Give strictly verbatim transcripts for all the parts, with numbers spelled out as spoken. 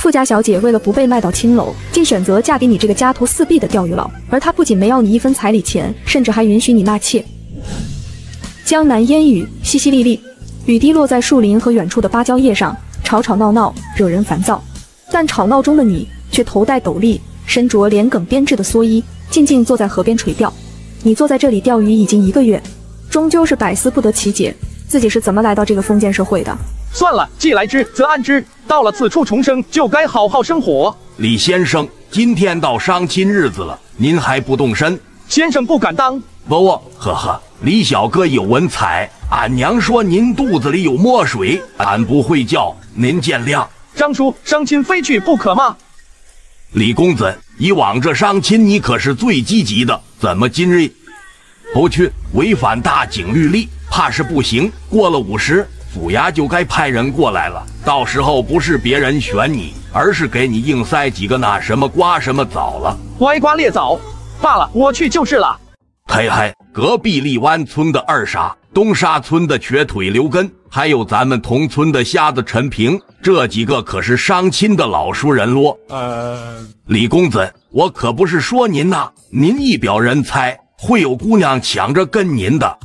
富家小姐为了不被卖到青楼，竟选择嫁给你这个家徒四壁的钓鱼佬，而他不仅没要你一分彩礼钱，甚至还允许你纳妾。江南烟雨，淅淅沥沥，雨滴落在树林和远处的芭蕉叶上，吵吵闹闹，惹人烦躁。但吵闹中的你却头戴斗笠，身着连梗编制的蓑衣，静静坐在河边垂钓。你坐在这里钓鱼已经一个月，终究是百思不得其解，自己是怎么来到这个封建社会的？ 算了，既来之则安之，到了此处重生，就该好好生活。 李先生，今天到商亲日子了，您还不动身？ 先生不敢当。 不不，呵呵，李小哥有文采，俺娘说您肚子里有墨水，俺不会叫，您见谅。 张叔，商亲非去不可吗？ 李公子，以往这商亲你可是最积极的，怎么今日不去？违反大警律例，怕是不行。过了五十，府衙就该派人过来了，到时候不是别人选你，而是给你硬塞几个那什么瓜什么枣了。 歪瓜裂枣，罢了，我去就是了。 嘿嘿，隔壁荔湾村的二傻，东沙村的瘸腿刘根，还有咱们同村的瞎子陈平，这几个可是商亲的老熟人咯。呃，李公子，我可不是说您呐，您一表人才，会有姑娘抢着跟您的。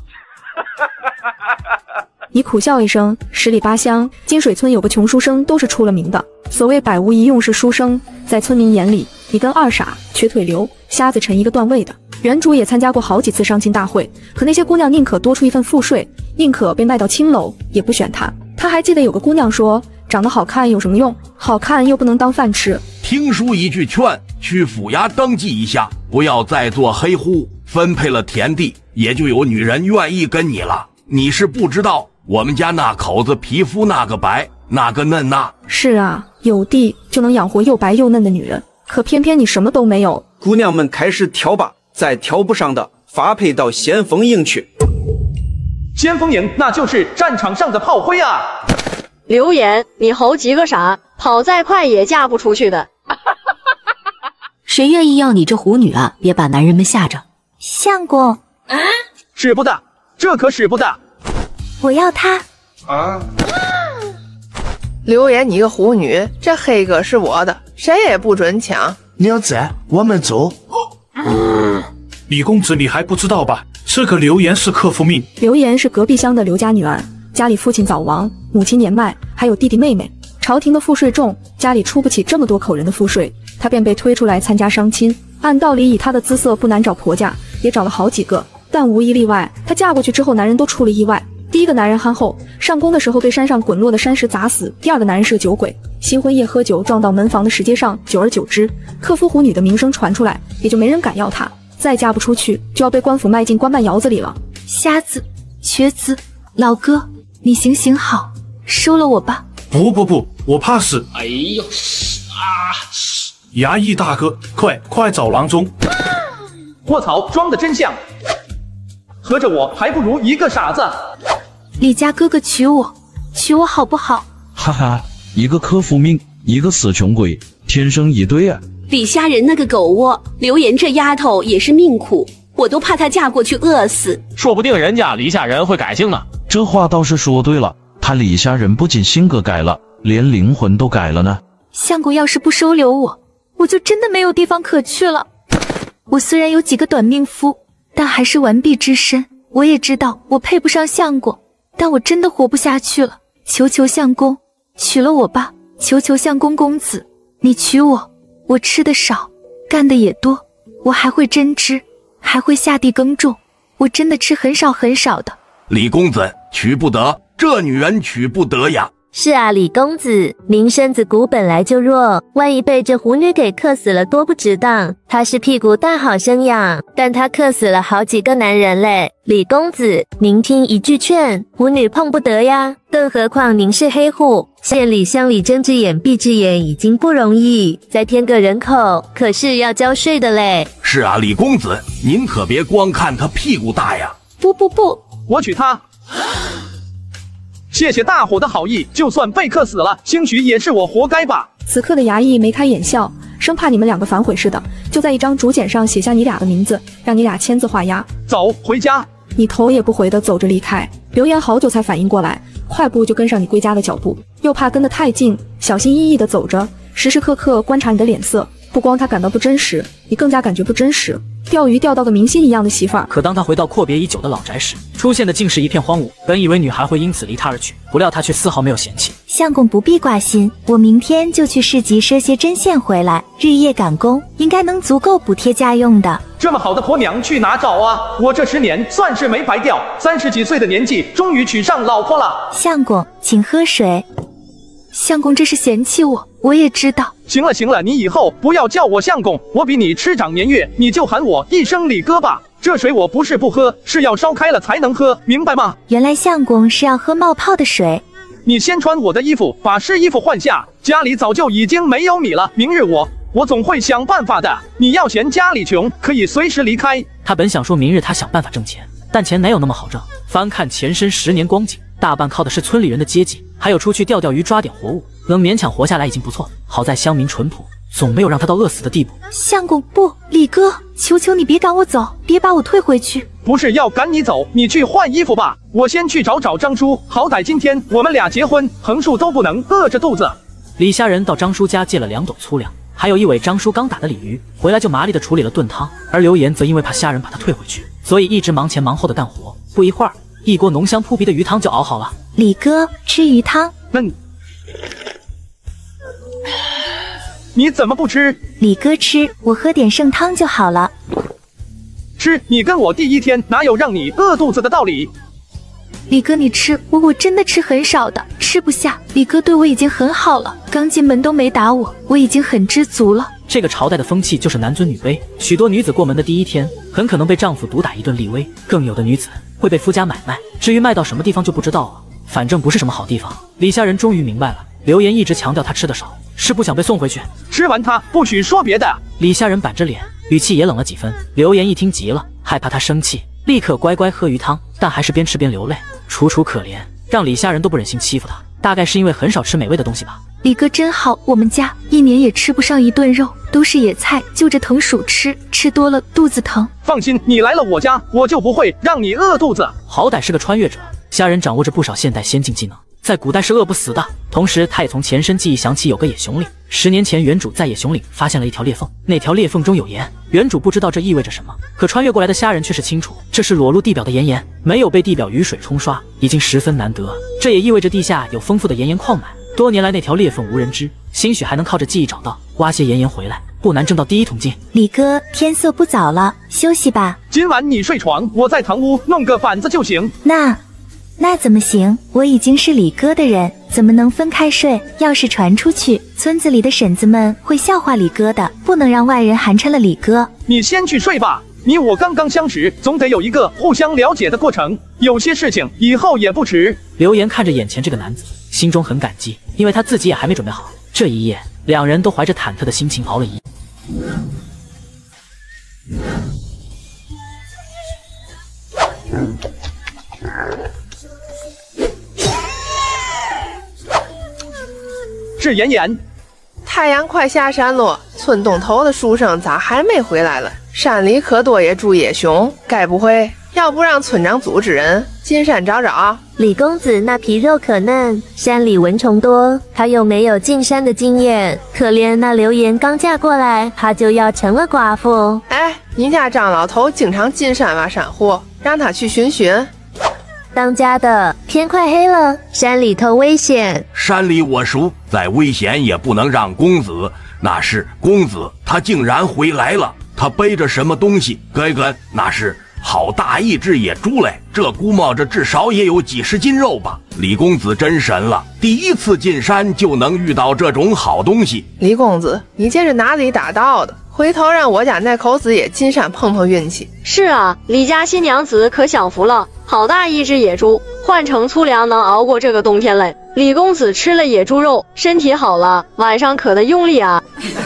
你苦笑一声，十里八乡金水村有个穷书生都是出了名的，所谓百无一用是书生，在村民眼里，你跟二傻、瘸腿刘、瞎子陈一个段位的。原主也参加过好几次商亲大会，可那些姑娘宁可多出一份赋税，宁可被卖到青楼，也不选他。他还记得有个姑娘说，长得好看有什么用？好看又不能当饭吃。 听书一句劝，去府衙登记一下，不要再做黑户，分配了田地，也就有女人愿意跟你了。你是不知道，我们家那口子皮肤那个白，那个嫩呐。 是啊，有地就能养活又白又嫩的女人，可偏偏你什么都没有。 姑娘们开始挑吧，再挑不上的，发配到先锋营去。 先锋营那就是战场上的炮灰啊！ 刘岩，你猴急个啥？跑再快也嫁不出去的。 谁愿意要你这虎女啊？别把男人们吓着。 相公， 啊，使不得，这可使不得。 我要她。 啊！刘岩，你个虎女，这黑哥是我的，谁也不准抢。 娘子，我们走。 嗯，李公子，你还不知道吧？这个刘岩是克夫命。 刘岩是隔壁乡的刘家女儿，家里父亲早亡，母亲年迈，还有弟弟妹妹。朝廷的赋税重，家里出不起这么多口人的赋税，她便被推出来参加商亲。按道理以她的姿色不难找婆家，也找了好几个，但无一例外，她嫁过去之后，男人都出了意外。第一个男人憨厚，上工的时候被山上滚落的山石砸死；第二个男人是个酒鬼，新婚夜喝酒撞到门房的石阶上，久而久之，克夫虎女的名声传出来，也就没人敢要她。再嫁不出去，就要被官府卖进官办窑子里了。 瞎子、瘸子，老哥，你行行好，收了我吧。 不不不，我怕死。 哎呦啊！ 衙役大哥，快快找郎中！ 卧槽，装的真像，合着我还不如一个傻子。 李家哥哥娶我，娶我好不好？ 哈哈，一个克夫命，一个死穷鬼，天生一对啊！ 李家人那个狗窝，刘岩这丫头也是命苦，我都怕她嫁过去饿死。 说不定人家李家人会改姓呢。 这话倒是说对了，他李家人不仅性格改了，连灵魂都改了呢。 相公要是不收留我，我就真的没有地方可去了。我虽然有几个短命夫，但还是完璧之身。我也知道我配不上相公，但我真的活不下去了。求求相公，娶了我吧！求求相公公子，你娶我。我吃的少，干的也多，我还会针织，还会下地耕种，我真的吃很少很少的。 李公子，娶不得，这女人娶不得呀。 是啊，李公子，您身子骨本来就弱，万一被这虎女给克死了，多不值当。她是屁股大好生养，但她克死了好几个男人嘞。李公子，您听一句劝，虎女碰不得呀。更何况您是黑户，县里乡里睁只眼闭只眼已经不容易，再添个人口，可是要交税的嘞。 是啊，李公子，您可别光看她屁股大呀。 不不不， 我娶她。谢谢大伙的好意，就算被克死了，兴许也是我活该吧。 此刻的衙役眉开眼笑，生怕你们两个反悔似的，就在一张竹简上写下你俩的名字，让你俩签字画押。 走，回家。 你头也不回地走着离开。刘岩好久才反应过来，快步就跟上你归家的脚步，又怕跟得太近，小心翼翼地走着， 时时刻刻观察你的脸色。不光他感到不真实，你更加感觉不真实。钓鱼钓到个明星一样的媳妇儿。 可当他回到阔别已久的老宅时，出现的竟是一片荒芜。本以为女孩会因此离他而去，不料他却丝毫没有嫌弃。 相公不必挂心，我明天就去市集赊些针线回来，日夜赶工，应该能足够补贴家用的。 这么好的婆娘去哪找啊？我这十年算是没白掉，三十几岁的年纪终于娶上老婆了。 相公，请喝水。相公这是嫌弃我，我也知道。 行了行了，你以后不要叫我相公，我比你吃长年月，你就喊我一声李哥吧。这水我不是不喝，是要烧开了才能喝，明白吗？ 原来相公是要喝冒泡的水。 你先穿我的衣服，把湿衣服换下，家里早就已经没有米了。明日我我总会想办法的。你要嫌家里穷，可以随时离开。 他本想说明日他想办法挣钱，但钱哪有那么好挣？翻看前身十年光景，大半靠的是村里人的接济，还有出去钓钓鱼抓点活物，能勉强活下来已经不错。好在乡民淳朴，总没有让他到饿死的地步。 相公不，李哥，求求你别赶我走，别把我退回去。 不是要赶你走，你去换衣服吧。我先去找找张叔，好歹今天我们俩结婚，横竖都不能饿着肚子。 李家人到张叔家借了两斗粗粮，还有一尾张叔刚打的鲤鱼，回来就麻利的处理了炖汤。而刘岩则因为怕虾人把他退回去，所以一直忙前忙后的干活。不一会儿，一锅浓香扑鼻的鱼汤就熬好了。 李哥，吃鱼汤。 嗯。你怎么不吃？ 李哥吃，我喝点剩汤就好了。 吃，你跟我第一天哪有让你饿肚子的道理？ 李哥，你吃，我我真的吃很少的，吃不下。李哥对我已经很好了，刚进门都没打我，我已经很知足了。 这个朝代的风气就是男尊女卑，许多女子过门的第一天，很可能被丈夫毒打一顿立威，更有的女子会被夫家买卖，至于卖到什么地方就不知道了，反正不是什么好地方。李家人终于明白了，刘岩一直强调他吃的少，是不想被送回去。 吃完他不许说别的。 李家人板着脸，语气也冷了几分。刘岩一听急了，害怕他生气，立刻乖乖喝鱼汤，但还是边吃边流泪，楚楚可怜，让李家人都不忍心欺负他。大概是因为很少吃美味的东西吧。 李哥真好，我们家一年也吃不上一顿肉，都是野菜，就着藤薯吃，吃多了肚子疼。 放心，你来了我家，我就不会让你饿肚子。 好歹是个穿越者，家人掌握着不少现代先进技能，在古代是饿不死的。同时他也从前身记忆想起有个野熊岭，十年前原主在野熊岭发现了一条裂缝，那条裂缝中有盐。原主不知道这意味着什么，可穿越过来的虾人却是清楚，这是裸露地表的岩盐，没有被地表雨水冲刷，已经十分难得。这也意味着地下有丰富的岩盐矿脉，多年来那条裂缝无人知，兴许还能靠着记忆找到，挖些岩盐回来，不难挣到第一桶金。 李哥，天色不早了，休息吧。 今晚你睡床，我在堂屋弄个板子就行。 那那怎么行？我已经是李哥的人，怎么能分开睡？要是传出去，村子里的婶子们会笑话李哥的，不能让外人寒碜了李哥。 你先去睡吧，你我刚刚相识，总得有一个互相了解的过程，有些事情以后也不迟。 刘岩看着眼前这个男子，心中很感激，因为他自己也还没准备好。这一夜，两人都怀着忐忑的心情熬了一夜。 是妍妍， 太阳快下山喽，村东头的书生咋还没回来了？山里可多也住野熊，该不会要不让村长组织人进山找找？ 李公子那皮肉可嫩，山里蚊虫多，他又没有进山的经验，可怜那刘岩刚嫁过来，他就要成了寡妇。 哎，你家张老头经常进山挖山货，让他去寻寻。 当家的，天快黑了，山里头危险。 山里我熟，再危险也不能让公子。那是公子，他竟然回来了。他背着什么东西？该该，那是好大一只野猪嘞！这估摸着至少也有几十斤肉吧。李公子真神了，第一次进山就能遇到这种好东西。 李公子，你这是哪里打到的？回头让我家那口子也进山碰碰运气。 是啊，李家新娘子可享福了，好大一只野猪，换成粗粮能熬过这个冬天嘞。李公子吃了野猪肉，身体好了，晚上可得用力啊。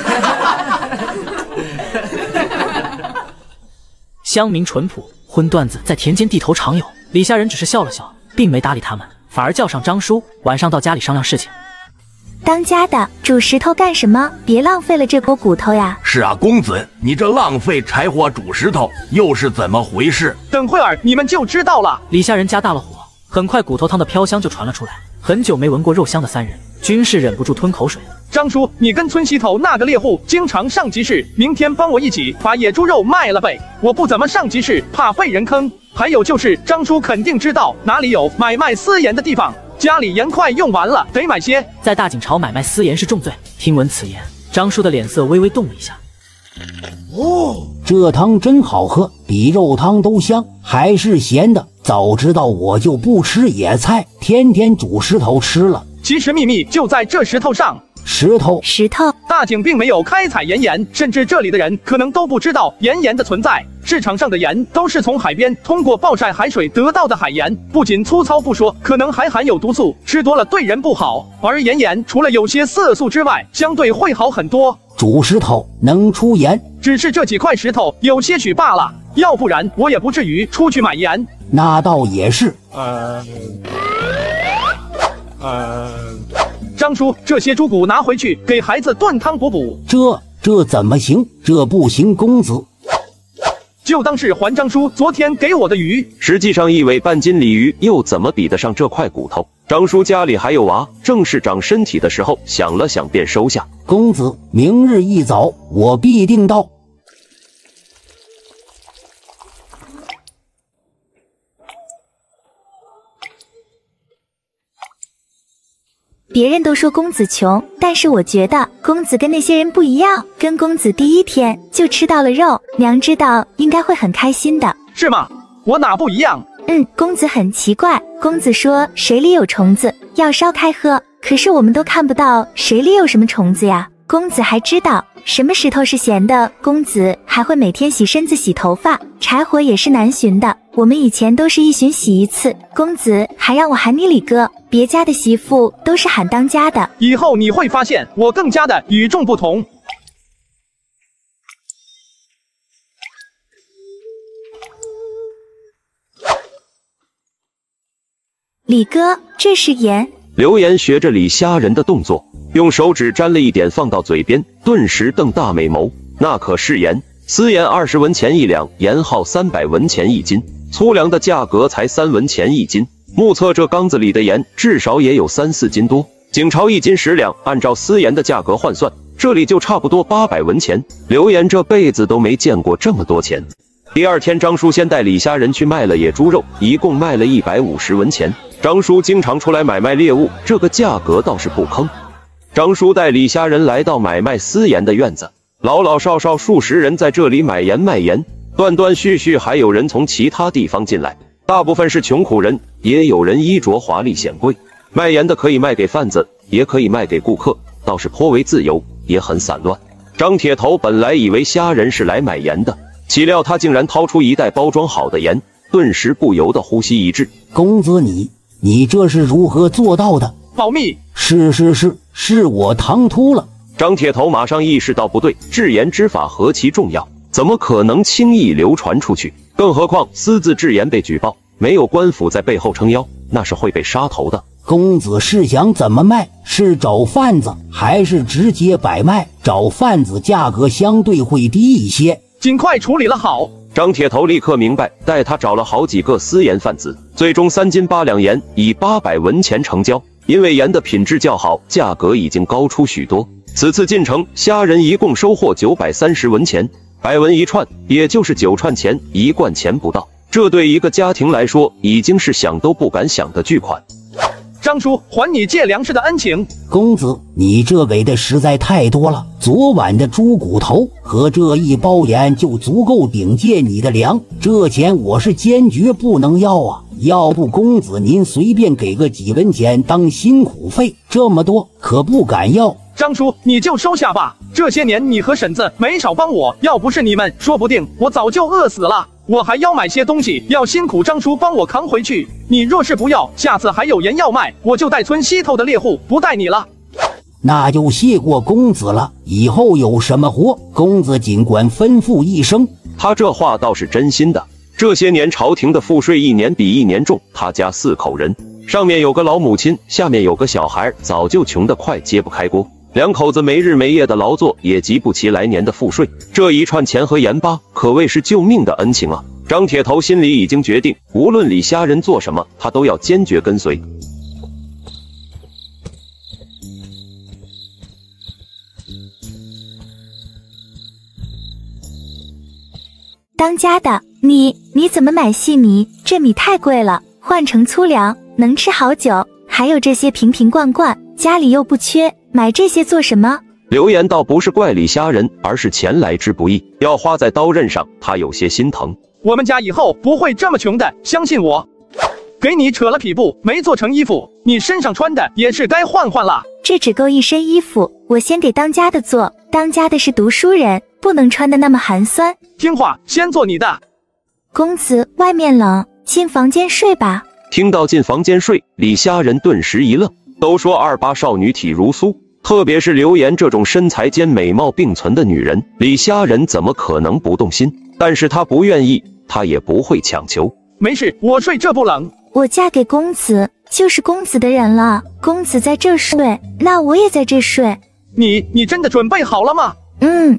乡民淳朴，荤段子在田间地头常有。李家人只是笑了笑，并没搭理他们，反而叫上张叔，晚上到家里商量事情。 当家的，煮石头干什么？别浪费了这锅骨头呀！ 是啊，公子，你这浪费柴火煮石头又是怎么回事？ 等会儿你们就知道了。 李家人加大了火，很快骨头汤的飘香就传了出来。 很久没闻过肉香的三人，均是忍不住吞口水。 张叔，你跟村西头那个猎户经常上集市，明天帮我一起把野猪肉卖了呗。我不怎么上集市，怕被人坑。还有就是张叔肯定知道哪里有买卖私盐的地方，家里盐快用完了，得买些。 在大景朝买卖私盐是重罪。听闻此言，张叔的脸色微微动了一下。 哦，这汤真好喝，比肉汤都香，还是咸的。早知道我就不吃野菜，天天煮石头吃了。 其实秘密就在这石头上。 石头， 石头。 大井并没有开采盐盐，甚至这里的人可能都不知道盐盐的存在。市场上的盐都是从海边通过暴晒海水得到的海盐，不仅粗糙不说，可能还含有毒素，吃多了对人不好。而盐盐除了有些色素之外，相对会好很多。 煮石头能出盐， 只是这几块石头有些许罢了，要不然我也不至于出去买盐。 那倒也是。 呃，呃，张叔，这些猪骨拿回去给孩子炖汤补补。 这这怎么行？这不行，公子。 就当是还张叔昨天给我的鱼。 实际上一尾半斤鲤鱼又怎么比得上这块骨头？张叔家里还有娃，正是长身体的时候，想了想便收下。 公子，明日一早我必定到。 别人都说公子穷，但是我觉得公子跟那些人不一样。跟公子第一天就吃到了肉，娘知道应该会很开心的。 是吗？我哪不一样？ 嗯，公子很奇怪。公子说水里有虫子，要烧开喝，可是我们都看不到水里有什么虫子呀。公子还知道什么石头是咸的，公子还会每天洗身子洗头发，柴火也是难寻的，我们以前都是一旬洗一次。公子还让我喊你李哥，别家的媳妇都是喊当家的。 以后你会发现我更加的与众不同。 李哥，这是盐。 刘岩学着李虾仁的动作，用手指沾了一点放到嘴边，顿时瞪大美眸。那可是盐，私盐二十文钱一两，盐号三百文钱一斤，粗粮的价格才三文钱一斤。目测这缸子里的盐至少也有三四斤多。景朝一斤十两，按照私盐的价格换算，这里就差不多八百文钱。刘岩这辈子都没见过这么多钱。第二天，张叔先带李虾仁去卖了野猪肉，一共卖了一百五十文钱。张叔经常出来买卖猎物，这个价格倒是不坑。张叔带李虾仁来到买卖私盐的院子，老老少少数十人在这里买盐卖盐，断断续续还有人从其他地方进来，大部分是穷苦人，也有人衣着华丽显贵。卖盐的可以卖给贩子，也可以卖给顾客，倒是颇为自由，也很散乱。张铁头本来以为虾仁是来买盐的，岂料他竟然掏出一袋包装好的盐，顿时不由得呼吸一滞。 公子你你这是如何做到的？ 保密。 是是是，是我唐突了。 张铁头马上意识到不对，制盐之法何其重要，怎么可能轻易流传出去？更何况私自制盐被举报，没有官府在背后撑腰，那是会被杀头的。 公子是想怎么卖？是找贩子，还是直接摆卖？找贩子价格相对会低一些。 尽快处理了好。 张铁头立刻明白，带他找了好几个私盐贩子，最终三斤八两盐以八百文钱成交。因为盐的品质较好，价格已经高出许多。此次进城，虾仁一共收获九百三十文钱，百文一串，也就是九串钱，一贯钱不到。这对一个家庭来说，已经是想都不敢想的巨款。 张叔，还你借粮食的恩情。 公子，你这给的实在太多了，昨晚的猪骨头和这一包盐就足够顶借你的粮，这钱我是坚决不能要啊！要不公子您随便给个几文钱当辛苦费，这么多可不敢要。 张叔，你就收下吧，这些年你和婶子没少帮我，要不是你们，说不定我早就饿死了。我还要买些东西，要辛苦张叔帮我扛回去。你若是不要，下次还有盐要卖，我就带村西头的猎户不带你了。 那就谢过公子了，以后有什么活，公子尽管吩咐一声。 他这话倒是真心的。这些年朝廷的赋税一年比一年重，他家四口人，上面有个老母亲，下面有个小孩，早就穷得快揭不开锅。两口子没日没夜的劳作，也急不齐来年的赋税。这一串钱和盐巴，可谓是救命的恩情啊！张铁头心里已经决定，无论李虾仁做什么，他都要坚决跟随。 当家的，你你怎么买细米？这米太贵了，换成粗粮能吃好久。还有这些瓶瓶罐罐，家里又不缺，买这些做什么？ 刘岩倒不是怪李虾仁，而是钱来之不易，要花在刀刃上，他有些心疼。 我们家以后不会这么穷的，相信我。给你扯了匹布，没做成衣服，你身上穿的也是该换换了。 这只够一身衣服，我先给当家的做。当家的是读书人，不能穿的那么寒酸。 听话，先做你的。 公子，外面冷，进房间睡吧。 听到进房间睡，李虾仁顿时一愣。都说二八少女体如酥，特别是刘岩这种身材兼美貌并存的女人，李虾仁怎么可能不动心？但是他不愿意，他也不会强求。 没事，我睡这不冷。 我嫁给公子，就是公子的人了。公子在这睡，那我也在这睡。 你你真的准备好了吗？ 嗯。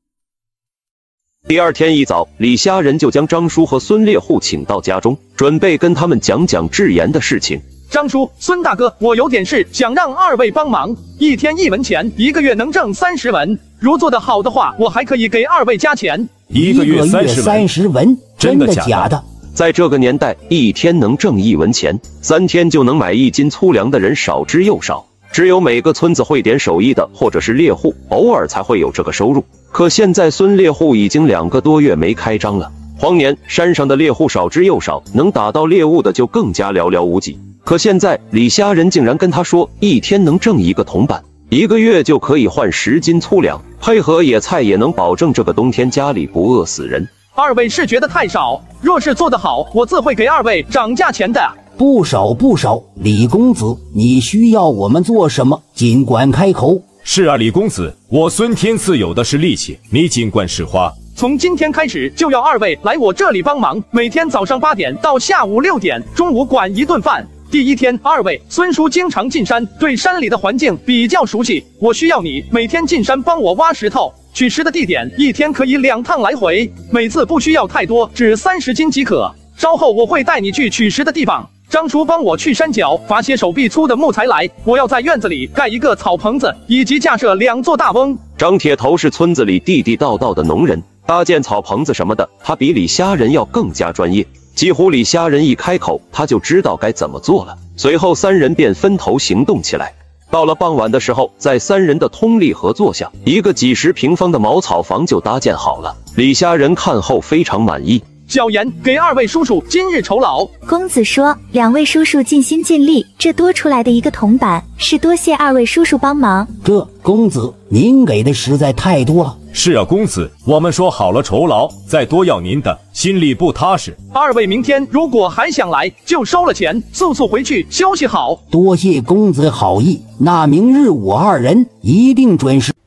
第二天一早，李虾仁就将张叔和孙猎户请到家中，准备跟他们讲讲制盐的事情。 张叔，孙大哥，我有点事想让二位帮忙，一天一文钱，一个月能挣三十文。如做得好的话，我还可以给二位加钱。 一个月三十文，真的假的？ 在这个年代，一天能挣一文钱，三天就能买一斤粗粮的人少之又少。只有每个村子会点手艺的，或者是猎户，偶尔才会有这个收入。可现在孙猎户已经两个多月没开张了。荒年山上的猎户少之又少，能打到猎物的就更加寥寥无几。可现在李虾仁竟然跟他说，一天能挣一个铜板，一个月就可以换十斤粗粮，配合野菜也能保证这个冬天家里不饿死人。 二位是觉得太少，若是做得好，我自会给二位涨价钱的。 不少不少，李公子，你需要我们做什么？尽管开口。 是啊，李公子，我孙天赐有的是力气，你尽管使花。 从今天开始就要二位来我这里帮忙，每天早上八点到下午六点，中午管一顿饭。第一天，二位孙叔经常进山，对山里的环境比较熟悉，我需要你每天进山帮我挖石头。取石的地点一天可以两趟来回，每次不需要太多，只三十斤即可。稍后我会带你去取石的地方。张叔帮我去山脚伐些手臂粗的木材来，我要在院子里盖一个草棚子，以及架设两座大瓮。 张铁头是村子里地地道道的农人，搭建草棚子什么的，他比李虾仁要更加专业。几乎李虾仁一开口，他就知道该怎么做了。随后三人便分头行动起来。到了傍晚的时候，在三人的通力合作下，一个几十平方的茅草房就搭建好了。李虾仁看后非常满意。 小严，给二位叔叔今日酬劳。 公子说，两位叔叔尽心尽力，这多出来的一个铜板，是多谢二位叔叔帮忙。 这公子，您给的实在太多了。 是啊，公子，我们说好了酬劳，再多要您的，心里不踏实。 二位明天如果还想来，就收了钱，速速回去休息好。 多谢公子好意，那明日我二人一定准时。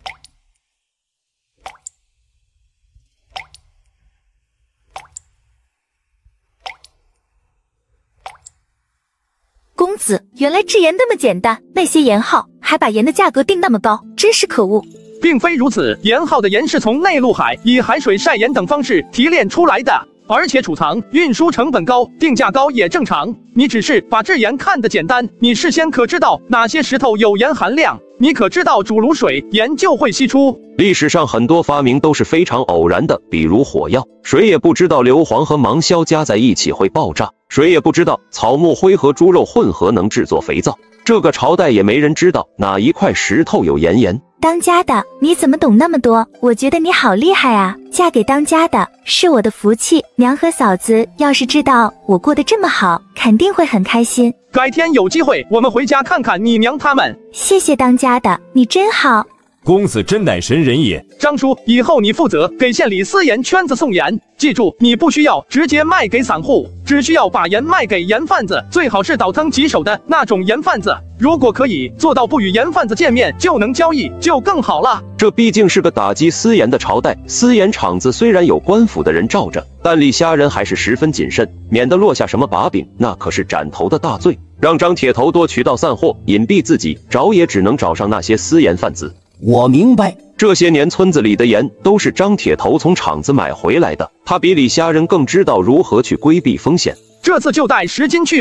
公子，原来制盐那么简单，那些盐号还把盐的价格定那么高，真是可恶。 并非如此，盐号的盐是从内陆海以海水晒盐等方式提炼出来的，而且储藏、运输成本高，定价高也正常。你只是把制盐看得简单，你事先可知道哪些石头有盐含量？你可知道煮卤水，盐就会析出？ 历史上很多发明都是非常偶然的，比如火药，谁也不知道硫磺和芒硝加在一起会爆炸，谁也不知道草木灰和猪肉混合能制作肥皂。这个朝代也没人知道哪一块石头有盐盐。 当家的，你怎么懂那么多？我觉得你好厉害啊！嫁给当家的是我的福气，娘和嫂子要是知道我过得这么好，肯定会很开心。 改天有机会，我们回家看看你娘他们。 谢谢当家的，你真好。 公子真乃神人也。 张叔，以后你负责给县里私盐圈子送盐，记住，你不需要直接卖给散户，只需要把盐卖给盐贩子，最好是倒腾棘手的那种盐贩子。如果可以做到不与盐贩子见面就能交易，就更好了。 这毕竟是个打击私盐的朝代，私盐厂子虽然有官府的人罩着，但李虾仁还是十分谨慎，免得落下什么把柄，那可是斩头的大罪。让张铁头多渠道散货，隐蔽自己，找也只能找上那些私盐贩子。 我明白， 这些年村子里的盐都是张铁头从厂子买回来的，他比李虾仁更知道如何去规避风险。 这次就带十斤去吧。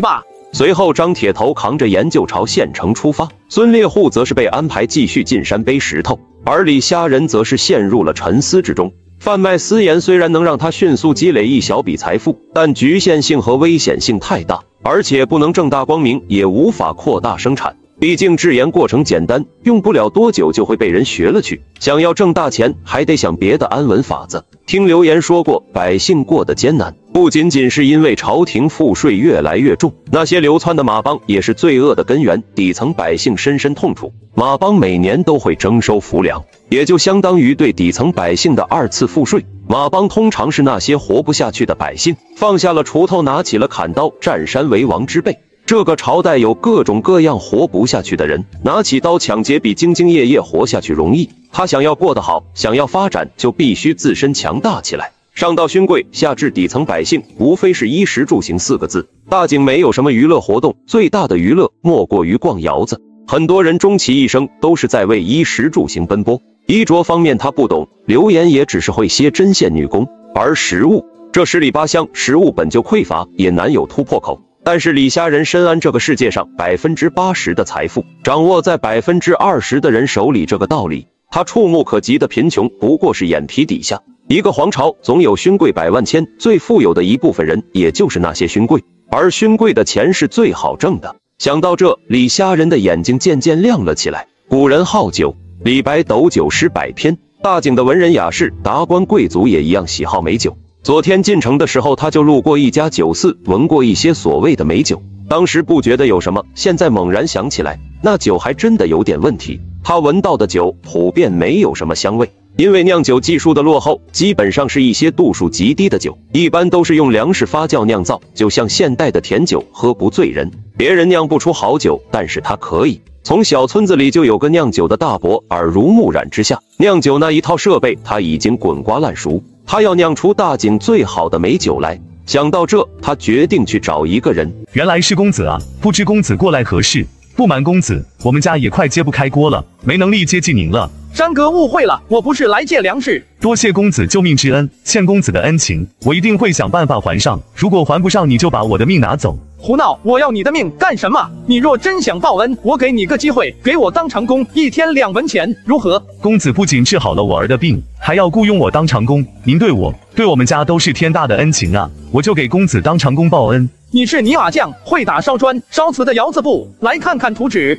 随后，张铁头扛着盐就朝县城出发，孙猎户则是被安排继续进山背石头，而李虾仁则是陷入了沉思之中。贩卖私盐虽然能让他迅速积累一小笔财富，但局限性和危险性太大，而且不能正大光明，也无法扩大生产。毕竟制盐过程简单，用不了多久就会被人学了去。想要挣大钱，还得想别的安稳法子。听流言说过，百姓过得艰难，不仅仅是因为朝廷赋税越来越重，那些流窜的马帮也是罪恶的根源，底层百姓深深痛楚。马帮每年都会征收浮粮，也就相当于对底层百姓的二次赋税。马帮通常是那些活不下去的百姓，放下了锄头，拿起了砍刀，占山为王之辈。这个朝代有各种各样活不下去的人，拿起刀抢劫比兢兢业业活下去容易。他想要过得好，想要发展，就必须自身强大起来。上到勋贵，下至底层百姓，无非是衣食住行四个字。大井没有什么娱乐活动，最大的娱乐莫过于逛窑子。很多人终其一生都是在为衣食住行奔波。衣着方面他不懂，流言也只是会些针线女工，而食物，这十里八乡食物本就匮乏，也难有突破口。但是李虾仁深谙这个世界上百分之八十的财富掌握在百分之二十的人手里这个道理，他触目可及的贫穷不过是眼皮底下。一个皇朝总有勋贵百万千，最富有的一部分人也就是那些勋贵，而勋贵的钱是最好挣的。想到这，李虾仁的眼睛渐渐亮了起来。古人好酒，李白斗酒诗百篇，大井的文人雅士、达官贵族也一样喜好美酒。昨天进城的时候，他就路过一家酒肆，闻过一些所谓的美酒。当时不觉得有什么，现在猛然想起来，那酒还真的有点问题。他闻到的酒普遍没有什么香味，因为酿酒技术的落后，基本上是一些度数极低的酒，一般都是用粮食发酵酿造，就像现代的甜酒，喝不醉人。别人酿不出好酒，但是他可以。从小村子里就有个酿酒的大伯，耳濡目染之下，酿酒那一套设备他已经滚瓜烂熟。他要酿出大井最好的美酒来。想到这，他决定去找一个人。 原来是公子啊，不知公子过来何事？不瞒公子，我们家也快揭不开锅了，没能力接济您了。 山哥误会了，我不是来借粮食。 多谢公子救命之恩，欠公子的恩情，我一定会想办法还上。如果还不上，你就把我的命拿走。 胡闹！我要你的命干什么？你若真想报恩，我给你个机会，给我当长工，一天两文钱，如何？ 公子不仅治好了我儿的病，还要雇佣我当长工，您对我、对我们家都是天大的恩情啊！我就给公子当长工报恩。 你是泥瓦匠，会打烧砖、烧瓷的窑子不？来看看图纸。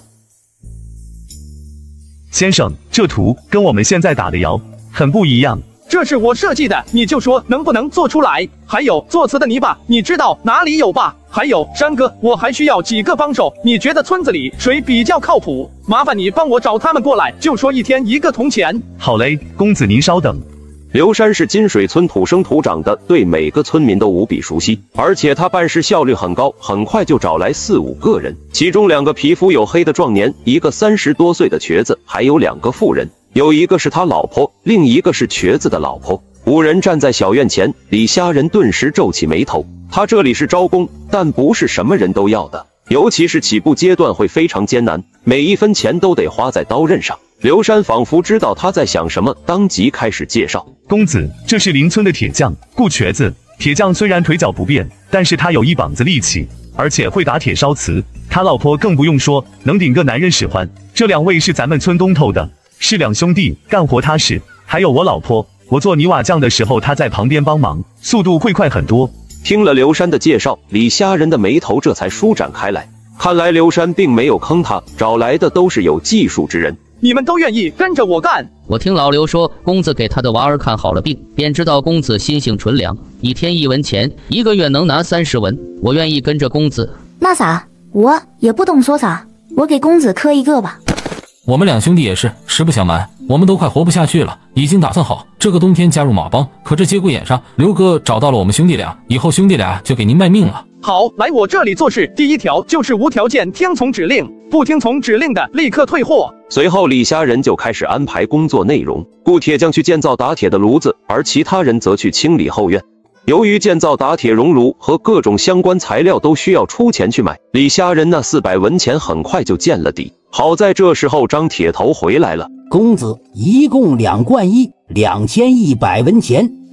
先生，这图跟我们现在打的窑很不一样。 这是我设计的，你就说能不能做出来？还有做瓷的泥巴，你知道哪里有吧？还有山哥，我还需要几个帮手，你觉得村子里谁比较靠谱？麻烦你帮我找他们过来，就说一天一个铜钱。 好嘞，公子您稍等。 刘山是金水村土生土长的，对每个村民都无比熟悉，而且他办事效率很高，很快就找来四五个人，其中两个皮肤黝黑的壮年，一个三十多岁的瘸子，还有两个妇人。有一个是他老婆，另一个是瘸子的老婆。五人站在小院前，李虾仁顿时皱起眉头。他这里是招工，但不是什么人都要的，尤其是起步阶段会非常艰难，每一分钱都得花在刀刃上。刘山仿佛知道他在想什么，当即开始介绍： 公子，这是邻村的铁匠顾瘸子。铁匠虽然腿脚不便，但是他有一膀子力气，而且会打铁烧瓷。他老婆更不用说，能顶个男人使唤。这两位是咱们村东头的，是两兄弟，干活踏实。还有我老婆，我做泥瓦匠的时候，她在旁边帮忙，速度会快很多。 听了刘山的介绍，李虾仁的眉头这才舒展开来。看来刘山并没有坑他，找来的都是有技术之人。 你们都愿意跟着我干？ 我听老刘说，公子给他的娃儿看好了病，便知道公子心性纯良，一天一文钱，一个月能拿三十文。我愿意跟着公子。 那啥，我也不懂说啥，我给公子磕一个吧。 我们两兄弟也是，实不相瞒，我们都快活不下去了，已经打算好这个冬天加入马帮。可这节骨眼上，刘哥找到了我们兄弟俩，以后兄弟俩就给您卖命了。 好，来我这里做事，第一条就是无条件听从指令，不听从指令的立刻退货。 随后李虾仁就开始安排工作内容，雇铁匠去建造打铁的炉子，而其他人则去清理后院。由于建造打铁熔炉和各种相关材料都需要出钱去买，李虾仁那四百文钱很快就见了底。好在这时候张铁头回来了， 公子一共两贯一，两千一百文钱。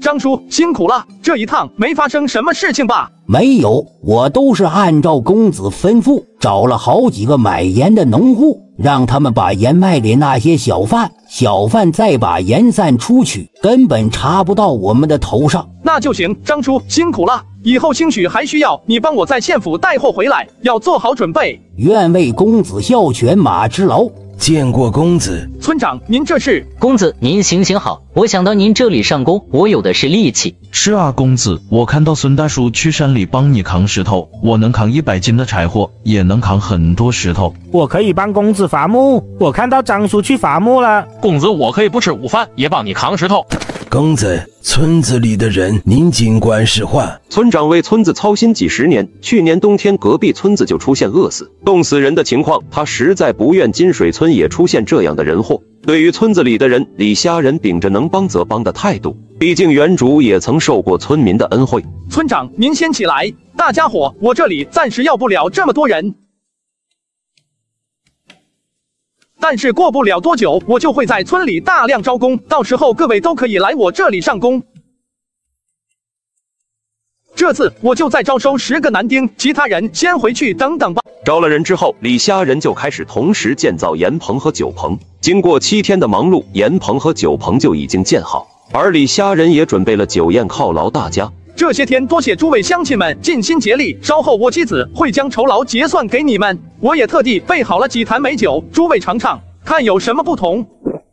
张叔辛苦了，这一趟没发生什么事情吧？ 没有，我都是按照公子吩咐，找了好几个买盐的农户，让他们把盐卖给那些小贩，小贩再把盐散出去，根本查不到我们的头上。 那就行，张叔辛苦了，以后兴许还需要你帮我在县府带货回来，要做好准备。 愿为公子效犬马之劳。 见过公子。 村长，您这是？ 公子您行行好，我想到您这里上工，我有的是力气。 是啊，公子，我看到孙大叔去山里帮你扛石头，我能扛一百斤的柴火，也能扛很多石头。 我可以帮公子伐木，我看到张叔去伐木了。 公子，我可以不吃午饭，也帮你扛石头。 公子，村子里的人您尽管使唤。 村长为村子操心几十年，去年冬天隔壁村子就出现饿死、冻死人的情况，他实在不愿金水村也出现这样的人祸。对于村子里的人，李虾仁秉着能帮则帮的态度，毕竟原主也曾受过村民的恩惠。 村长，您先起来，大家伙，我这里暂时要不了这么多人。但是过不了多久，我就会在村里大量招工，到时候各位都可以来我这里上工。这次我就再招收十个男丁，其他人先回去等等吧。 招了人之后，李虾仁就开始同时建造盐棚和酒棚。经过七天的忙碌，盐棚和酒棚就已经建好，而李虾仁也准备了酒宴犒劳大家。 这些天多谢诸位乡亲们尽心竭力，稍后我妻子会将酬劳结算给你们。我也特地备好了几坛美酒，诸位尝尝，看有什么不同。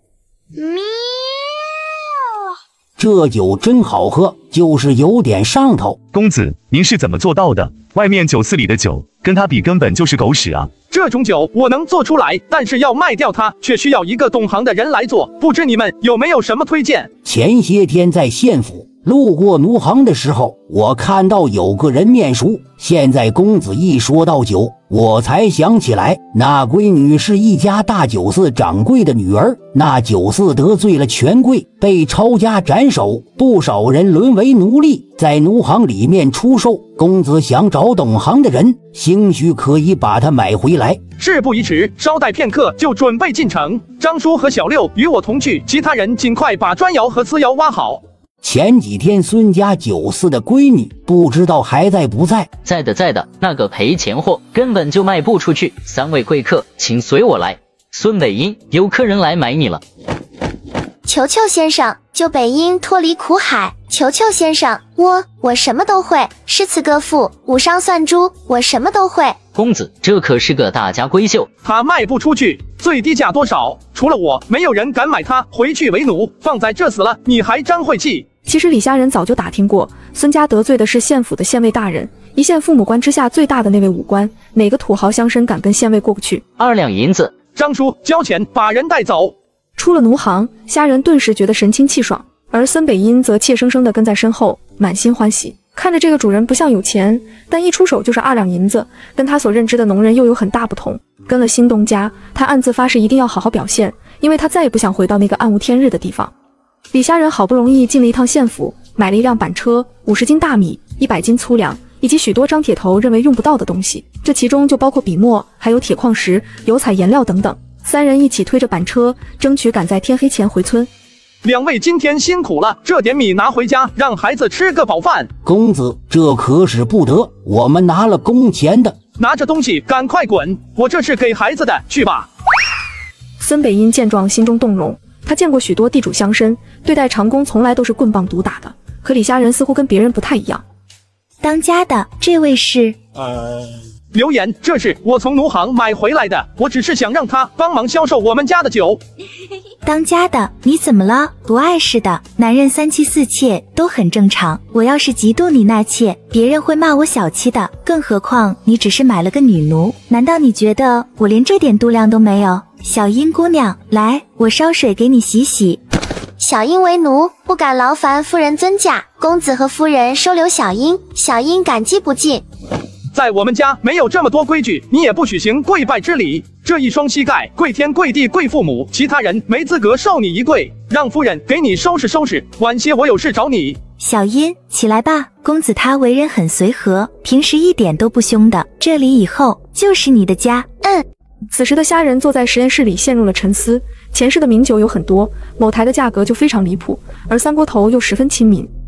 这酒真好喝，就是有点上头。 公子，您是怎么做到的？外面酒肆里的酒，跟它比根本就是狗屎啊！ 这种酒我能做出来，但是要卖掉它，却需要一个懂行的人来做。不知你们有没有什么推荐？ 前些天在县府路过奴行的时候，我看到有个人面熟。现在公子一说到酒，我才想起来，那闺女是一家大酒肆掌柜的女儿。那酒肆得罪了权贵，被抄家斩首，不少人沦为奴隶，在奴行里面出售。公子想找懂行的人，兴许可以把它买回来。 事不宜迟，稍待片刻就准备进城。张叔和小六与我同去，其他人尽快把砖窑和瓷窑挖好。 前几天孙家酒肆的闺女不知道还在不在？ 在的在的，那个赔钱货根本就卖不出去。三位贵客，请随我来。孙北英，有客人来买你了。 求求先生，救北英脱离苦海！求求先生，我我什么都会，诗词歌赋、武商算珠，我什么都会。 公子，这可是个大家闺秀， 他卖不出去，最低价多少？除了我，没有人敢买它回去为奴。放在这死了，你还真会气！ 其实李虾仁早就打听过，孙家得罪的是县府的县尉大人，一县父母官之下最大的那位武官，哪个土豪乡绅敢跟县尉过不去？ 二两银子， 张叔交钱，把人带走。 出了奴行，虾仁顿时觉得神清气爽，而孙北英则怯生生地跟在身后，满心欢喜。看着这个主人不像有钱，但一出手就是二两银子，跟他所认知的农人又有很大不同。跟了新东家，他暗自发誓一定要好好表现，因为他再也不想回到那个暗无天日的地方。李虾仁好不容易进了一趟县府，买了一辆板车，五十斤大米，一百斤粗粮，以及许多张铁头认为用不到的东西，这其中就包括笔墨，还有铁矿石、油彩颜料等等。三人一起推着板车，争取赶在天黑前回村。 两位今天辛苦了，这点米拿回家，让孩子吃个饱饭。 公子，这可使不得，我们拿了工钱的。 拿着东西赶快滚，我这是给孩子的，去吧。 孙北英见状心中动容，他见过许多地主乡绅，对待长工从来都是棍棒毒打的，可李虾仁似乎跟别人不太一样。 当家的，这位是？ 呃，刘岩，这是我从奴行买回来的，我只是想让他帮忙销售我们家的酒。 当家的，你怎么了？不碍事的，男人三妻四妾都很正常。我要是嫉妒你那妾，别人会骂我小气的，更何况你只是买了个女奴，难道你觉得我连这点度量都没有？小英姑娘，来，我烧水给你洗洗。 小英为奴，不敢劳烦夫人尊驾，公子和夫人收留小英，小英感激不尽。 在我们家没有这么多规矩，你也不许行跪拜之礼。这一双膝盖，跪天跪地跪父母，其他人没资格受你一跪。让夫人给你收拾收拾，晚些我有事找你。 小英，起来吧，公子他为人很随和，平时一点都不凶的，这里以后就是你的家。 嗯。 此时的虾仁坐在实验室里陷入了沉思。前世的名酒有很多，某台的价格就非常离谱，而三锅头又十分亲民。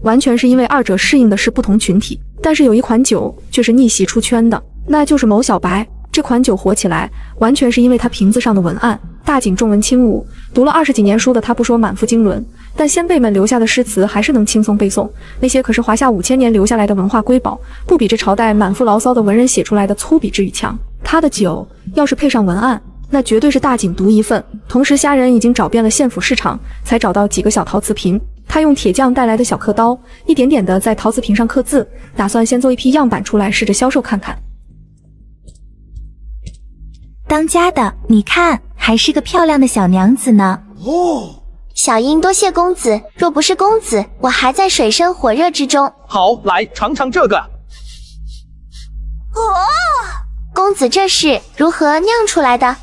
完全是因为二者适应的是不同群体。但是有一款酒却是逆袭出圈的，那就是某小白。这款酒火起来，完全是因为它瓶子上的文案。大景重文轻武，读了二十几年书的他不说满腹经纶，但先辈们留下的诗词还是能轻松背诵。那些可是华夏五千年留下来的文化瑰宝，不比这朝代满腹牢骚的文人写出来的粗鄙之语强。他的酒要是配上文案，那绝对是大景独一份。同时虾仁已经找遍了县府市场，才找到几个小陶瓷瓶。他用铁匠带来的小刻刀，一点点的在陶瓷瓶上刻字，打算先做一批样板出来试着销售看看。 当家的，你看，还是个漂亮的小娘子呢。 哦，小英多谢公子，若不是公子，我还在水深火热之中。 好，来尝尝这个。 哦，公子这是如何酿出来的？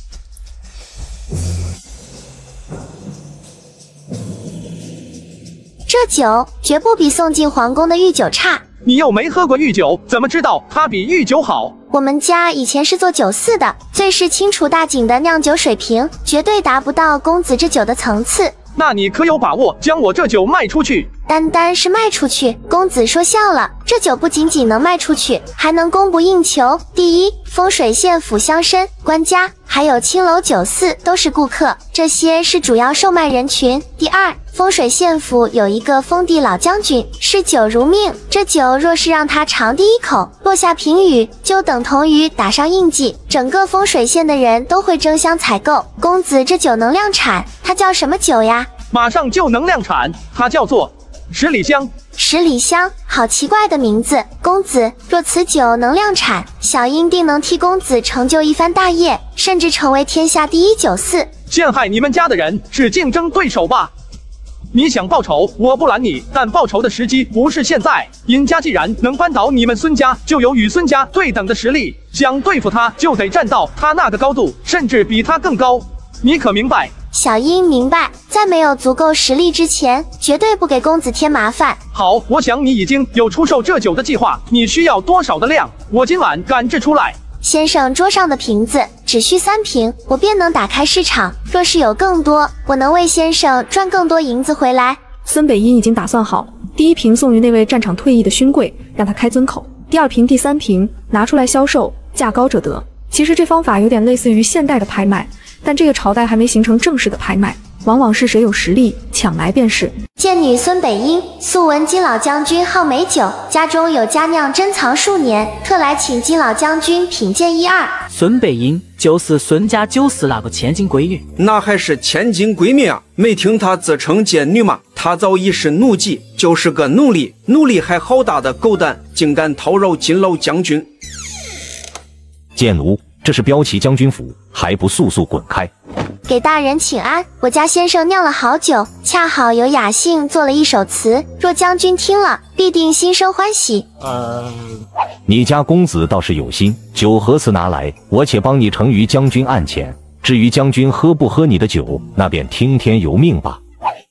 这酒绝不比送进皇宫的御酒差。 你又没喝过御酒，怎么知道它比御酒好？ 我们家以前是做酒肆的，最是清楚大景的酿酒水平，绝对达不到公子这酒的层次。 那你可有把握将我这酒卖出去？ 单单是卖出去，公子说笑了。这酒不仅仅能卖出去，还能供不应求。第一，风水县府乡绅、官家，还有青楼酒肆都是顾客，这些是主要售卖人群。第二，风水县府有一个封地老将军，嗜酒如命。这酒若是让他尝第一口，落下评语，就等同于打上印记，整个风水县的人都会争相采购。公子这酒能量产，它叫什么酒呀？ 马上就能量产，它叫做十里香。 十里香，好奇怪的名字。公子，若此酒能量产，小英定能替公子成就一番大业，甚至成为天下第一酒肆。 陷害你们家的人是竞争对手吧？你想报仇，我不拦你，但报仇的时机不是现在。尹家既然能扳倒你们孙家，就有与孙家对等的实力，想对付他，就得站到他那个高度，甚至比他更高。你可明白？ 小英明白，在没有足够实力之前，绝对不给公子添麻烦。 好，我想你已经有出售这酒的计划，你需要多少的量？我今晚赶制出来。 先生桌上的瓶子只需三瓶，我便能打开市场。若是有更多，我能为先生赚更多银子回来。 孙北阴已经打算好，第一瓶送于那位战场退役的勋贵，让他开尊口；第二瓶、第三瓶拿出来销售，价高者得。其实这方法有点类似于现代的拍卖，但这个朝代还没形成正式的拍卖，往往是谁有实力抢来便是。 贱女孙北阴，素闻金老将军好美酒，家中有佳酿珍藏数年，特来请金老将军品鉴一二。 孙北阴就是孙家九十那个千金闺女， 那还是千金闺蜜啊！没听她自称贱女吗？她早已是奴婢，就是个奴隶，奴隶还好大的狗胆，竟敢叨扰金老将军！ 贱奴，这是骠骑将军府，还不速速滚开！ 给大人请安，我家先生酿了好酒，恰好有雅兴做了一首词，若将军听了，必定心生欢喜。 呃，你家公子倒是有心，酒和词拿来，我且帮你呈于将军案前。至于将军喝不喝你的酒，那便听天由命吧。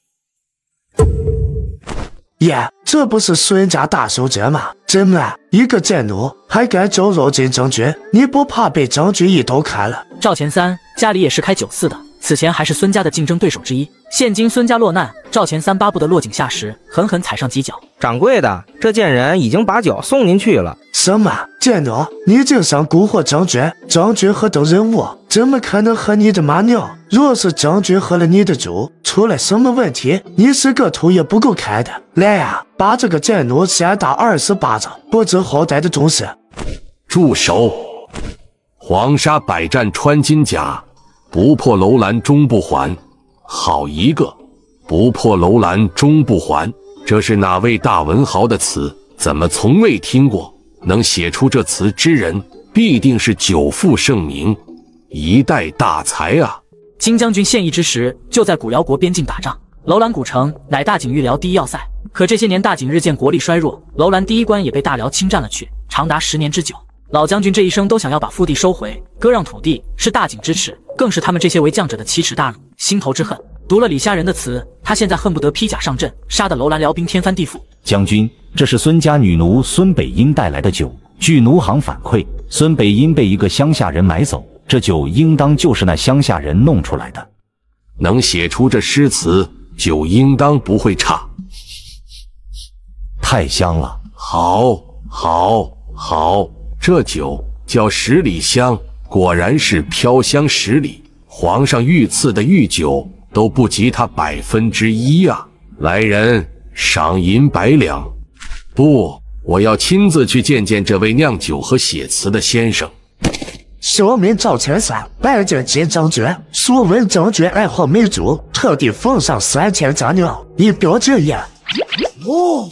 耶，这不是孙家大手针吗？怎么了？一个贱奴还敢走入进将军？你不怕被将军一刀砍了？ 赵钱三家里也是开酒肆的，此前还是孙家的竞争对手之一。现今孙家落难，赵钱三巴不得落井下石，狠狠踩上几脚。 掌柜的，这贱人已经把酒送进去了。 什么？贱奴，你竟想蛊惑将军？将军何等人物，怎么可能喝你的马尿？若是将军喝了你的酒，出了什么问题，你是个头也不够开的。来呀、啊，把这个贱奴先打二十巴掌，不知好歹的重视。 住手！黄沙百战穿金甲，不破楼兰终不还。好一个不破楼兰终不还！这是哪位大文豪的词？怎么从未听过？能写出这词之人，必定是久负盛名，一代大才啊！ 金将军现役之时，就在古辽国边境打仗。楼兰古城乃大景御辽第一要塞，可这些年大景日渐国力衰弱，楼兰第一关也被大辽侵占了去，长达十年之久。老将军这一生都想要把腹地收回，割让土地是大景之耻，更是他们这些为将者的奇耻大辱，心头之恨。读了李虾仁的词，他现在恨不得披甲上阵，杀得楼兰辽兵天翻地覆。 将军，这是孙家女奴孙北阴带来的酒，据奴行反馈，孙北阴被一个乡下人买走，这酒应当就是那乡下人弄出来的。 能写出这诗词，酒应当不会差。 太香了。 好，好，好，这酒叫十里香，果然是飘香十里。皇上御赐的御酒都不及它百分之一啊！来人，赏银百两。不，我要亲自去见见这位酿酒和写词的先生。 小民赵千三，拜见金将军。素闻将军爱好美酒，特地奉上三千佳酿，以表敬意。哦，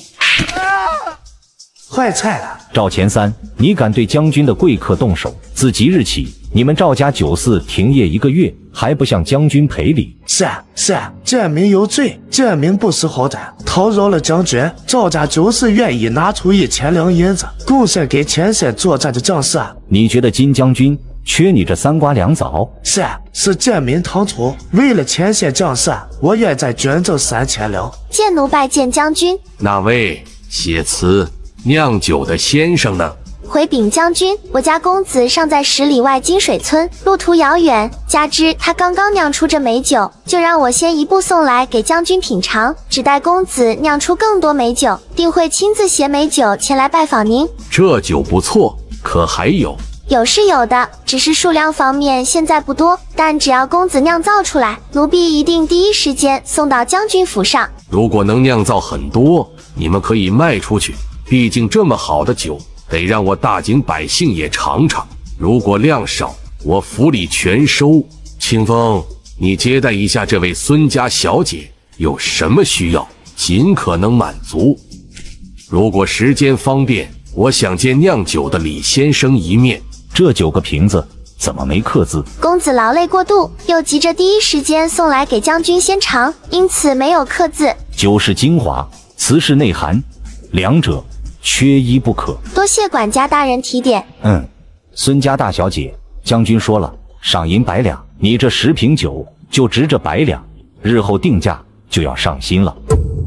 坏菜了！ 赵钱三，你敢对将军的贵客动手？自即日起，你们赵家酒肆停业一个月，还不向将军赔礼？ 是是，贱民有罪，贱民不识好歹，讨扰了将军。赵家酒肆愿意拿出一千两银子，贡献给前线作战的将士。 你觉得金将军缺你这三瓜两枣？ 是是，贱民唐突，为了前线将士，我愿再捐赠三千两。 贱奴拜见将军。 那位写词酿酒的先生呢？ 回禀将军，我家公子尚在十里外金水村，路途遥远，加之他刚刚酿出这美酒，就让我先一步送来给将军品尝。只待公子酿出更多美酒，定会亲自携美酒前来拜访您。 这酒不错，可还有？ 有是有的，只是数量方面现在不多，但只要公子酿造出来，奴婢一定第一时间送到将军府上。 如果能酿造很多，你们可以卖出去，毕竟这么好的酒得让我大井百姓也尝尝。如果量少，我府里全收。清风，你接待一下这位孙家小姐，有什么需要，尽可能满足。如果时间方便，我想见酿酒的李先生一面。 这九个瓶子怎么没刻字？ 公子劳累过度，又急着第一时间送来给将军先尝，因此没有刻字。 酒是精华，词是内涵，两者缺一不可。 多谢管家大人提点。 嗯，孙家大小姐，将军说了，赏银百两，你这十瓶酒就值这百两，日后定价就要上心了。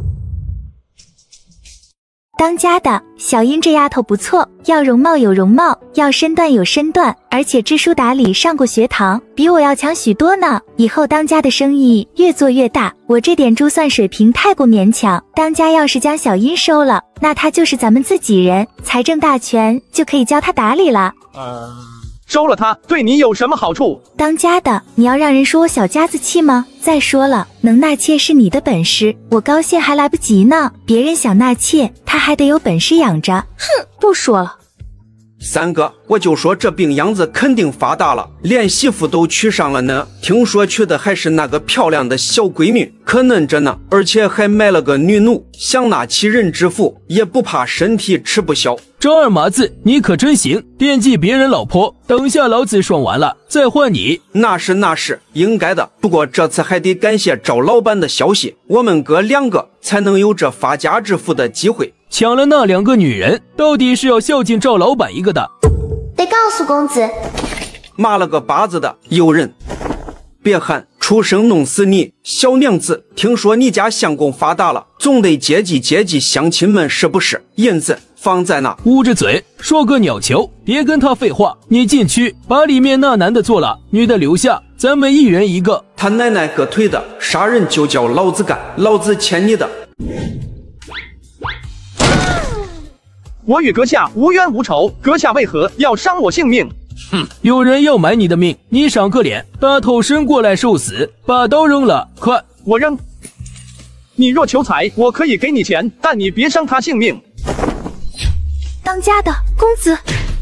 当家的小英这丫头不错，要容貌有容貌，要身段有身段，而且知书达理，上过学堂，比我要强许多呢。以后当家的生意越做越大，我这点珠算水平太过勉强。当家要是将小英收了，那她就是咱们自己人，财政大权就可以交她打理了。 呃，收了她对你有什么好处？ 当家的，你要让人说我小家子气吗？再说了，能纳妾是你的本事，我高兴还来不及呢。别人想纳妾，他还得有本事养着。哼，不说了。 三哥，我就说这病秧子肯定发大了，连媳妇都娶上了呢。听说娶的还是那个漂亮的小闺女，可嫩着呢，而且还买了个女奴，想纳其人之福，也不怕身体吃不消。 这二麻子，你可真行，惦记别人老婆。等下老子爽完了再换你。 那是那是应该的，不过这次还得感谢赵老板的消息，我们哥两个才能有这发家致富的机会。 抢了那两个女人，到底是要孝敬赵老板一个的。 得告诉公子， 骂了个巴子的有人。别喊，出生弄死你，小娘子！听说你家相公发达了，总得接济接济乡亲们，是不是？银子放在那。 捂着嘴，说个鸟球！别跟他废话，你进去把里面那男的做了，女的留下，咱们一人一个。 他奶奶个腿的，杀人就叫老子干，老子欠你的。 我与阁下无冤无仇，阁下为何要伤我性命？ 哼，有人要买你的命，你赏个脸，把头伸过来受死，把刀扔了，快！ 我扔。你若求财，我可以给你钱，但你别伤他性命。 当家的公子，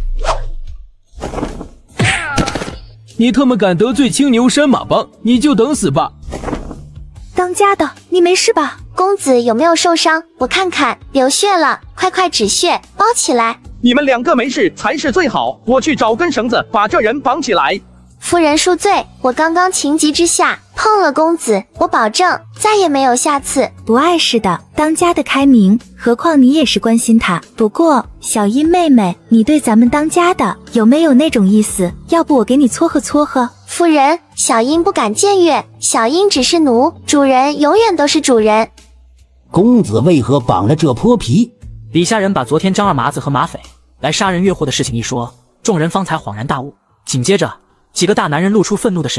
你特么敢得罪青牛山马帮，你就等死吧！ 当家的，你没事吧？ 公子有没有受伤？我看看，流血了，快快止血，包起来。 你们两个没事才是最好，我去找根绳子把这人绑起来。 夫人恕罪，我刚刚情急之下碰了公子，我保证再也没有下次。 不碍事的，当家的开明，何况你也是关心他。不过小英妹妹，你对咱们当家的有没有那种意思？要不我给你撮合撮合。 夫人，小英不敢僭越，小英只是奴，主人永远都是主人。 公子为何绑了这泼皮？ 李下人把昨天张二麻子和马匪来杀人越货的事情一说，众人方才恍然大悟。紧接着，几个大男人露出愤怒的神情，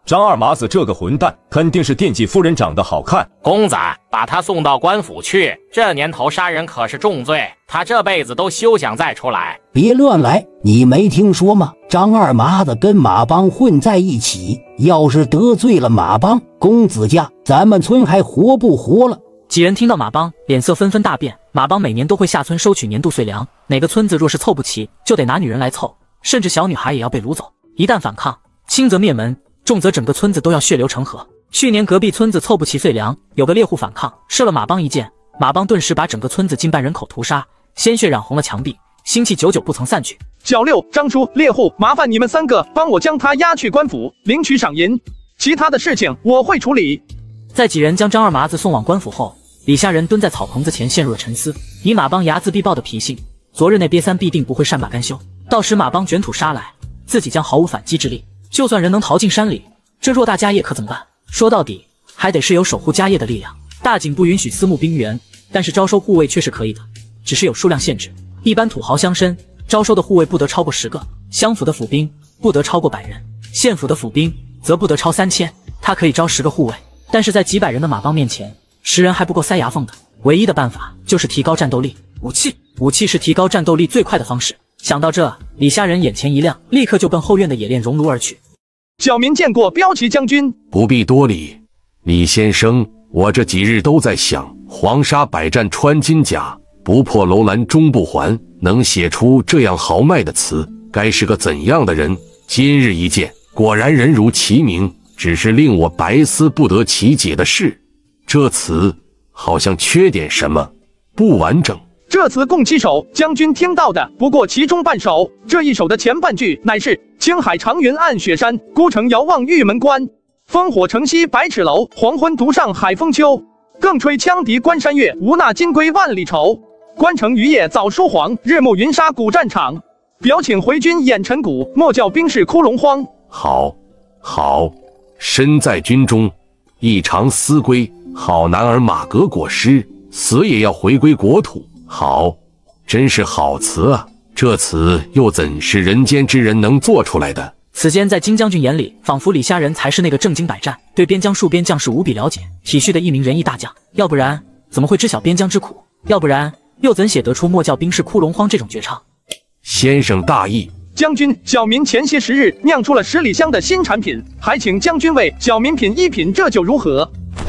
张二麻子这个混蛋，肯定是惦记夫人长得好看。 公子，把他送到官府去，这年头杀人可是重罪，他这辈子都休想再出来。 别乱来，你没听说吗？张二麻子跟马帮混在一起，要是得罪了马帮，公子家咱们村还活不活了？ 几人听到马帮，脸色纷纷大变。马帮每年都会下村收取年度岁粮，哪个村子若是凑不齐，就得拿女人来凑，甚至小女孩也要被掳走。一旦反抗，轻则灭门，重则整个村子都要血流成河。去年隔壁村子凑不齐岁粮，有个猎户反抗，射了马帮一箭，马帮顿时把整个村子近半人口屠杀，鲜血染红了墙壁，腥气久久不曾散去。 小六、张叔、猎户，麻烦你们三个帮我将他押去官府领取赏银，其他的事情我会处理。 在几人将张二麻子送往官府后，李下人蹲在草棚子前陷入了沉思。以马帮睚眦必报的脾性，昨日那瘪三必定不会善罢甘休，到时马帮卷土杀来，自己将毫无反击之力。就算人能逃进山里，这偌大家业可怎么办？说到底，还得是有守护家业的力量。大井不允许私募兵员，但是招收护卫却是可以的，只是有数量限制。一般土豪乡绅招收的护卫不得超过十个，乡府的府兵不得超过百人，县府的府兵则不得超三千。他可以招十个护卫，但是在几百人的马帮面前，十人还不够塞牙缝的。唯一的办法就是提高战斗力，武器，武器是提高战斗力最快的方式。想到这，李虾人眼前一亮，立刻就奔后院的冶炼熔炉而去。 小民见过骠骑将军。 不必多礼，李先生，我这几日都在想，黄沙百战穿金甲，不破楼兰终不还，能写出这样豪迈的词，该是个怎样的人？今日一见，果然人如其名，只是令我百思不得其解的是，这词好像缺点什么，不完整。 这词共七首，将军听到的不过其中半首。这一首的前半句乃是青海长云暗雪山，孤城遥望玉门关，烽火城西百尺楼，黄昏独上海风秋。更吹羌笛关山月，无那金龟万里愁。关城余夜早疏黄，日暮云沙古战场。表请回军掩尘谷，莫教兵士哭龙荒。 好，好，身在军中，一常思归。好男儿马革裹尸，死也要回归国土。好，真是好词啊！这词又怎是人间之人能做出来的？ 此间在金将军眼里，仿佛李虾人才是那个正经百战，对边疆戍边将士无比了解、体恤的一名仁义大将。要不然，怎么会知晓边疆之苦？要不然，又怎写得出莫教兵士哭龙荒这种绝唱？ 先生大义。 将军，小民前些时日酿出了十里香的新产品，还请将军为小民品一品这酒如何？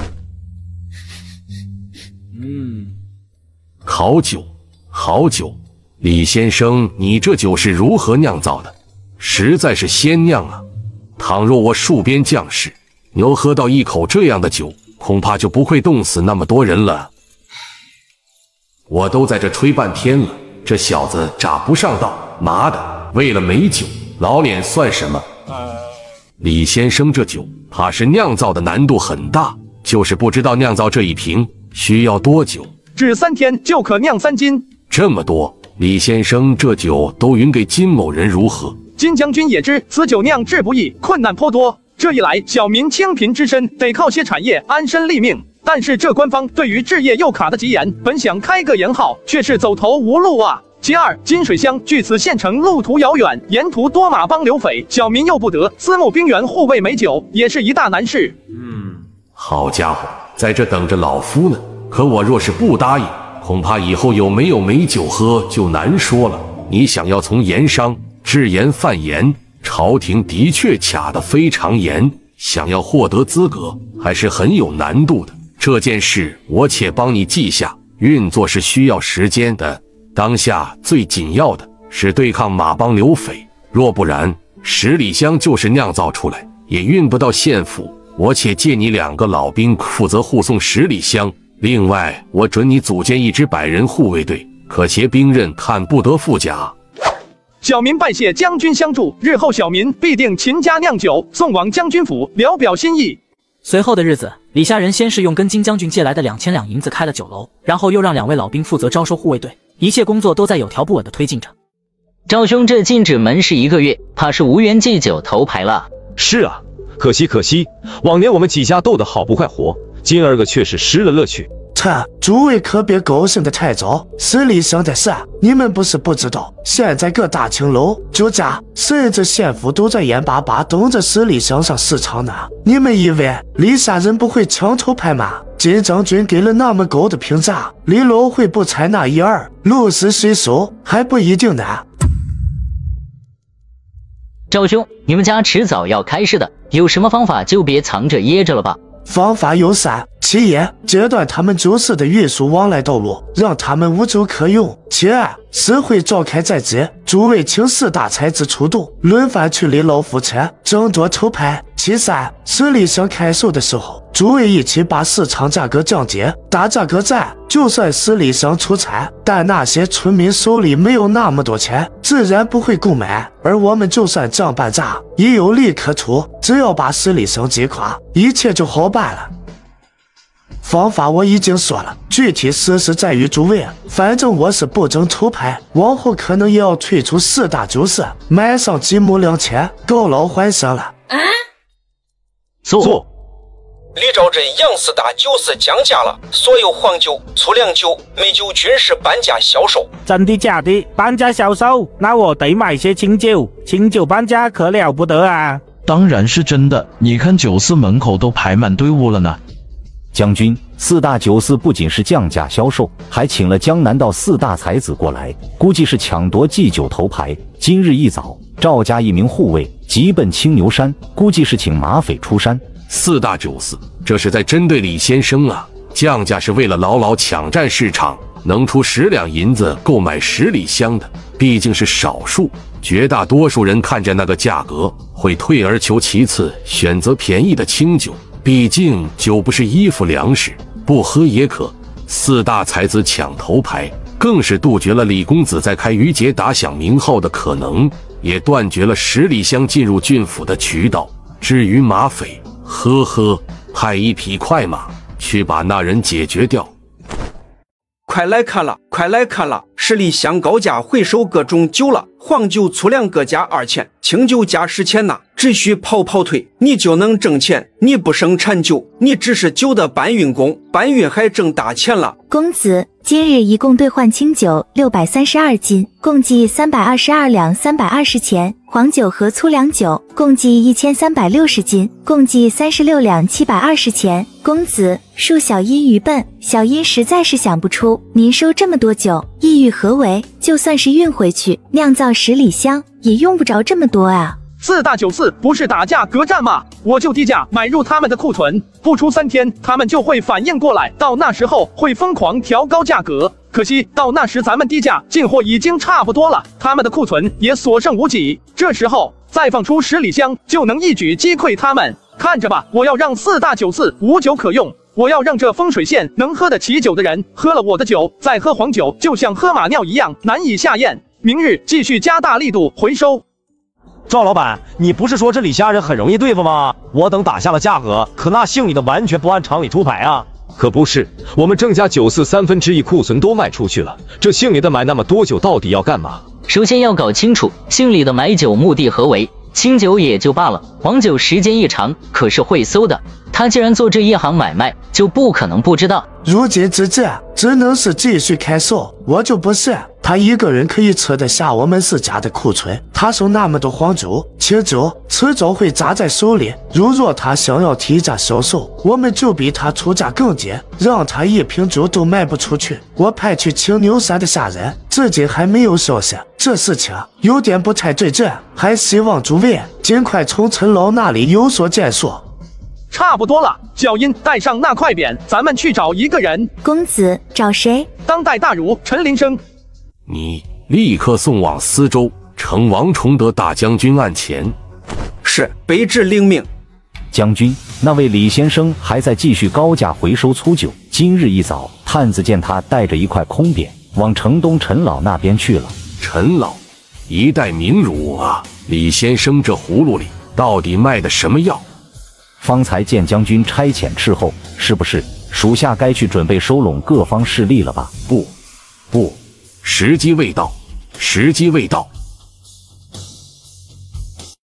嗯，好酒，好酒。李先生，你这酒是如何酿造的？实在是鲜酿啊！倘若我戍边将士牛喝到一口这样的酒，恐怕就不会冻死那么多人了。我都在这吹半天了，这小子咋不上道？妈的，为了美酒，老脸算什么？李先生，这酒怕是酿造的难度很大，就是不知道酿造这一瓶需要多久？ 只三天就可酿三斤。 这么多？李先生，这酒都匀给金某人如何？ 金将军也知此酒酿制不易，困难颇多。这一来，小民清贫之身得靠些产业安身立命。但是这官方对于置业又卡得极严，本想开个言号，却是走投无路啊。其二，金水乡距此县城路途遥远，沿途多马帮流匪，小民又不得私募兵员护卫美酒，也是一大难事。 嗯，好家伙，在这等着老夫呢。可我若是不答应，恐怕以后有没有美酒喝就难说了。你想要从盐商制盐贩盐，朝廷的确卡得非常严，想要获得资格还是很有难度的。这件事我且帮你记下，运作是需要时间的。当下最紧要的是对抗马帮流匪，若不然，十里香就是酿造出来，也运不到县府。我且借你两个老兵负责护送十里香，另外我准你组建一支百人护卫队，可携兵刃，看不得富甲。 小民拜谢将军相助，日后小民必定勤加酿酒，送往将军府聊表心意。 随后的日子，李虾人先是用跟金将军借来的两千两银子开了酒楼，然后又让两位老兵负责招收护卫队，一切工作都在有条不紊地推进着。 赵兄这禁止门市一个月，怕是无缘祭酒头牌了。 是啊，可惜可惜，往年我们几家斗得好不快活，今儿个却是失了乐趣。 切，诸位可别高兴得太早。十里香的事，你们不是不知道，现在各大青楼、酒家，甚至县府都在眼巴巴等着十里香上市场呢。你们以为李下人不会抢头牌吗？金将军给了那么高的评价，李老会不采纳一二，鹿死谁手还不一定呢。 赵兄，你们家迟早要开市的，有什么方法就别藏着掖着了吧。 方法有三：其一，截断他们酒肆的运输往来道路，让他们无酒可用；其二，市会召开在即，诸位请四大才子出动，轮番去李老府车，争夺抽牌；其三，十里香开售的时候，诸位一起把市场价格降低，打价格战。就算十里香出产，但那些村民手里没有那么多钱，自然不会购买。而我们就算降半价，也有利可图，只要把十里香击垮，一切就好办了。方法我已经说了，具体实施在于诸位。反正我是不争抽牌，往后可能也要退出四大酒肆，买上几亩两千，告老还乡了。 啊，坐。 李兆镇杨四大酒肆降价了，所有黄酒、粗粮酒、美酒均是半价销售。 真的假的？半价销售？那我得买些清酒，清酒半价可了不得啊！ 当然是真的，你看酒肆门口都排满队伍了呢。 将军，四大酒肆不仅是降价销售，还请了江南道四大才子过来，估计是抢夺祭酒头牌。今日一早，赵家一名护卫急奔青牛山，估计是请马匪出山。 四大酒肆，这是在针对李先生啊！降价是为了牢牢抢占市场，能出十两银子购买十里香的，毕竟是少数，绝大多数人看着那个价格，会退而求其次，选择便宜的清酒。毕竟酒不是衣服粮食，不喝也渴。四大才子抢头牌，更是杜绝了李公子在开渔节打响名号的可能，也断绝了十里香进入郡府的渠道。至于马匪，呵呵，派一匹快马去把那人解决掉。 快来看了，快来看了！十里香高价回收各种酒了，黄酒、粗粮各加二钱，清酒加十钱呐！只需跑跑腿，你就能挣钱。你不生产酒，你只是酒的搬运工，搬运还挣大钱了。 公子，今日一共兑换清酒六百三十二斤，共计三百二十二两三百二十钱；黄酒和粗粮酒共计一千三百六十斤，共计三十六两七百二十钱。公子，恕小阴愚笨，小阴实在是想不出，您收这么多酒，意欲何为？就算是运回去酿造十里香，也用不着这么多啊。 四大酒肆不是打价格战吗？我就低价买入他们的库存，不出三天，他们就会反应过来，到那时候会疯狂调高价格。可惜到那时咱们低价进货已经差不多了，他们的库存也所剩无几，这时候再放出十里香，就能一举击溃他们。看着吧，我要让四大酒肆无酒可用，我要让这风水县能喝得起酒的人喝了我的酒，再喝黄酒，就像喝马尿一样难以下咽。明日继续加大力度回收。 赵老板，你不是说这李家人很容易对付吗？我等打下了价格，可那姓李的完全不按常理出牌啊！ 可不是，我们郑家酒肆三分之一库存都卖出去了，这姓李的买那么多酒到底要干嘛？ 首先要搞清楚姓李的买酒目的何为。清酒也就罢了，黄酒时间一长可是会馊的。他既然做这一行买卖，就不可能不知道。 如今之计，只能是继续开售。我就不信他一个人可以吃得下我们四家的库存。他收那么多黄酒、清酒，迟早会砸在手里。如若他想要提价销售，我们就比他出价更低，让他一瓶酒都卖不出去。我派去青牛山的下人，至今还没有消息。这事情有点不太对劲，还希望诸位尽快从陈老那里有所建树。 差不多了，小阴带上那块匾，咱们去找一个人。 公子，找谁？ 当代大儒陈林生。 你立刻送往司州，呈王崇德大将军案前。 是，卑职领命。 将军，那位李先生还在继续高价回收粗酒。今日一早，探子见他带着一块空匾往城东陈老那边去了。 陈老，一代名儒啊！李先生这葫芦里到底卖的什么药？ 方才见将军差遣斥候，是不是属下该去准备收拢各方势力了吧？ 不，不，时机未到，时机未到。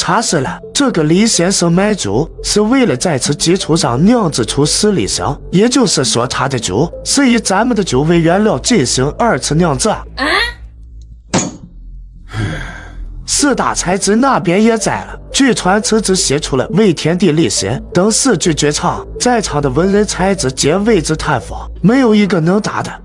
他是了，这个李先生买猪是为了在此基础上酿制出十里香，也就是说他的猪是以咱们的酒为原料进行二次酿制。啊四大才子那边也在了，据传此子写出了为天地立心等四句绝唱，在场的文人才子皆为之叹服，没有一个能答的。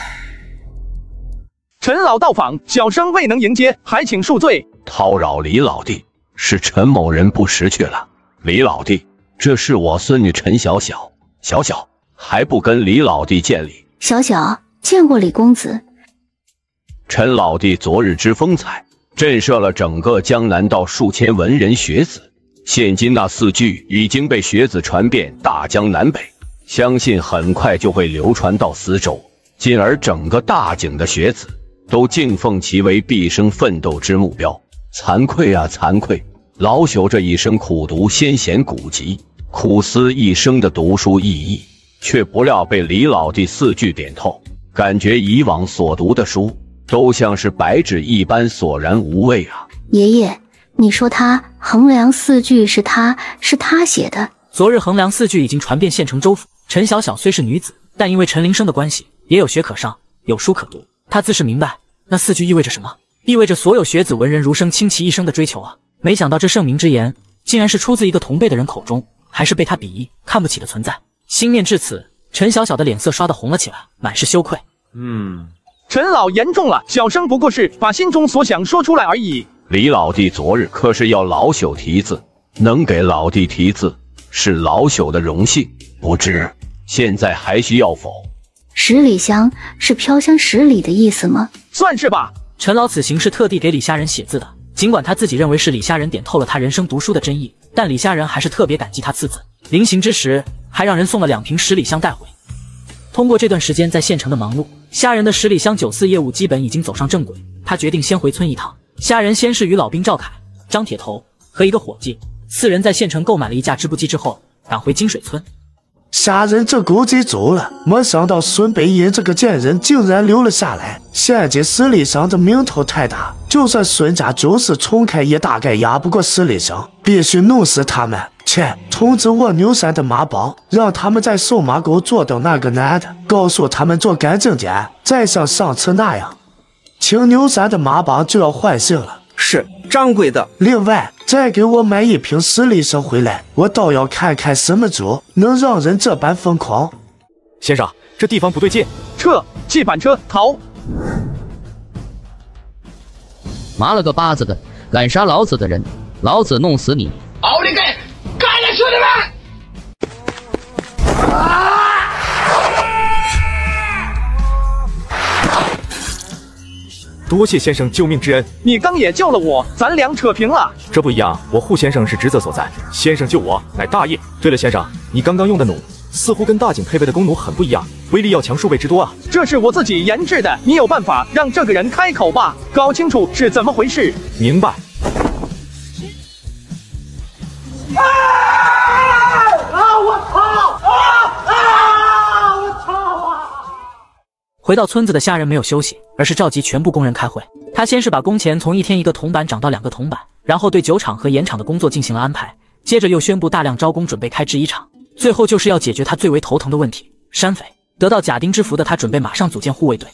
陈老到访，小生未能迎接，还请恕罪。 叨扰李老弟，是陈某人不识趣了。李老弟，这是我孙女陈小小，小小还不跟李老弟见礼。 小小见过李公子。 陈老弟昨日之风采，震慑了整个江南道数千文人学子，现今那四句已经被学子传遍大江南北，相信很快就会流传到四周，进而整个大井的学子都敬奉其为毕生奋斗之目标。惭愧啊惭愧，老朽这一生苦读先贤古籍，苦思一生的读书意义，却不料被李老弟四句点透，感觉以往所读的书都像是白纸一般索然无味啊！ 爷爷，你说他衡量四句是他是他写的？ 昨日衡量四句已经传遍县城州府。陈小小虽是女子，但因为陈林生的关系，也有学可上，有书可读。她自是明白那四句意味着什么，意味着所有学子文人儒生倾其一生的追求啊！没想到这圣明之言，竟然是出自一个同辈的人口中，还是被他鄙夷看不起的存在。心念至此，陈小小的脸色刷得红了起来，满是羞愧。 嗯。陈老言重了，小生不过是把心中所想说出来而已。 李老弟昨日可是要老朽题字，能给老弟题字是老朽的荣幸，不知现在还需要否？ 十里香是飘香十里的意思吗？ 算是吧。 陈老此行是特地给李虾仁写字的，尽管他自己认为是李虾仁点透了他人生读书的真意，但李虾仁还是特别感激他赐字。临行之时，还让人送了两瓶十里香带回。通过这段时间在县城的忙碌，虾仁的十里香酒肆业务基本已经走上正轨。他决定先回村一趟。虾仁先是与老兵赵凯、张铁头和一个伙计四人在县城购买了一架织布机之后，赶回金水村。 虾仁这估计走了，没想到孙北银这个贱人竟然留了下来。现今十里香这名头太大，就算孙家九世重开，也大概压不过十里香，必须弄死他们。切，通知我牛山的马帮，让他们在瘦马沟捉到那个男的，告诉他们做干净点，再像上次那样，请牛山的马帮就要唤醒了。 是，掌柜的。 另外，再给我买一瓶十里香回来，我倒要看看什么酒能让人这般疯狂。 先生，这地方不对劲， 撤！系板车逃！ 麻了个巴子的，敢杀老子的人，老子弄死你！ 奥利给！干了，兄弟们！啊！ 多谢先生救命之恩， 你刚也救了我，咱俩扯平了。 这不一样，我护先生是职责所在，先生救我乃大义。对了，先生，你刚刚用的弩似乎跟大井配备的弓弩很不一样，威力要强数倍之多啊！ 这是我自己研制的，你有办法让这个人开口吧？搞清楚是怎么回事。 明白。 啊！啊！我操！啊啊！我操啊！ 回到村子的虾仁没有休息，而是召集全部工人开会。他先是把工钱从一天一个铜板涨到两个铜板，然后对酒厂和盐厂的工作进行了安排，接着又宣布大量招工，准备开制衣厂。最后就是要解决他最为头疼的问题——山匪。得到贾丁之福的他，准备马上组建护卫队。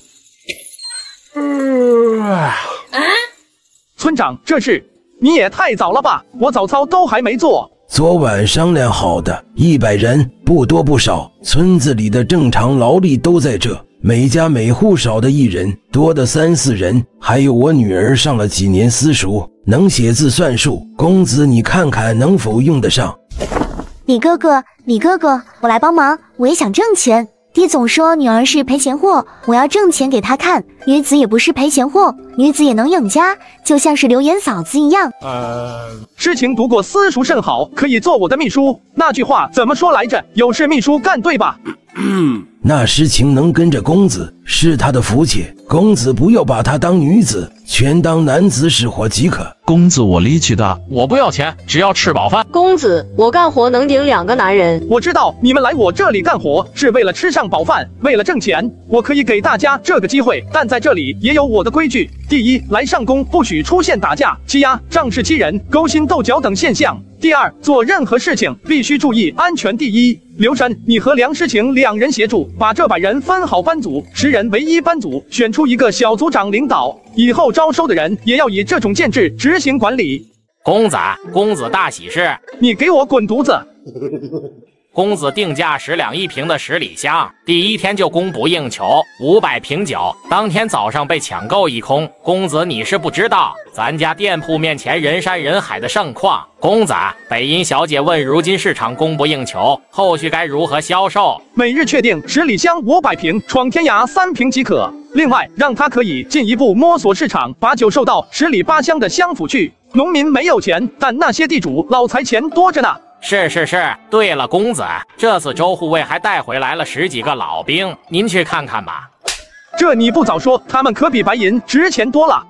啊！村长，这事你也太早了吧？我早操都还没做。 昨晚商量好的，一百人，不多不少，村子里的正常劳力都在这。每家每户少的一人，多的三四人，还有我女儿上了几年私塾，能写字算数，公子你看看能否用得上？ 李哥哥，李哥哥，我来帮忙，我也想挣钱。爹总说女儿是赔钱货，我要挣钱给他看。女子也不是赔钱货，女子也能养家，就像是流言嫂子一样。 呃，诗情读过私塾甚好，可以做我的秘书。那句话怎么说来着？有事秘书干，对吧？ 那诗情能跟着公子是他的福气，公子不要把她当女子，全当男子使唤即可。 公子我力气大， 我不要钱，只要吃饱饭。 公子，我干活能顶两个男人。 我知道你们来我这里干活是为了吃上饱饭，为了挣钱。我可以给大家这个机会，但在这里也有我的规矩。第一，来上工不许出现打架、欺压、仗势欺人、勾心斗角等现象。第二，做任何事情必须注意安全第一。刘山，你和梁诗晴两人协助，把这百人分好班组，十人为一班组，选出一个小组长领导。以后招收的人也要以这种建制执行管理。 公子，公子大喜事！ 你给我滚犊子！ 公子定价十两一瓶的十里香，第一天就供不应求，五百瓶酒，当天早上被抢购一空。公子你是不知道，咱家店铺面前人山人海的盛况。公子，北阴小姐问，如今市场供不应求，后续该如何销售？ 每日确定十里香五百瓶，闯天涯三瓶即可。另外，让他可以进一步摸索市场，把酒售到十里八乡的乡府去。农民没有钱，但那些地主老财钱多着呢。 是是是，对了，公子，这次周护卫还带回来了十几个老兵，您去看看吧。 这你不早说，他们可比白银值钱多了。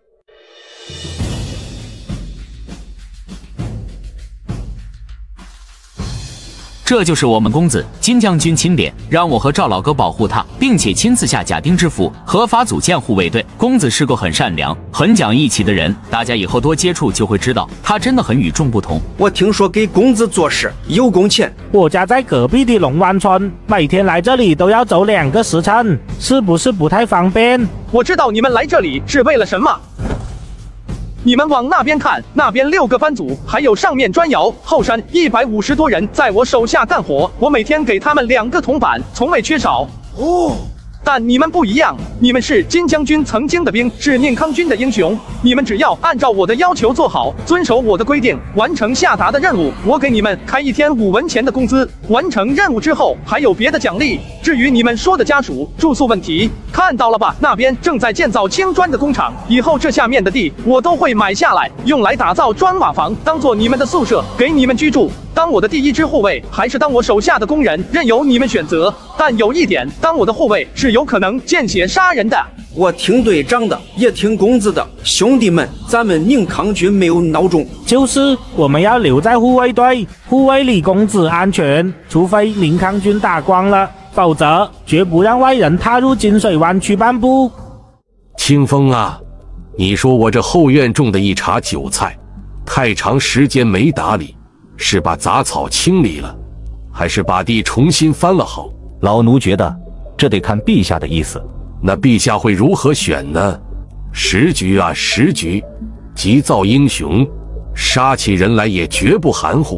这就是我们公子金将军钦点，让我和赵老哥保护他，并且亲自下甲丁之符，合法组建护卫队。公子是个很善良、很讲义气的人，大家以后多接触就会知道，他真的很与众不同。 我听说给公子做事有工钱， 我家在隔壁的龙湾村，每天来这里都要走两个时辰，是不是不太方便？ 我知道你们来这里是为了什么。你们往那边看，那边六个班组，还有上面砖窑、后山一百五十多人在我手下干活，我每天给他们两个铜板，从未缺少。哦，但你们不一样，你们是金将军曾经的兵，是宁康军的英雄。你们只要按照我的要求做好，遵守我的规定，完成下达的任务，我给你们开一天五文钱的工资。完成任务之后，还有别的奖励。至于你们说的家属住宿问题，看到了吧？那边正在建造青砖的工厂，以后这下面的地我都会买下来，用来打造砖瓦房，当做你们的宿舍，给你们居住。当我的第一支护卫，还是当我手下的工人，任由你们选择。但有一点，当我的护卫是有可能见血杀人的。 我听队长的，也听公子的，兄弟们，咱们宁康军没有孬种， 就是我们要留在护卫队，护卫李公子安全，除非宁康军打光了，否则绝不让外人踏入金水湾区半步。 清风啊，你说我这后院种的一茬韭菜，太长时间没打理，是把杂草清理了，还是把地重新翻了好？ 老奴觉得这得看陛下的意思。 那陛下会如何选呢？时局啊时局，急躁英雄，杀起人来也绝不含糊。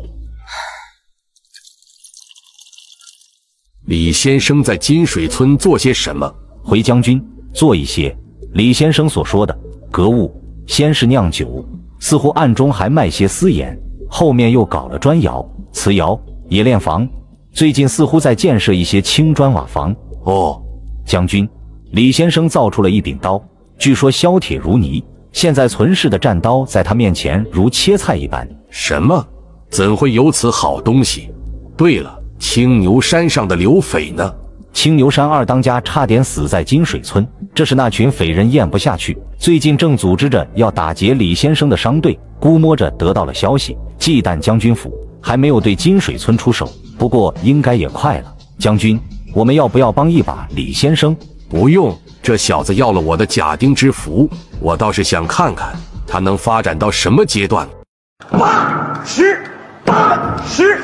李先生在金水村做些什么？ 回将军，做一些李先生所说的格物，先是酿酒，似乎暗中还卖些私盐，后面又搞了砖窑、瓷窑、冶炼房，最近似乎在建设一些青砖瓦房。 哦， 将军，李先生造出了一柄刀，据说削铁如泥，现在存世的战刀在他面前如切菜一般。 什么？怎会有此好东西？对了，青牛山上的刘匪呢？ 青牛山二当家差点死在金水村，这是那群匪人咽不下去，最近正组织着要打劫李先生的商队，估摸着得到了消息，忌惮将军府，还没有对金水村出手，不过应该也快了。将军，我们要不要帮一把李先生？ 不用，这小子要了我的甲丁之符，我倒是想看看他能发展到什么阶段。 八十，八十。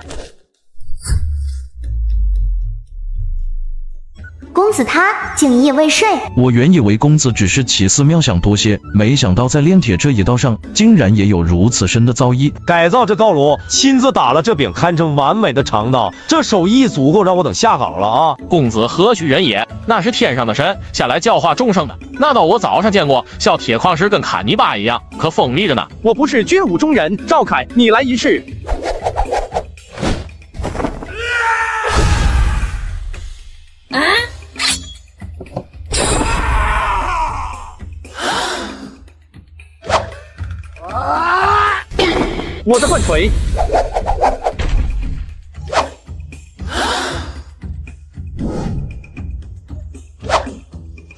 公子他竟夜未睡。 我原以为公子只是奇思妙想多些，没想到在炼铁这一道上，竟然也有如此深的造诣。 改造这高炉，亲自打了这柄堪称完美的长刀，这手艺足够让我等下岗了啊！ 公子何许人也？那是天上的神下来教化众生的。那刀我早上见过，像铁矿石跟砍泥巴一样，可锋利着呢。 我不是军武中人，赵凯，你来一试。 啊！ 我的棍锤，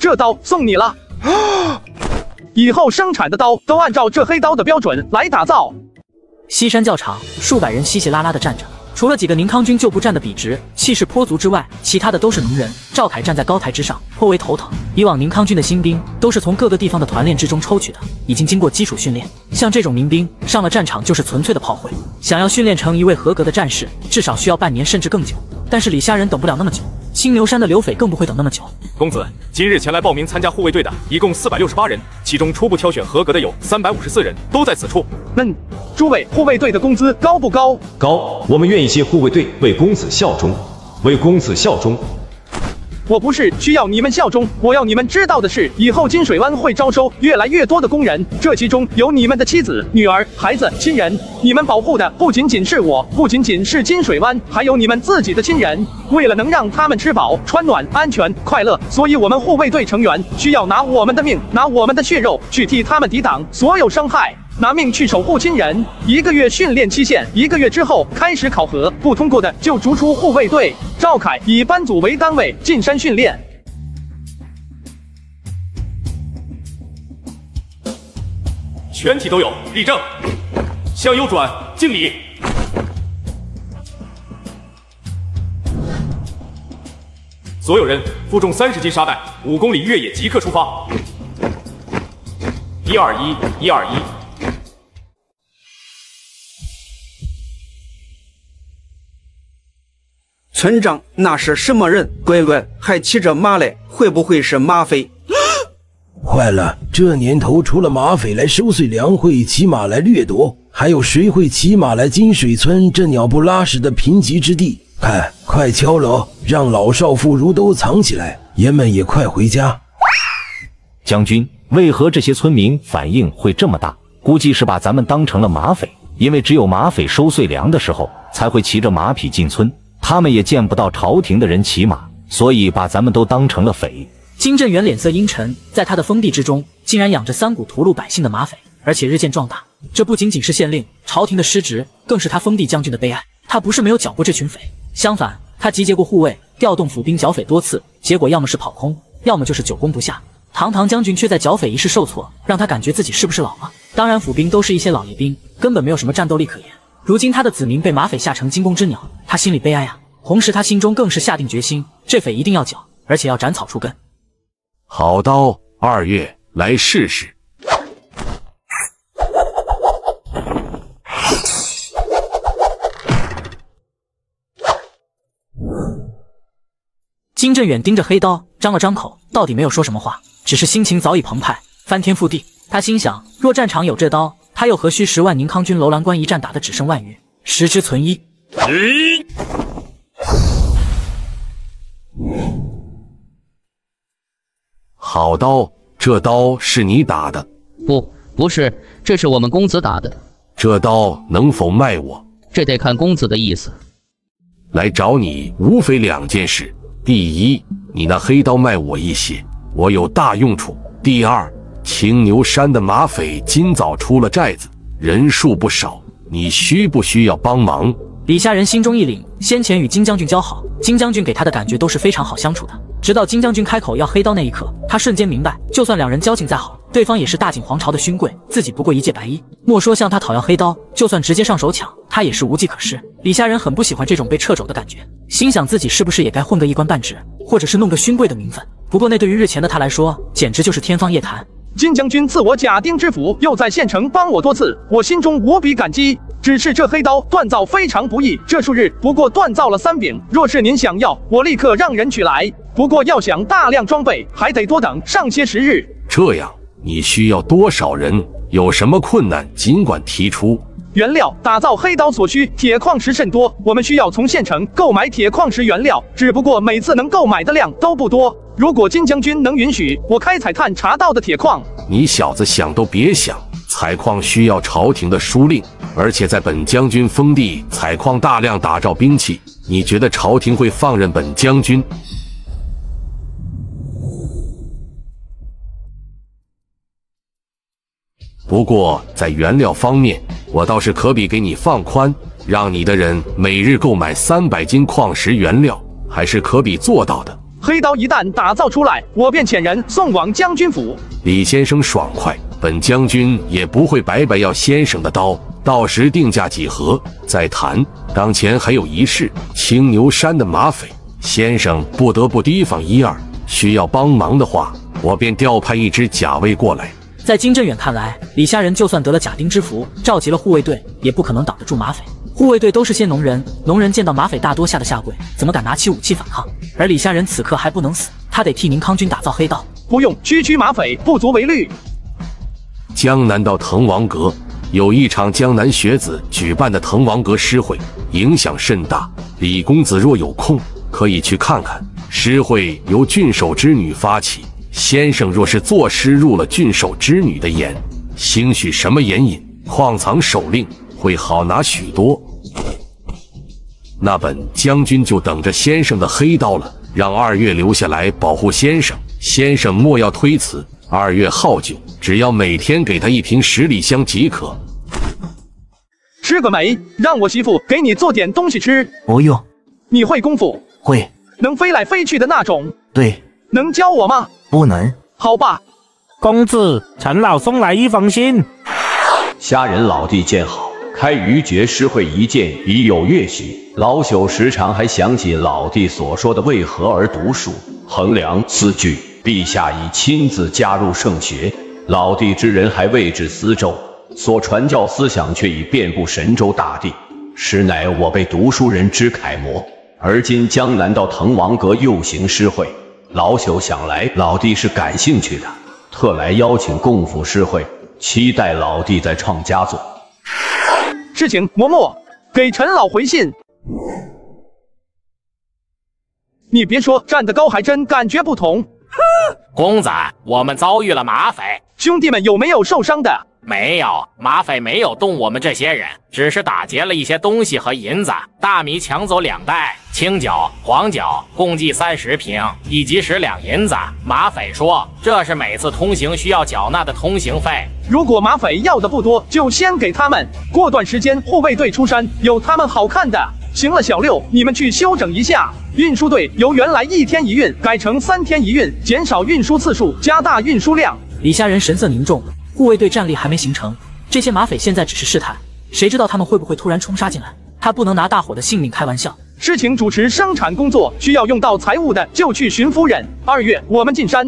这刀送你了。以后生产的刀都按照这黑刀的标准来打造。 西山教场，数百人稀稀拉拉的站着，除了几个宁康军就不站得笔直、气势颇足之外，其他的都是农人。赵凯站在高台之上，颇为头疼。以往宁康军的新兵都是从各个地方的团练之中抽取的，已经经过基础训练。像这种民兵上了战场就是纯粹的炮灰，想要训练成一位合格的战士，至少需要半年甚至更久。但是李虾人等不了那么久，青牛山的刘斐更不会等那么久。 公子，今日前来报名参加护卫队的一共四百六十八人，其中初步挑选合格的有三百五十四人，都在此处。 嗯，诸位，护卫队的工资高不高？ 高，我们愿意谢护卫队为公子效忠，为公子效忠。 我不是需要你们效忠，我要你们知道的是，以后金水湾会招收越来越多的工人，这其中有你们的妻子、女儿、孩子、亲人。你们保护的不仅仅是我，不仅仅是金水湾，还有你们自己的亲人。为了能让他们吃饱、穿暖、安全、快乐，所以我们护卫队成员需要拿我们的命，拿我们的血肉去替他们抵挡所有伤害。拿命去守护亲人，一个月训练期限，一个月之后开始考核，不通过的就逐出护卫队。赵凯以班组为单位进山训练。 全体都有，立正，向右转，敬礼。所有人负重三十斤沙袋，五公里越野即刻出发。一二一，一二一。 村长，那是什么人？乖乖，还骑着马嘞，会不会是马匪？ 坏了，这年头除了马匪来收碎粮会骑马来掠夺，还有谁会骑马来金水村这鸟不拉屎的贫瘠之地？看，快敲锣，让老少妇孺都藏起来，爷们也快回家。 将军，为何这些村民反应会这么大？估计是把咱们当成了马匪，因为只有马匪收碎粮的时候才会骑着马匹进村。他们也见不到朝廷的人骑马，所以把咱们都当成了匪。 金振元脸色阴沉，在他的封地之中，竟然养着三股屠戮百姓的马匪，而且日渐壮大。这不仅仅是县令、朝廷的失职，更是他封地将军的悲哀。他不是没有剿过这群匪，相反，他集结过护卫，调动府兵剿匪多次，结果要么是跑空，要么就是久攻不下。堂堂将军却在剿匪一事受挫，让他感觉自己是不是老了？当然，府兵都是一些老爷兵，根本没有什么战斗力可言。如今他的子民被马匪吓成惊弓之鸟，他心里悲哀啊！同时他心中更是下定决心，这匪一定要剿，而且要斩草除根。 好刀，二月来试试。 金振远盯着黑刀，张了张口，到底没有说什么话，只是心情早已澎湃，翻天覆地。他心想，若战场有这刀，他又何须十万宁康军楼兰关一战打得只剩万余，十之存一。 好刀，这刀是你打的？ 不，不是，这是我们公子打的。 这刀能否卖我？ 这得看公子的意思。 来找你无非两件事：第一，你那黑刀卖我一些，我有大用处；第二，青牛山的马匪今早出了寨子，人数不少，你需不需要帮忙？ 李虾人心中一凛，先前与金将军交好，金将军给他的感觉都是非常好相处的。直到金将军开口要黑刀那一刻，他瞬间明白，就算两人交情再好，对方也是大景皇朝的勋贵，自己不过一介白衣。莫说向他讨要黑刀，就算直接上手抢，他也是无计可施。李虾人很不喜欢这种被掣肘的感觉，心想自己是不是也该混个一官半职，或者是弄个勋贵的名分。不过那对于日前的他来说，简直就是天方夜谭。 金将军赐我甲丁之符，又在县城帮我多次，我心中无比感激。只是这黑刀锻造非常不易，这数日不过锻造了三柄。若是您想要，我立刻让人取来。不过要想大量装备，还得多等上些时日。 这样，你需要多少人？有什么困难尽管提出。 原料打造黑刀所需铁矿石甚多，我们需要从县城购买铁矿石原料，只不过每次能购买的量都不多。如果金将军能允许，我开采探查到的铁矿。 你小子想都别想，采矿需要朝廷的书令，而且在本将军封地采矿大量打造兵器，你觉得朝廷会放任本将军？不过在原料方面，我倒是可比给你放宽，让你的人每日购买三百斤矿石原料，还是可比做到的。 黑刀一旦打造出来，我便遣人送往将军府。 李先生爽快，本将军也不会白白要先生的刀，到时定价几何再谈。当前还有一事，青牛山的马匪，先生不得不提防一二，需要帮忙的话，我便调派一支甲卫过来。 在金振远看来，李虾仁就算得了甲丁之福，召集了护卫队，也不可能挡得住马匪。护卫队都是些农人，农人见到马匪大多吓得下跪，怎么敢拿起武器反抗？而李虾仁此刻还不能死，他得替宁康军打造黑道。 不用，区区马匪不足为虑。 江南道滕王阁有一场江南学子举办的滕王阁诗会，影响甚大。李公子若有空，可以去看看。诗会由郡守之女发起，先生若是作诗入了郡守之女的眼，兴许什么眼影，矿藏手令会好拿许多。那本将军就等着先生的黑刀了，让二月留下来保护先生，先生莫要推辞。二月好酒，只要每天给他一瓶十里香即可。 吃个没，让我媳妇给你做点东西吃。 不用。 你会功夫？ 会。 能飞来飞去的那种？ 对。 能教我吗？ 不能。 好吧。 公子，陈老送来一封信。 虾仁老弟见好，开余爵诗会一见已有月许，老朽时常还想起老弟所说的为何而读书，衡量四句。陛下已亲自加入圣学，老弟之人还未至司州，所传教思想却已遍布神州大地，实乃我辈读书人之楷模。而今江南道滕王阁又行诗会，老朽想来老弟是感兴趣的，特来邀请共赴诗会，期待老弟再创佳作。 事情嬷嬷给陈老回信。你别说，站得高还真感觉不同。 公子，我们遭遇了马匪， 兄弟们有没有受伤的？ 没有，马匪没有动我们这些人，只是打劫了一些东西和银子。大米抢走两袋，青角、黄角共计三十瓶，以及十两银子。马匪说这是每次通行需要缴纳的通行费。 如果马匪要的不多，就先给他们。过段时间护卫队出山，有他们好看的。行了，小六，你们去休整一下。运输队由原来一天一运改成三天一运，减少运输次数，加大运输量。 李虾仁神色凝重，护卫队战力还没形成，这些马匪现在只是试探，谁知道他们会不会突然冲杀进来？他不能拿大伙的性命开玩笑。 事情主持生产工作需要用到财物的，就去寻夫人。二月我们进山。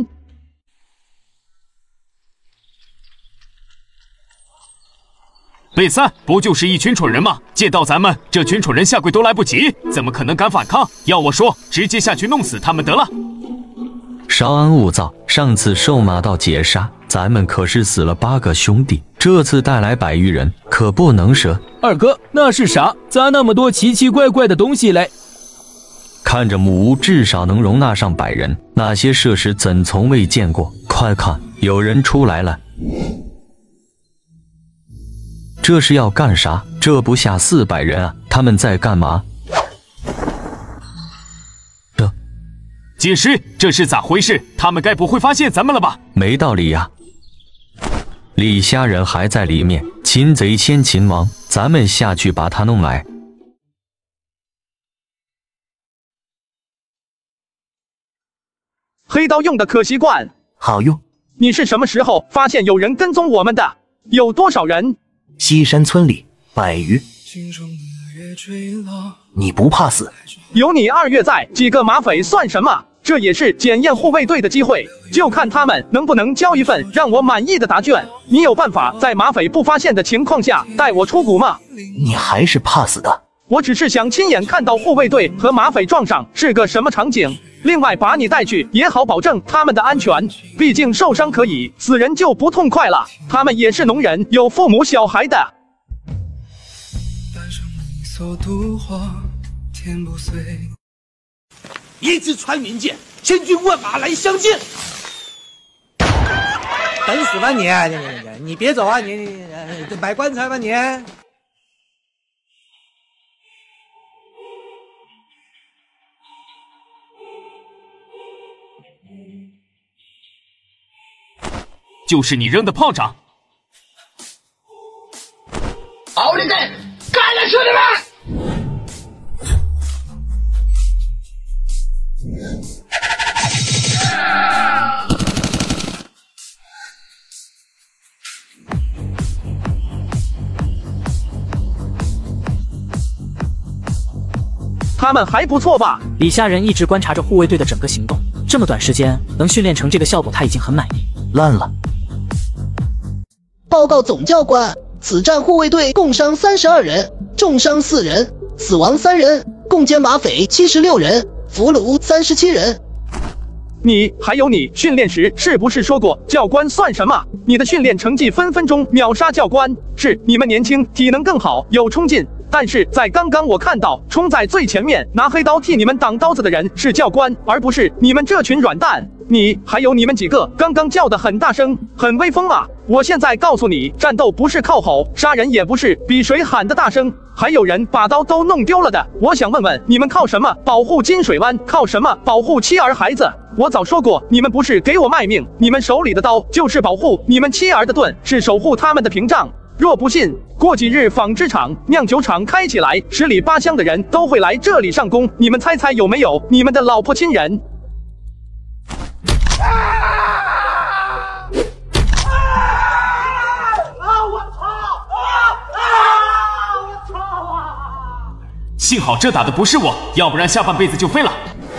贝三不就是一群蠢人吗？见到咱们这群蠢人下跪都来不及，怎么可能敢反抗？要我说，直接下去弄死他们得了。 稍安勿躁，上次瘦马道劫杀，咱们可是死了八个兄弟，这次带来百余人，可不能折。 二哥，那是啥？咋那么多奇奇怪怪的东西嘞？ 看着木屋至少能容纳上百人，那些设施怎从未见过？快看，有人出来了。这是要干啥？这不下四百人啊！他们在干嘛？ 这解释，这是咋回事？他们该不会发现咱们了吧？ 没道理呀！李虾仁还在里面，擒贼先擒王，咱们下去把他弄来。 黑刀用的可习惯， 好用。 你是什么时候发现有人跟踪我们的？有多少人？ 西山村里百余。你不怕死？ 有你二月在，几个马匪算什么？这也是检验护卫队的机会，就看他们能不能交一份让我满意的答卷。你有办法在马匪不发现的情况下带我出谷吗？ 你还是怕死的。 我只是想亲眼看到护卫队和马匪撞上是个什么场景，另外把你带去也好保证他们的安全。毕竟受伤可以，死人就不痛快了。他们也是农人，有父母小孩的。 一支穿云箭，千军万马来相见。 等死吧你！你你你别走啊！你你你买棺材吧你！ 就是你扔的炮仗！ 奥利给，干了兄弟们！ 他们还不错吧？ 李虾仁一直观察着护卫队的整个行动，这么短时间能训练成这个效果，他已经很满意。 烂了。 报告总教官，此战护卫队共伤三十二人，重伤四人，死亡三人，共歼马匪七十六人，俘虏三十七人。 你还有你训练时是不是说过教官算什么？你的训练成绩分分钟秒杀教官。是你们年轻，体能更好，有冲劲。但是在刚刚我看到冲在最前面拿黑刀替你们挡刀子的人是教官，而不是你们这群软蛋。你还有你们几个刚刚叫得很大声，很威风啊！我现在告诉你，战斗不是靠吼，杀人也不是比谁喊得大声，还有人把刀都弄丢了的。我想问问你们靠什么保护金水湾？靠什么保护妻儿孩子？我早说过，你们不是给我卖命，你们手里的刀就是保护你们妻儿的盾，是守护他们的屏障。若不信，过几日纺织厂、酿酒厂开起来，十里八乡的人都会来这里上工。你们猜猜有没有你们的老婆亲人？啊！ 我操！啊！我操啊！幸好这打的不是我，要不然下半辈子就废了。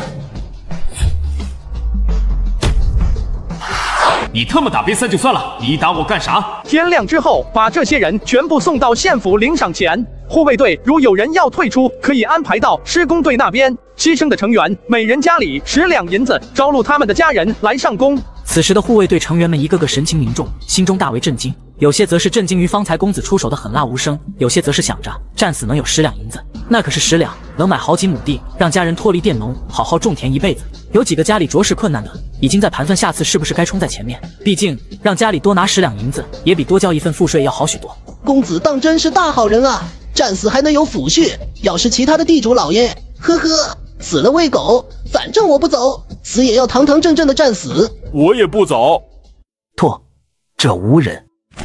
你特么打瘪三就算了，你打我干啥？ 天亮之后，把这些人全部送到县府领赏钱。护卫队如有人要退出，可以安排到施工队那边。牺牲的成员每人家里十两银子，招录他们的家人来上工。 此时的护卫队成员们一个个神情凝重，心中大为震惊，有些则是震惊于方才公子出手的狠辣无声，有些则是想着战死能有十两银子，那可是十两，能买好几亩地，让家人脱离佃农，好好种田一辈子。有几个家里着实困难的，已经在盘算下次是不是该冲在前面，毕竟让家里多拿十两银子，也比多交一份赋税要好许多。 公子当真是大好人啊，战死还能有抚恤，要是其他的地主老爷，呵呵，死了喂狗，反正我不走，死也要堂堂正正的战死。 我也不走。 唾，这无人。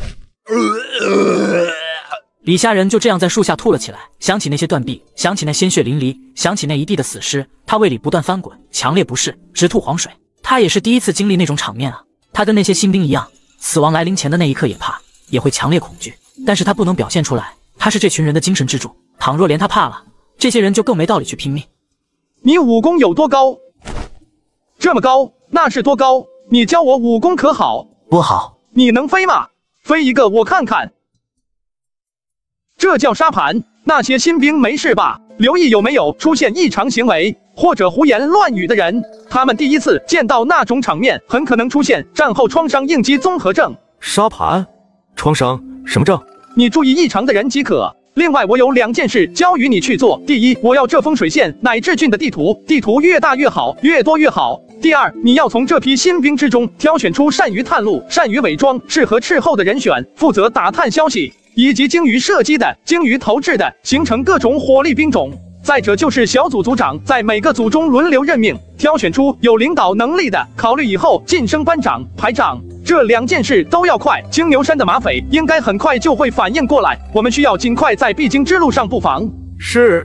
李虾仁就这样在树下吐了起来，想起那些断臂，想起那鲜血淋漓，想起那一地的死尸，他胃里不断翻滚，强烈不适，直吐黄水。他也是第一次经历那种场面啊！他跟那些新兵一样，死亡来临前的那一刻也怕，也会强烈恐惧，但是他不能表现出来，他是这群人的精神支柱。倘若连他怕了，这些人就更没道理去拼命。 你武功有多高？这么高？那是多高？你教我武功可好？ 不好。 你能飞吗？飞一个我看看。这叫沙盘。那些新兵没事吧？留意有没有出现异常行为或者胡言乱语的人。他们第一次见到那种场面，很可能出现战后创伤应激综合症。 沙盘？创伤？什么症？ 你注意异常的人即可。另外，我有两件事交予你去做。第一，我要这风水县乃至郡的地图，地图越大越好，越多越好。第二，你要从这批新兵之中挑选出善于探路、善于伪装、适合斥候的人选，负责打探消息，以及精于射击的、精于投掷的，形成各种火力兵种。再者就是小组组长在每个组中轮流任命，挑选出有领导能力的，考虑以后晋升班长、排长。这两件事都要快，青牛山的马匪应该很快就会反应过来，我们需要尽快在必经之路上布防。 是。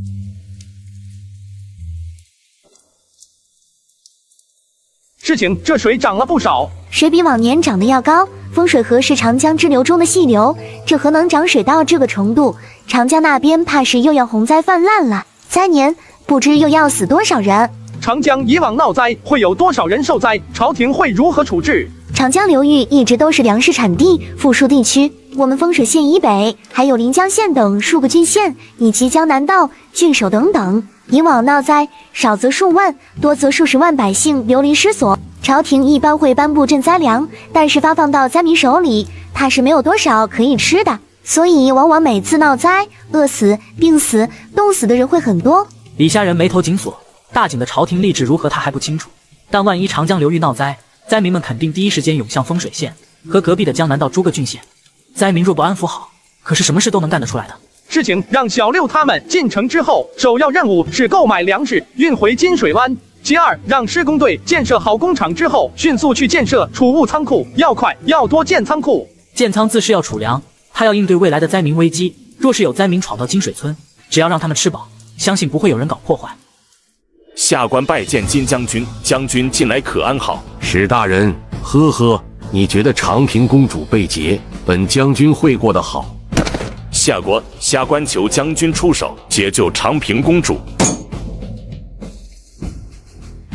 事情这水涨了不少， 水比往年涨得要高。风水河是长江支流中的细流，这河能涨水到这个程度，长江那边怕是又要洪灾泛滥了，灾年不知又要死多少人。 长江以往闹灾会有多少人受灾？朝廷会如何处置？ 长江流域一直都是粮食产地，富庶地区。我们风水县以北还有临江县等数个郡县，以及江南道、郡守等等。以往闹灾，少则数万，多则数十万百姓流离失所。朝廷一般会颁布赈灾粮，但是发放到灾民手里，怕是没有多少可以吃的，所以往往每次闹灾，饿死、病死、冻死的人会很多。 李虾仁眉头紧锁，大景的朝廷吏治如何他还不清楚，但万一长江流域闹灾，灾民们肯定第一时间涌向风水县和隔壁的江南道诸个郡县。灾民若不安抚好，可是什么事都能干得出来的。 事情让小六他们进城之后，首要任务是购买粮食运回金水湾。其二，让施工队建设好工厂之后，迅速去建设储物仓库，要快要多建仓库。 建仓自是要储粮，他要应对未来的灾民危机。若是有灾民闯到金水村，只要让他们吃饱，相信不会有人搞破坏。 下官拜见金将军，将军近来可安好？ 史大人，呵呵，你觉得长平公主被劫，本将军会过得好？ 下官下官求将军出手解救长平公主。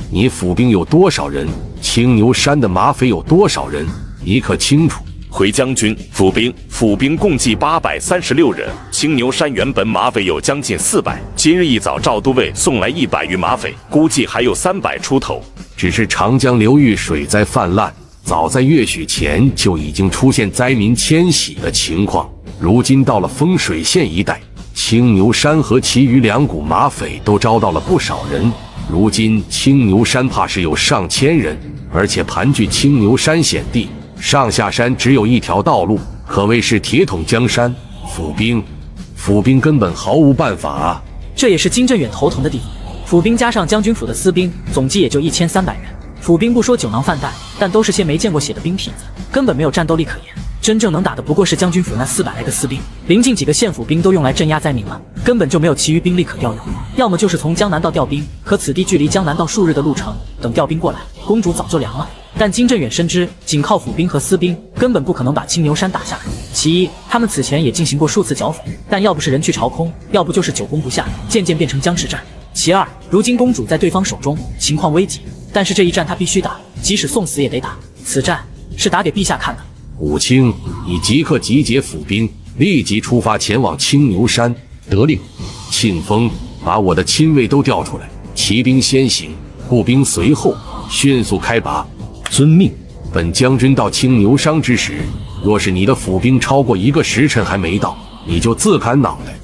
你府兵有多少人？青牛山的马匪有多少人？你可清楚？ 回将军，府兵府兵共计八百三十六人。青牛山原本马匪有将近四百，今日一早赵都尉送来一百余马匪，估计还有三百出头。 只是长江流域水灾泛滥，早在月许前就已经出现灾民迁徙的情况。如今到了丰水县一带，青牛山和其余两股马匪都招到了不少人。如今青牛山怕是有上千人，而且盘踞青牛山险地，上下山只有一条道路，可谓是铁桶江山。府兵，府兵根本毫无办法啊！ 这也是金镇远头疼的地方。府兵加上将军府的私兵，总计也就一千三百人。府兵不说酒囊饭袋，但都是些没见过血的兵痞子，根本没有战斗力可言。真正能打的不过是将军府那四百来个私兵，临近几个县府兵都用来镇压灾民了，根本就没有其余兵力可调用。要么就是从江南道调兵，可此地距离江南道数日的路程，等调兵过来，公主早就凉了。但金镇远深知，仅靠府兵和私兵根本不可能把青牛山打下来。其一，他们此前也进行过数次剿匪，但要不是人去朝空，要不就是久攻不下，渐渐变成僵持战。其二，如今公主在对方手中，情况危急，但是这一战她必须打，即使送死也得打。此战是打给陛下看的。 武清，你即刻集结府兵，立即出发前往青牛山。得令。庆丰，把我的亲卫都调出来，骑兵先行，步兵随后，迅速开拔。 遵命。 本将军到青牛山之时，若是你的府兵超过一个时辰还没到，你就自砍脑袋。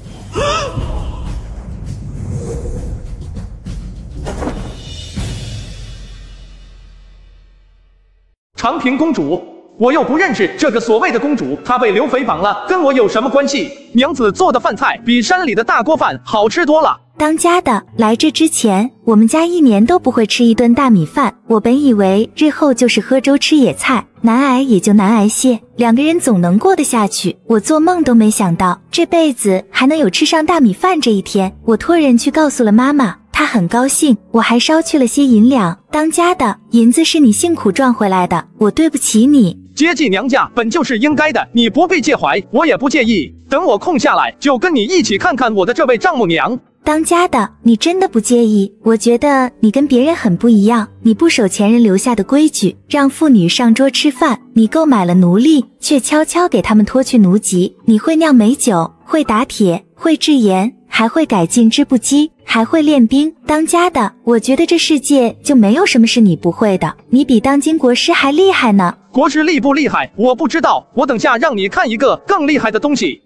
长平公主，我又不认识这个所谓的公主，她被刘匪绑了，跟我有什么关系？娘子做的饭菜比山里的大锅饭好吃多了。 当家的，来这之前，我们家一年都不会吃一顿大米饭。我本以为日后就是喝粥吃野菜，难挨也就难挨些，两个人总能过得下去。我做梦都没想到，这辈子还能有吃上大米饭这一天。我托人去告诉了妈妈，她很高兴，我还捎去了些银两。当家的，银子是你辛苦赚回来的，我对不起你。 接济娘家本就是应该的，你不必介怀，我也不介意。等我空下来，就跟你一起看看我的这位丈母娘。 当家的，你真的不介意？我觉得你跟别人很不一样，你不守前人留下的规矩，让妇女上桌吃饭，你购买了奴隶，却悄悄给他们脱去奴籍。你会酿美酒，会打铁，会制盐，还会改进织布机，还会练兵。当家的，我觉得这世界就没有什么是你不会的，你比当今国师还厉害呢。 国师厉不厉害我不知道，我等下让你看一个更厉害的东西。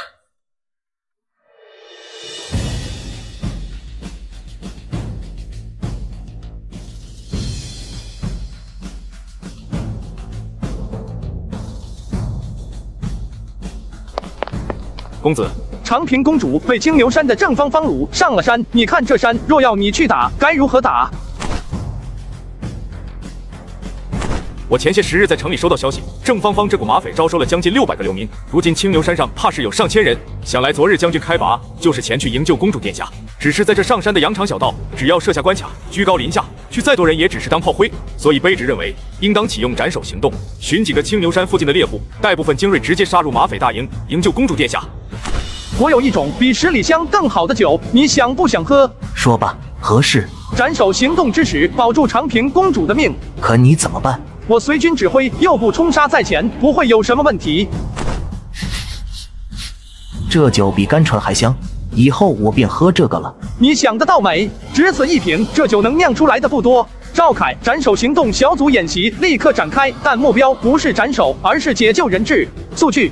公子， 长平公主被青牛山的正方方虏上了山，你看这山若要你去打，该如何打？ 我前些时日在城里收到消息，郑芳芳这股马匪招收了将近六百个流民，如今青牛山上怕是有上千人。想来昨日将军开拔，就是前去营救公主殿下。只是在这上山的羊肠小道，只要设下关卡，居高临下，去再多人也只是当炮灰。所以卑职认为，应当启用斩首行动，寻几个青牛山附近的猎户，带部分精锐直接杀入马匪大营，营救公主殿下。 我有一种比十里香更好的酒，你想不想喝？ 说吧，何事？ 斩首行动之时，保住长平公主的命。 可你怎么办？ 我随军指挥，右部冲杀在前，不会有什么问题。 这酒比甘醇还香，以后我便喝这个了。 你想得到美，只此一瓶，这酒能酿出来的不多。赵凯，斩首行动小组演习立刻展开，但目标不是斩首，而是解救人质。速去。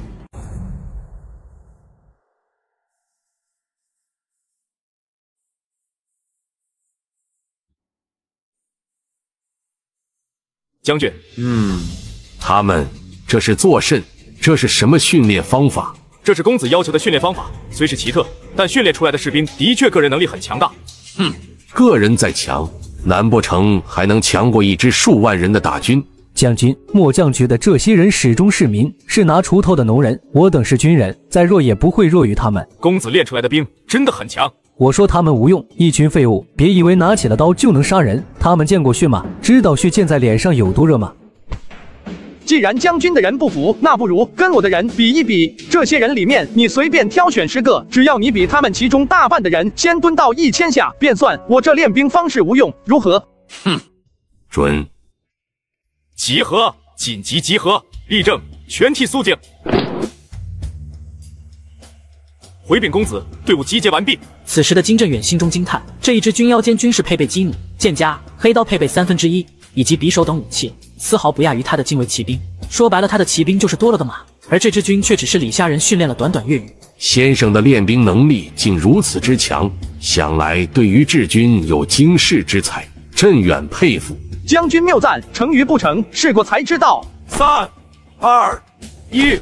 将军， 嗯，他们这是作甚？这是什么训练方法？ 这是公子要求的训练方法，虽是奇特，但训练出来的士兵的确个人能力很强大。 哼，个人再强，难不成还能强过一支数万人的大军？ 将军，末将觉得这些人始终是民，是拿锄头的农人。我等是军人，再弱也不会弱于他们。 公子练出来的兵真的很强。 我说他们无用，一群废物！别以为拿起了刀就能杀人。他们见过血吗？知道血溅在脸上有多热吗？ 既然将军的人不服，那不如跟我的人比一比。这些人里面，你随便挑选十个，只要你比他们其中大半的人先蹲到一千下，便算我这练兵方式无用，如何？ 哼，准。 集合，紧急集合，立正，全体肃静。回禀公子，队伍集结完毕。 此时的金振远心中惊叹，这一支军腰间军士配备机弩、剑枷、黑刀配备三分之一，以及匕首等武器，丝毫不亚于他的禁卫骑兵。说白了，他的骑兵就是多了个马，而这支军却只是李夏人训练了短短月余。 先生的练兵能力竟如此之强，想来对于治军有经世之才，朕远佩服。 将军谬赞，成与不成，试过才知道。 三、二、一。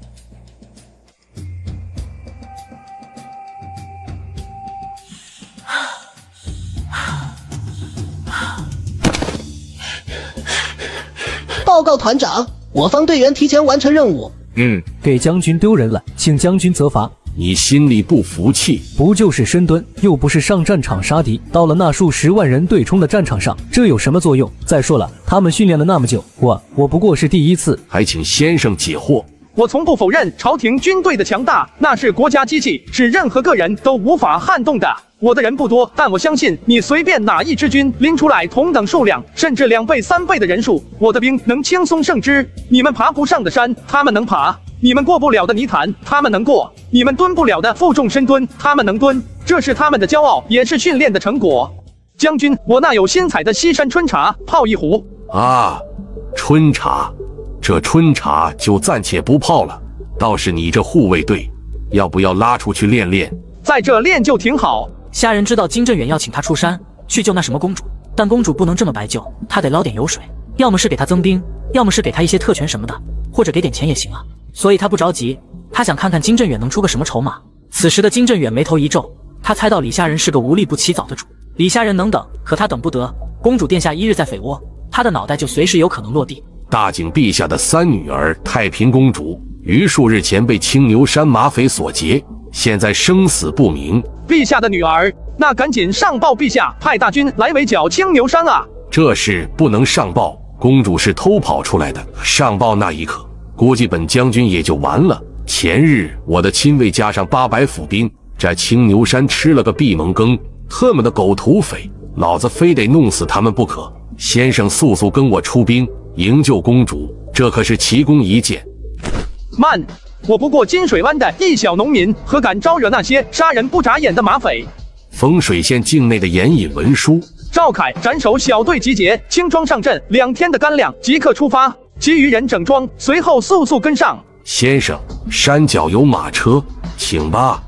报告团长，我方队员提前完成任务。 嗯， 给将军丢人了，请将军责罚。 你心里不服气？ 不就是深蹲，又不是上战场杀敌。到了那数十万人对冲的战场上，这有什么作用？再说了，他们训练了那么久，我我不过是第一次。 还请先生解惑。 我从不否认朝廷军队的强大，那是国家机器，是任何个人都无法撼动的。我的人不多，但我相信你随便哪一支军拎出来同等数量，甚至两倍、三倍的人数，我的兵能轻松胜之。你们爬不上的山，他们能爬；你们过不了的泥潭，他们能过；你们蹲不了的负重深蹲，他们能蹲。这是他们的骄傲，也是训练的成果。将军，我那有新采的西山春茶，泡一壶。 啊，春茶，这春茶就暂且不泡了。倒是你这护卫队，要不要拉出去练练？ 在这练就挺好。 虾仁知道金振远要请他出山去救那什么公主，但公主不能这么白救，他得捞点油水，要么是给他增兵，要么是给他一些特权什么的，或者给点钱也行啊。所以他不着急，他想看看金振远能出个什么筹码。此时的金振远眉头一皱，他猜到李虾仁是个无利不起早的主。李虾仁能等，可他等不得。公主殿下一日在匪窝，他的脑袋就随时有可能落地。 大景陛下的三女儿太平公主，于数日前被青牛山马匪所劫，现在生死不明。 陛下的女儿，那赶紧上报陛下，派大军来围剿青牛山啊！ 这事不能上报，公主是偷跑出来的，上报那一刻，估计本将军也就完了。前日我的亲卫加上八百府兵，在青牛山吃了个闭门羹，特么的狗土匪，老子非得弄死他们不可。先生速速跟我出兵营救公主，这可是奇功一件。 慢！我不过金水湾的一小农民，何敢招惹那些杀人不眨眼的马匪？ 丰水县境内的盐引文书， 赵凯斩首小队集结，轻装上阵，两天的干粮即刻出发，其余人整装，随后速速跟上。 先生，山脚有马车，请吧。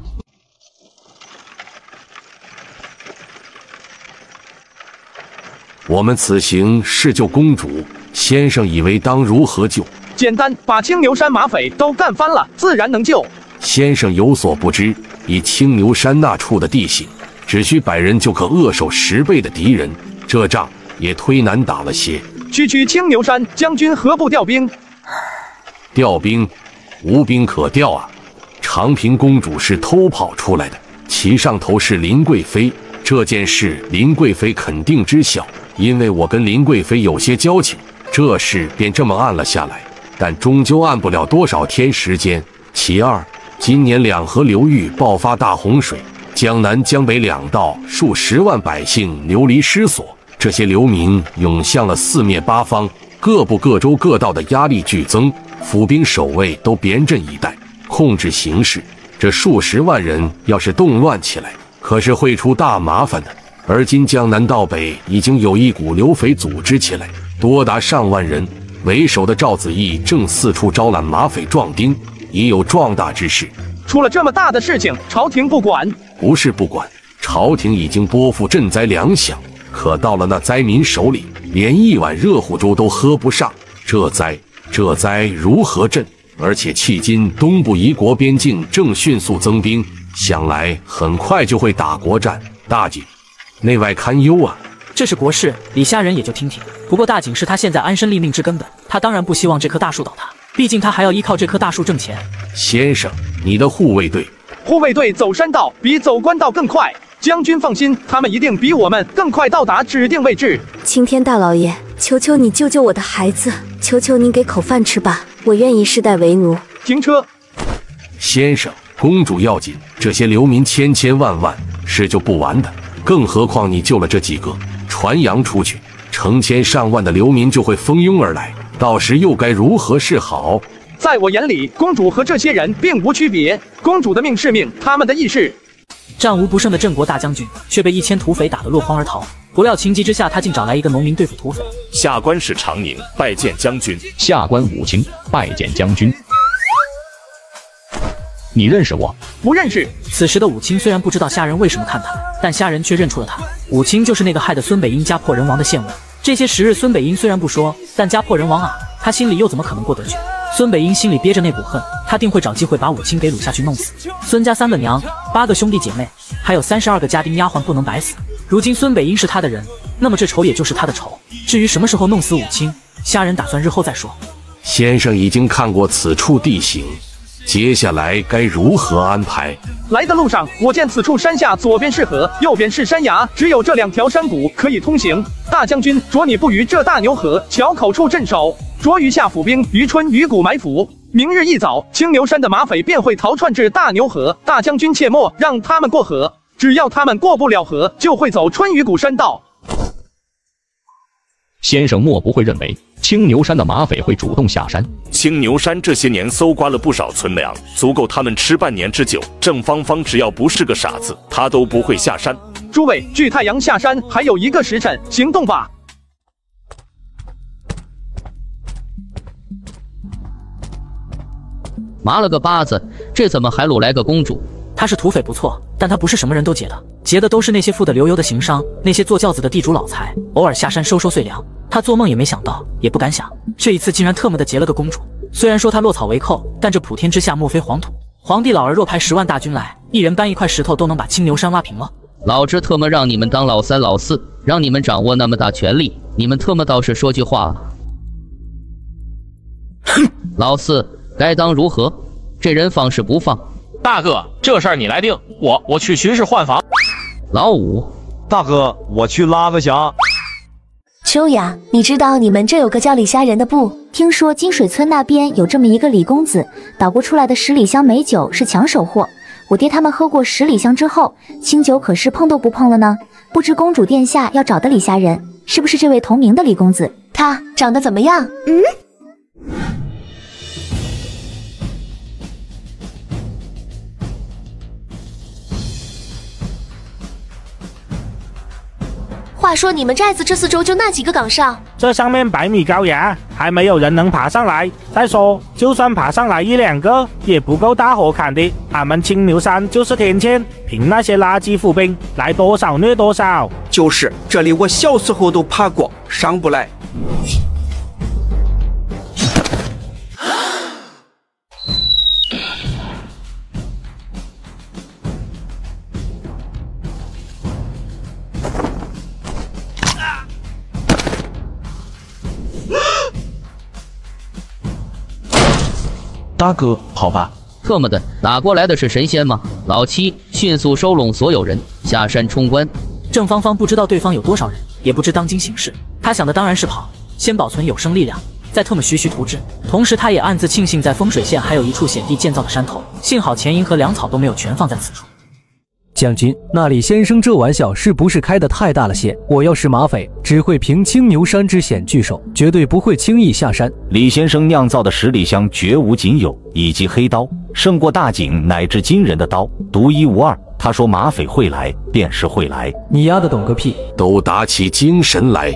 我们此行是救公主，先生以为当如何救？ 简单，把青牛山马匪都干翻了，自然能救。 先生有所不知，以青牛山那处的地形，只需百人就可扼守十倍的敌人，这仗也忒难打了些。 区区青牛山，将军何不调兵？ 调兵？无兵可调啊！长平公主是偷跑出来的，其上头是林贵妃。这件事林贵妃肯定知晓，因为我跟林贵妃有些交情，这事便这么按了下来。但终究按不了多少天时间。其二，今年两河流域爆发大洪水，江南江北两道数十万百姓流离失所，这些流民涌向了四面八方，各部各州各道的压力剧增，府兵守卫都严阵以待，控制形势。这数十万人要是动乱起来，可是会出大麻烦的。而今江南道北已经有一股流匪组织起来，多达上万人。为首的赵子义正四处招揽马匪壮丁，已有壮大之势。 出了这么大的事情，朝廷不管？ 不是不管，朝廷已经拨付赈灾粮饷，可到了那灾民手里，连一碗热乎粥都喝不上。这灾，这灾如何赈？而且迄今东部夷国边境正迅速增兵，想来很快就会打国战。大景，内外堪忧啊！ 这是国事，李虾仁也就听听。不过大景是他现在安身立命之根本，他当然不希望这棵大树倒塌，毕竟他还要依靠这棵大树挣钱。 先生，你的护卫队， 护卫队走山道比走官道更快。将军放心，他们一定比我们更快到达指定位置。 青天大老爷，求求你救救我的孩子，求求您给口饭吃吧，我愿意世代为奴。 停车！ 先生，公主要紧，这些流民千千万万，是救不完的，更何况你救了这几个，传扬出去， 成千上万的流民就会蜂拥而来，到时又该如何是好？ 在我眼里，公主和这些人并无区别，公主的命是命，他们的意是。 战无不胜的郑国大将军却被一千土匪打得落荒而逃，不料情急之下，他竟找来一个农民对付土匪。 下官是长宁，拜见将军。 下官武清，拜见将军。你认识我？ 不认识。 此时的武清虽然不知道虾仁为什么看他，但虾仁却认出了他。武清就是那个害得孙北英家破人亡的县尉。这些时日，孙北英虽然不说，但家破人亡啊，他心里又怎么可能过得去？孙北英心里憋着那股恨，他定会找机会把武清给掳下去弄死。孙家三个娘，八个兄弟姐妹，还有三十二个家丁丫鬟，不能白死。如今孙北英是他的人，那么这仇也就是他的仇。至于什么时候弄死武清，虾仁打算日后再说。 先生已经看过此处地形，接下来该如何安排？ 来的路上，我见此处山下左边是河，右边是山崖，只有这两条山谷可以通行。大将军，着你不于这大牛河桥口处镇守，着于下府兵于春雨谷埋伏。明日一早，青牛山的马匪便会逃窜至大牛河，大将军切莫让他们过河。只要他们过不了河，就会走春雨谷山道。 先生莫不会认为青牛山的马匪会主动下山？ 青牛山这些年搜刮了不少存粮，足够他们吃半年之久。郑芳芳只要不是个傻子，他都不会下山。 诸位，距太阳下山还有一个时辰，行动吧！ 麻了个巴子，这怎么还掳来个公主？ 他是土匪不错，但他不是什么人都劫的，劫的都是那些富得流油的行商，那些做轿子的地主老财，偶尔下山收收碎粮。他做梦也没想到，也不敢想，这一次竟然特么的劫了个公主。虽然说他落草为寇，但这普天之下莫非黄土。皇帝老儿若派十万大军来，一人搬一块石头都能把青牛山挖平了。 老子特么让你们当老三老四，让你们掌握那么大权力，你们特么倒是说句话。哼，老四该当如何？这人放是不放？ 大哥，这事儿你来定，我我去巡视换房。 老五， 大哥，我去拉个翔。 秋雅，你知道你们这有个叫李虾仁的不？听说金水村那边有这么一个李公子，捣鼓出来的十里香美酒是抢手货。我爹他们喝过十里香之后，清酒可是碰都不碰了呢。不知公主殿下要找的李虾仁，是不是这位同名的李公子？他长得怎么样？嗯。话说你们寨子这四周就那几个岗哨， 这上面百米高崖，还没有人能爬上来。再说，就算爬上来一两个，也不够大火砍的。俺们青牛山就是天堑，凭那些垃圾府兵，来多少虐多少。 就是，这里我小时候都爬过，上不来。 大哥，好吧。 特么的，打过来的是神仙吗？老七，迅速收拢所有人，下山冲关。 郑芳芳不知道对方有多少人，也不知当今形势，他想的当然是跑，先保存有生力量，再特么徐徐图之。同时，他也暗自庆幸在风水县还有一处险地建造的山头，幸好钱银和粮草都没有全放在此处。 将军，那李先生这玩笑是不是开得太大了些？我要是马匪，只会凭青牛山之险拒守，绝对不会轻易下山。 李先生酿造的十里香绝无仅有，以及黑刀，胜过大景乃至金人的刀，独一无二。他说马匪会来，便是会来。 你丫的懂个屁！ 都打起精神来！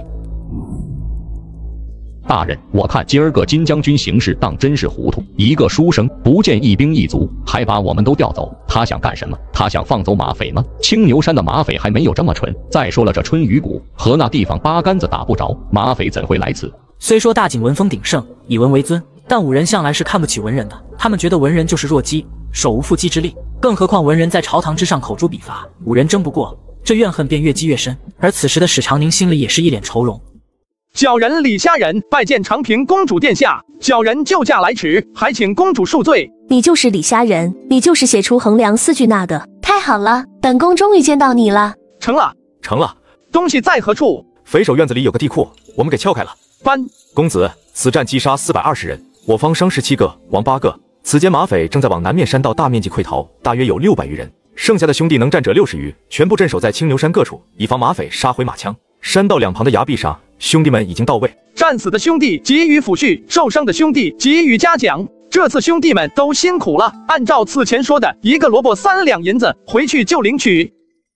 大人，我看今儿个金将军行事当真是糊涂，一个书生不见一兵一卒，还把我们都调走，他想干什么？他想放走马匪吗？青牛山的马匪还没有这么蠢。再说了，这春雨谷和那地方八竿子打不着，马匪怎会来此？ 虽说大景文风鼎盛，以文为尊，但武人向来是看不起文人的，他们觉得文人就是弱鸡，手无缚鸡之力，更何况文人在朝堂之上口诛笔伐，武人争不过，这怨恨便越积越深。而此时的史长宁心里也是一脸愁容。 小人李虾仁拜见长平公主殿下，小人救驾来迟，还请公主恕罪。 你就是李虾仁，你就是写出衡量四句那个，太好了，本宫终于见到你了。 成了， 成了。 东西在何处？ 匪首院子里有个地库，我们给撬开了。 搬。 公子，此战击杀四百二十人，我方伤十七个，亡八个。此间马匪正在往南面山道大面积溃逃，大约有六百余人，剩下的兄弟能战者六十余，全部镇守在青牛山各处，以防马匪杀回马枪。 山道两旁的崖壁上，兄弟们已经到位。 战死的兄弟给予抚恤，受伤的兄弟给予嘉奖。这次兄弟们都辛苦了，按照此前说的，一个萝卜三两银子，回去就领取。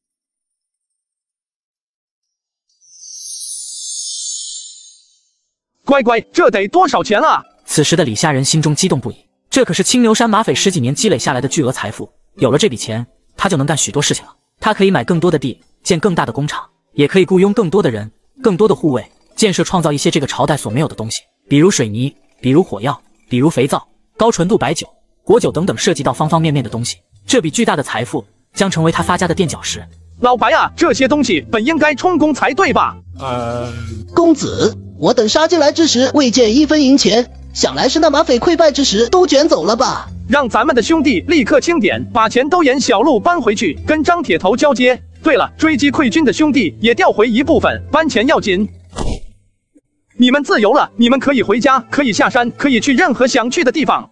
乖乖，这得多少钱啊？ 此时的李虾仁心中激动不已，这可是青牛山马匪十几年积累下来的巨额财富，有了这笔钱，他就能干许多事情了。他可以买更多的地，建更大的工厂，也可以雇佣更多的人，更多的护卫，建设创造一些这个朝代所没有的东西，比如水泥，比如火药，比如肥皂、高纯度白酒、果酒等等，涉及到方方面面的东西。这笔巨大的财富将成为他发家的垫脚石。 老白啊，这些东西本应该充公才对吧？ 呃，公子，我等杀进来之时未见一分银钱，想来是那马匪溃败之时都卷走了吧？ 让咱们的兄弟立刻清点，把钱都沿小路搬回去，跟张铁头交接。对了，追击溃军的兄弟也调回一部分，搬钱要紧。你们自由了，你们可以回家，可以下山，可以去任何想去的地方。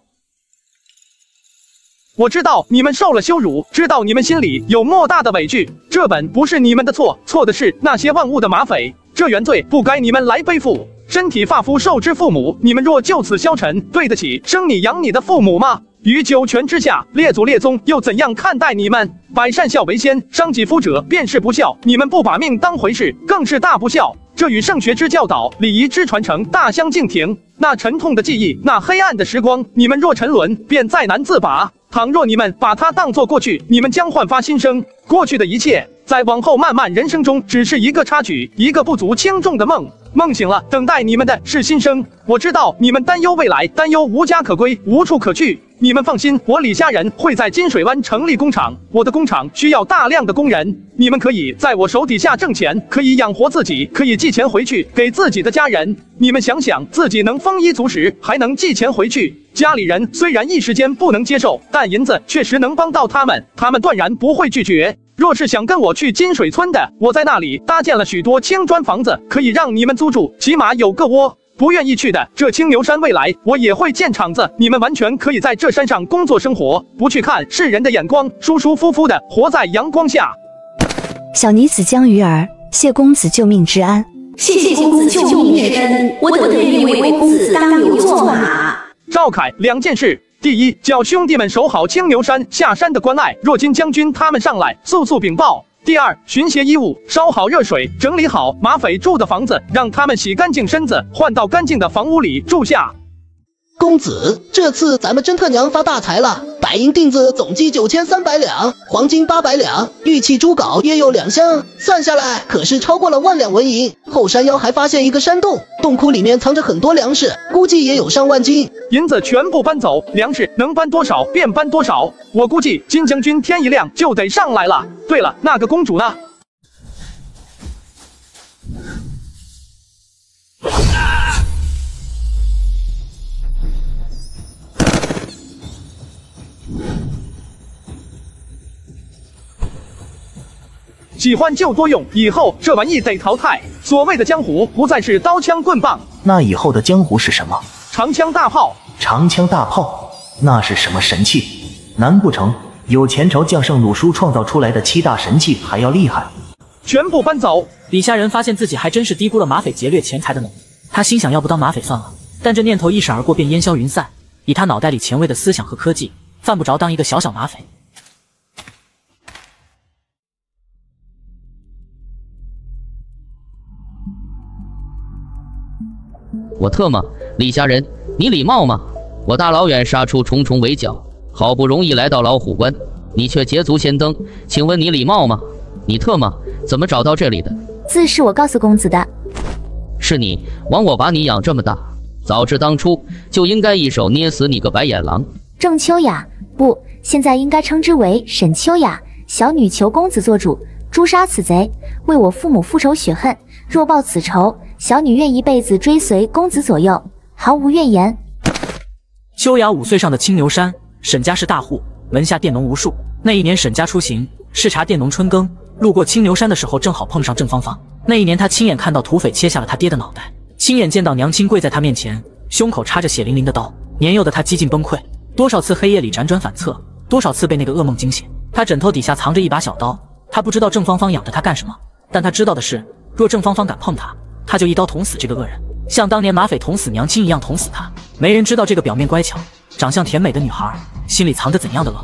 我知道你们受了羞辱，知道你们心里有莫大的委屈，这本不是你们的错，错的是那些万恶的马匪，这原罪不该你们来背负。身体发肤受之父母，你们若就此消沉，对得起生你养你的父母吗？于九泉之下，列祖列宗又怎样看待你们？百善孝为先，伤己夫者便是不孝。你们不把命当回事，更是大不孝。这与圣学之教导、礼仪之传承大相径庭。那沉痛的记忆，那黑暗的时光，你们若沉沦，便再难自拔。倘若你们把它当作过去，你们将焕发新生。过去的一切，在往后漫漫人生中，只是一个插曲，一个不足轻重的梦。梦醒了，等待你们的是新生。我知道你们担忧未来，担忧无家可归，无处可去。你们放心，我李虾仁会在金水湾成立工厂。我的工厂需要大量的工人，你们可以在我手底下挣钱，可以养活自己，可以寄钱回去给自己的家人。你们想想，自己能丰衣足食，还能寄钱回去，家里人虽然一时间不能接受，但银子确实能帮到他们，他们断然不会拒绝。若是想跟我去金水村的，我在那里搭建了许多青砖房子，可以让你们租住，起码有个窝。不愿意去的，这青牛山未来我也会建厂子，你们完全可以在这山上工作生活，不去看世人的眼光，舒舒服服的活在阳光下。 小女子江鱼儿，谢公子救命之恩。 谢谢公子救命之恩，我等愿意为公子当牛做马。 赵凯，两件事。第一，叫兄弟们守好青牛山下山的关隘，若金将军他们上来，速速禀报。第二，巡邪衣物，烧好热水，整理好马匪住的房子，让他们洗干净身子，换到干净的房屋里住下。 公子，这次咱们真特娘发大财了！白银锭子总计九千三百两，黄金八百两，玉器珠镐也有两箱，算下来可是超过了万两纹银。后山腰还发现一个山洞，洞窟里面藏着很多粮食，估计也有上万斤。 银子全部搬走，粮食能搬多少便搬多少。我估计金将军天一亮就得上来了。对了，那个公主呢？喜欢就多用，以后这玩意得淘汰。所谓的江湖，不再是刀枪棍棒， 那以后的江湖是什么？ 长枪大炮。 长枪大炮，那是什么神器？难不成有前朝将圣鲁叔创造出来的七大神器还要厉害？ 全部搬走！ 李虾仁发现自己还真是低估了马匪劫掠钱财的能力，他心想要不当马匪算了，但这念头一闪而过便烟消云散。以他脑袋里前卫的思想和科技，犯不着当一个小小马匪。 我特么，李虾仁，你礼貌吗？我大老远杀出重重围剿，好不容易来到老虎关，你却捷足先登，请问你礼貌吗？你特么怎么找到这里的？ 自是我告诉公子的。 是你，枉我把你养这么大，早知当初就应该一手捏死你个白眼狼。 郑秋雅，不，现在应该称之为沈秋雅。小女求公子做主，诛杀此贼，为我父母复仇雪恨。若报此仇，小女愿一辈子追随公子左右，毫无怨言。 秋雅五岁上的青牛山，沈家是大户，门下佃农无数。那一年沈家出行视察佃农春耕，路过青牛山的时候，正好碰上郑芳芳。那一年他亲眼看到土匪切下了他爹的脑袋，亲眼见到娘亲跪在他面前，胸口插着血淋淋的刀。年幼的他几近崩溃，多少次黑夜里辗转反侧，多少次被那个噩梦惊醒。他枕头底下藏着一把小刀，他不知道郑芳芳养着他干什么，但他知道的是， 若郑芳芳敢碰他，他就一刀捅死这个恶人，像当年马匪捅死娘亲一样捅死他。没人知道这个表面乖巧、长相甜美的女孩心里藏着怎样的恶。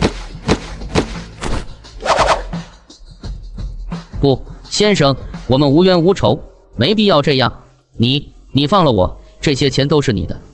不，先生，我们无冤无仇，没必要这样。你，你放了我，这些钱都是你的。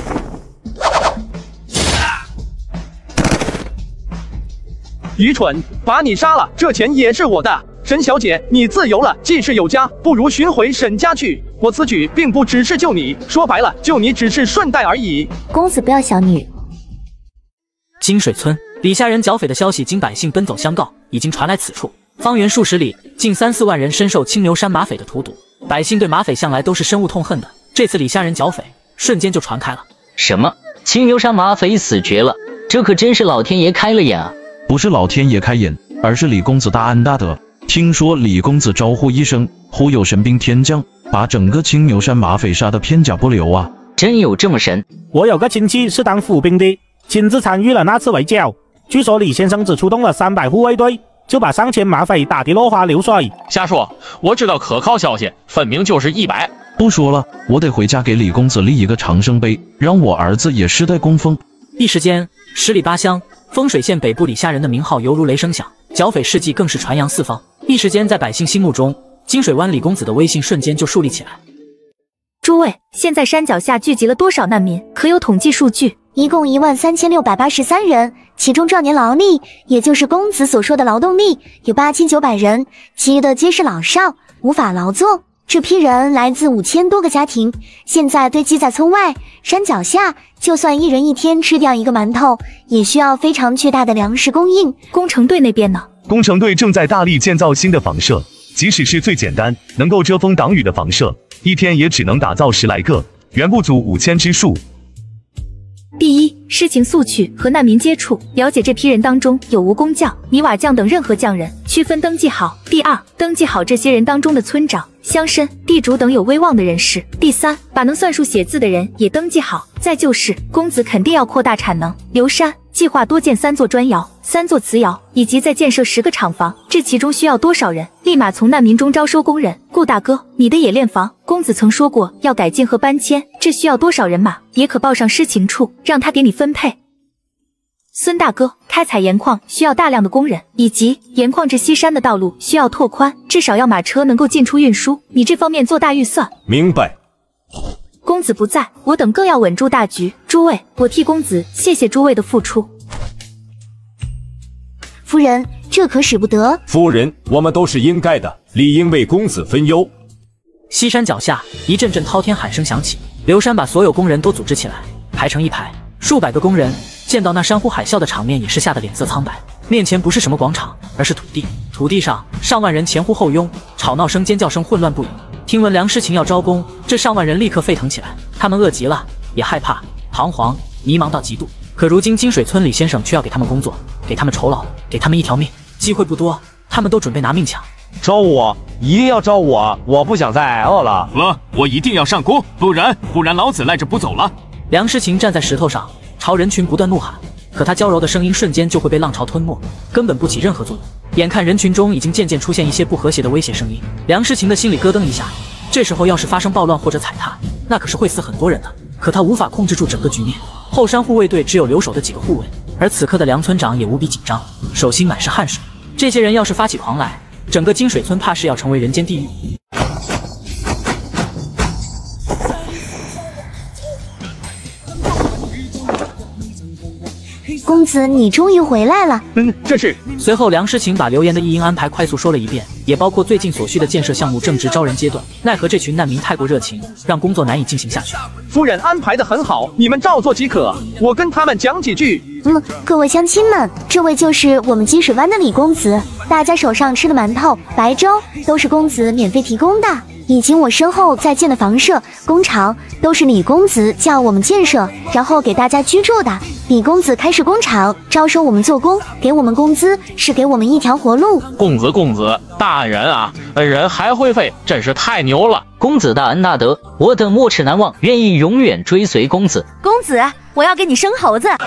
愚蠢，把你杀了，这钱也是我的。沈小姐，你自由了，既是有家，不如寻回沈家去。我此举并不只是救你，说白了，救你只是顺带而已。 公子不要小女。 金水村李家人剿匪的消息经百姓奔走相告，已经传来此处。方圆数十里，近三四万人深受青牛山马匪的荼毒，百姓对马匪向来都是深恶痛恨的。这次李家人剿匪，瞬间就传开了。 什么？青牛山马匪死绝了？这可真是老天爷开了眼啊！ 不是老天爷开眼，而是李公子大恩大德。听说李公子招呼一声，忽悠神兵天将，把整个青牛山马匪杀得片甲不留啊！ 真有这么神？ 我有个亲戚是当府兵的，亲自参与了那次围剿。据说李先生只出动了三百护卫队，就把上千马匪打得落花流水。 瞎说！我知道可靠消息，分明就是一百。 不说了，我得回家给李公子立一个长生碑，让我儿子也世代供奉。 一时间，十里八乡丰水县北部李家人的名号犹如雷声响，剿匪事迹更是传扬四方。一时间，在百姓心目中，金水湾李公子的威信瞬间就树立起来。 诸位，现在山脚下聚集了多少难民？可有统计数据？ 一共一万三千六百八十三人，其中壮年劳力，也就是公子所说的劳动力，有八千九百人，其余的皆是老少，无法劳作。这批人来自五千多个家庭，现在堆积在村外、山脚下，就算一人一天吃掉一个馒头，也需要非常巨大的粮食供应。 工程队那边呢？ 工程队正在大力建造新的房舍，即使是最简单、能够遮风挡雨的房舍，一天也只能打造十来个，远不足五千之数。 第一，事情速去，和难民接触，了解这批人当中有无工匠、泥瓦匠等任何匠人，区分登记好。第二，登记好这些人当中的村长、乡绅、地主等有威望的人士。第三，把能算数写字的人也登记好。再就是，公子肯定要扩大产能，留山，计划多建三座砖窑、三座瓷窑，以及再建设十个厂房。这其中需要多少人？立马从难民中招收工人。顾大哥，你的冶炼房，公子曾说过要改进和搬迁，这需要多少人马？也可报上师情处，让他给你分配。孙大哥，开采盐矿需要大量的工人，以及盐矿至西山的道路需要拓宽，至少要马车能够进出运输，你这方面做大预算。 明白。 公子不在，我等更要稳住大局。诸位，我替公子谢谢诸位的付出。 夫人，这可使不得。 夫人，我们都是应该的，理应为公子分忧。 西山脚下，一阵阵滔天喊声响起，刘山把所有工人都组织起来，排成一排。数百个工人见到那山呼海啸的场面，也是吓得脸色苍白。面前不是什么广场，而是土地。土地上上万人前呼后拥，吵闹声、尖叫声混乱不已。听闻梁诗晴要招工，这上万人立刻沸腾起来。他们饿极了，也害怕、彷徨、迷茫到极度。可如今金水村李先生却要给他们工作，给他们酬劳，给他们一条命，机会不多，他们都准备拿命抢。 招我，一定要招我！我不想再饿了。 了，我一定要上工，不然不然老子赖着不走了。 梁诗晴站在石头上，朝人群不断怒喊，可他娇柔的声音瞬间就会被浪潮吞没，根本不起任何作用。眼看人群中已经渐渐出现一些不和谐的威胁声音，梁诗晴的心里咯噔一下。这时候要是发生暴乱或者踩踏，那可是会死很多人的。可他无法控制住整个局面。后山护卫队只有留守的几个护卫，而此刻的梁村长也无比紧张，手心满是汗水。这些人要是发起狂来，整个金水村怕是要成为人间地狱。 公子，你终于回来了。 嗯，这是。 随后，梁诗晴把刘岩的一应安排快速说了一遍，也包括最近所需的建设项目正值招人阶段。奈何这群难民太过热情，让工作难以进行下去。 夫人安排的很好，你们照做即可。我跟他们讲几句。 嗯，各位乡亲们，这位就是我们金水湾的李公子。大家手上吃的馒头、白粥都是公子免费提供的。以及我身后在建的房舍、工厂，都是李公子叫我们建设，然后给大家居住的。李公子开设工厂，招收我们做工，给我们工资，是给我们一条活路。 公子，公子，大恩人啊，恩人还会飞，真是太牛了！ 公子大恩大德，我等没齿难忘，愿意永远追随公子。 公子，我要给你生猴子。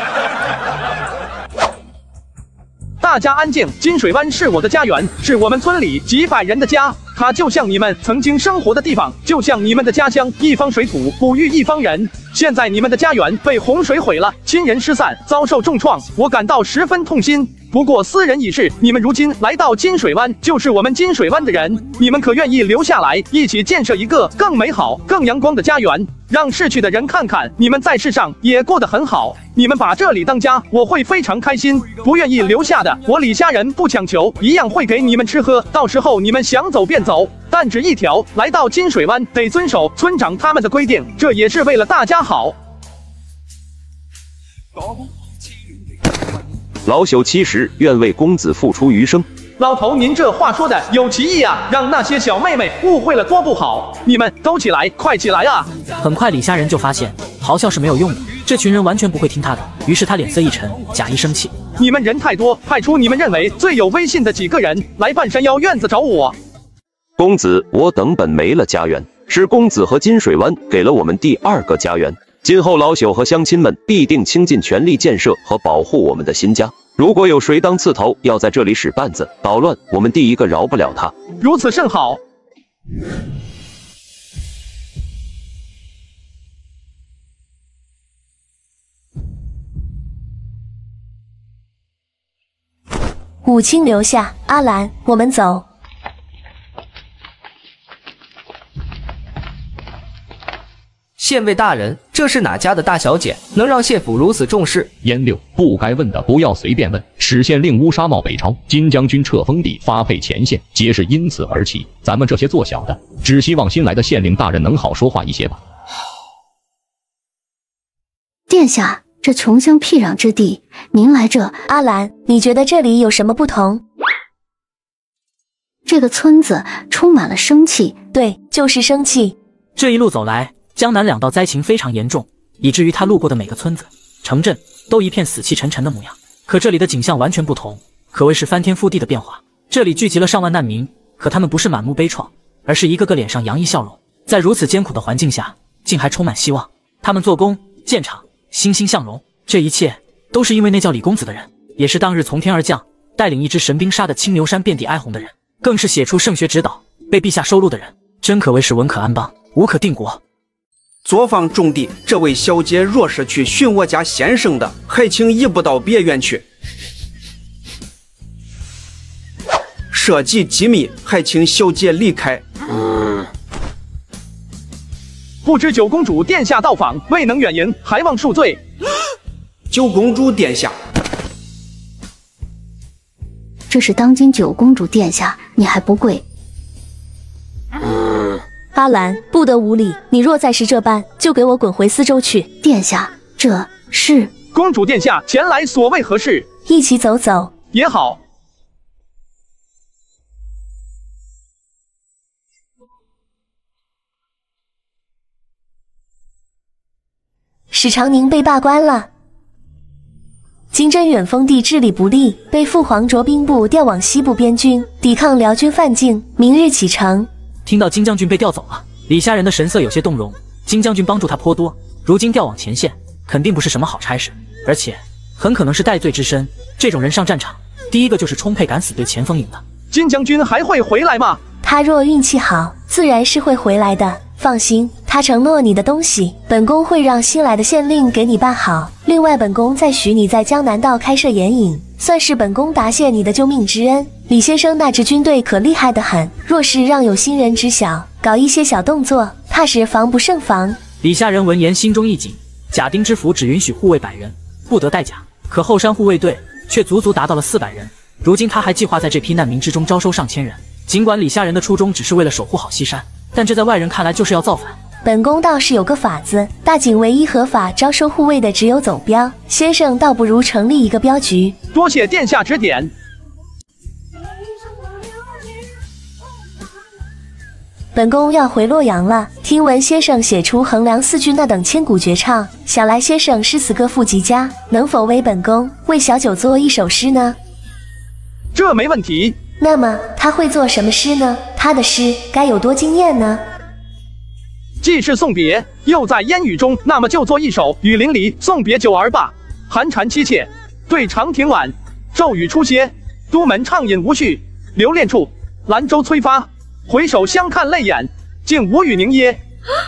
大家安静，金水湾是我的家园，是我们村里几百人的家。 它就像你们曾经生活的地方，就像你们的家乡，一方水土哺育一方人。现在你们的家园被洪水毁了，亲人失散，遭受重创，我感到十分痛心。不过斯人已逝，你们如今来到金水湾，就是我们金水湾的人，你们可愿意留下来，一起建设一个更美好、更阳光的家园，让逝去的人看看你们在世上也过得很好。你们把这里当家，我会非常开心。不愿意留下的，我李家人不强求，一样会给你们吃喝，到时候你们想走便走。但只一条，来到金水湾得遵守村长他们的规定，这也是为了大家好。 老朽七十愿为公子付出余生。 老头，您这话说的有歧义啊，让那些小妹妹误会了多不好。你们都起来，快起来啊！ 很快李虾仁就发现咆哮是没有用的，这群人完全不会听他的，于是他脸色一沉，假意生气。 你们人太多，派出你们认为最有威信的几个人来半山腰院子找我。 公子，我等本没了家园，是公子和金水湾给了我们第二个家园。今后老朽和乡亲们必定倾尽全力建设和保护我们的新家。如果有谁当刺头，要在这里使绊子捣乱，我们第一个饶不了他。 如此甚好。 武清留下，阿兰，我们走。 县尉大人，这是哪家的大小姐，能让谢府如此重视？ 严六，不该问的不要随便问。史县令乌纱帽北朝，金将军撤封地发配前线，皆是因此而起。咱们这些做小的，只希望新来的县令大人能好说话一些吧。 殿下，这穷乡僻壤之地，您来这…… 阿兰，你觉得这里有什么不同？ 这个村子充满了生气。 对，就是生气。 这一路走来，江南两道灾情非常严重，以至于他路过的每个村子、城镇都一片死气沉沉的模样。可这里的景象完全不同，可谓是翻天覆地的变化。这里聚集了上万难民，可他们不是满目悲怆，而是一个个脸上洋溢笑容。在如此艰苦的环境下，竟还充满希望。他们做工、建厂，欣欣向荣。这一切都是因为那叫李公子的人，也是当日从天而降，带领一支神兵杀得青牛山遍地哀鸿的人，更是写出圣学指导、被陛下收录的人。真可谓是文可安邦，武可定国。 左方种地，这位小姐若是去寻我家先生的，还请移步到别院去。涉及机密，还请小姐离开。 嗯、不知九公主殿下到访，未能远迎，还望恕罪。 九公主殿下， 这是当今九公主殿下，你还不跪？ 嗯阿兰，不得无礼！你若再是这般，就给我滚回四周去！ 殿下，这是公主殿下前来所谓何事？ 一起走走也好。 史长宁被罢官了。金针远封地治理不力，被父皇着兵部调往西部边军，抵抗辽军犯境，明日启程。 听到金将军被调走了，李虾仁的神色有些动容。金将军帮助他颇多，如今调往前线，肯定不是什么好差事，而且很可能是戴罪之身。这种人上战场，第一个就是充沛敢死队前锋营的。 金将军还会回来吗？ 他若运气好，自然是会回来的。放心，他承诺你的东西，本宫会让新来的县令给你办好。另外，本宫再许你在江南道开设盐引，算是本宫答谢你的救命之恩。李先生那支军队可厉害得很，若是让有心人知晓，搞一些小动作，怕是防不胜防。 李下人闻言心中一紧，甲丁之府只允许护卫百人，不得带甲，可后山护卫队却足足达到了四百人。如今他还计划在这批难民之中招收上千人。尽管李下人的初衷只是为了守护好西山，但这在外人看来就是要造反。 本宫倒是有个法子，大井唯一合法招收护卫的只有走镖，先生倒不如成立一个镖局。 多谢殿下指点。 本宫要回洛阳了，听闻先生写出衡量四句那等千古绝唱，想来先生诗词歌赋极佳，能否为本宫为小九作一首诗呢？ 这没问题。 那么他会做什么诗呢？他的诗该有多惊艳呢？ 既是送别，又在烟雨中，那么就做一首雨霖里送别九儿吧。寒蝉凄切，对长亭晚，骤雨初歇。都门畅饮无绪，留恋处，兰舟催发。 回首相看泪眼，竟无语凝噎。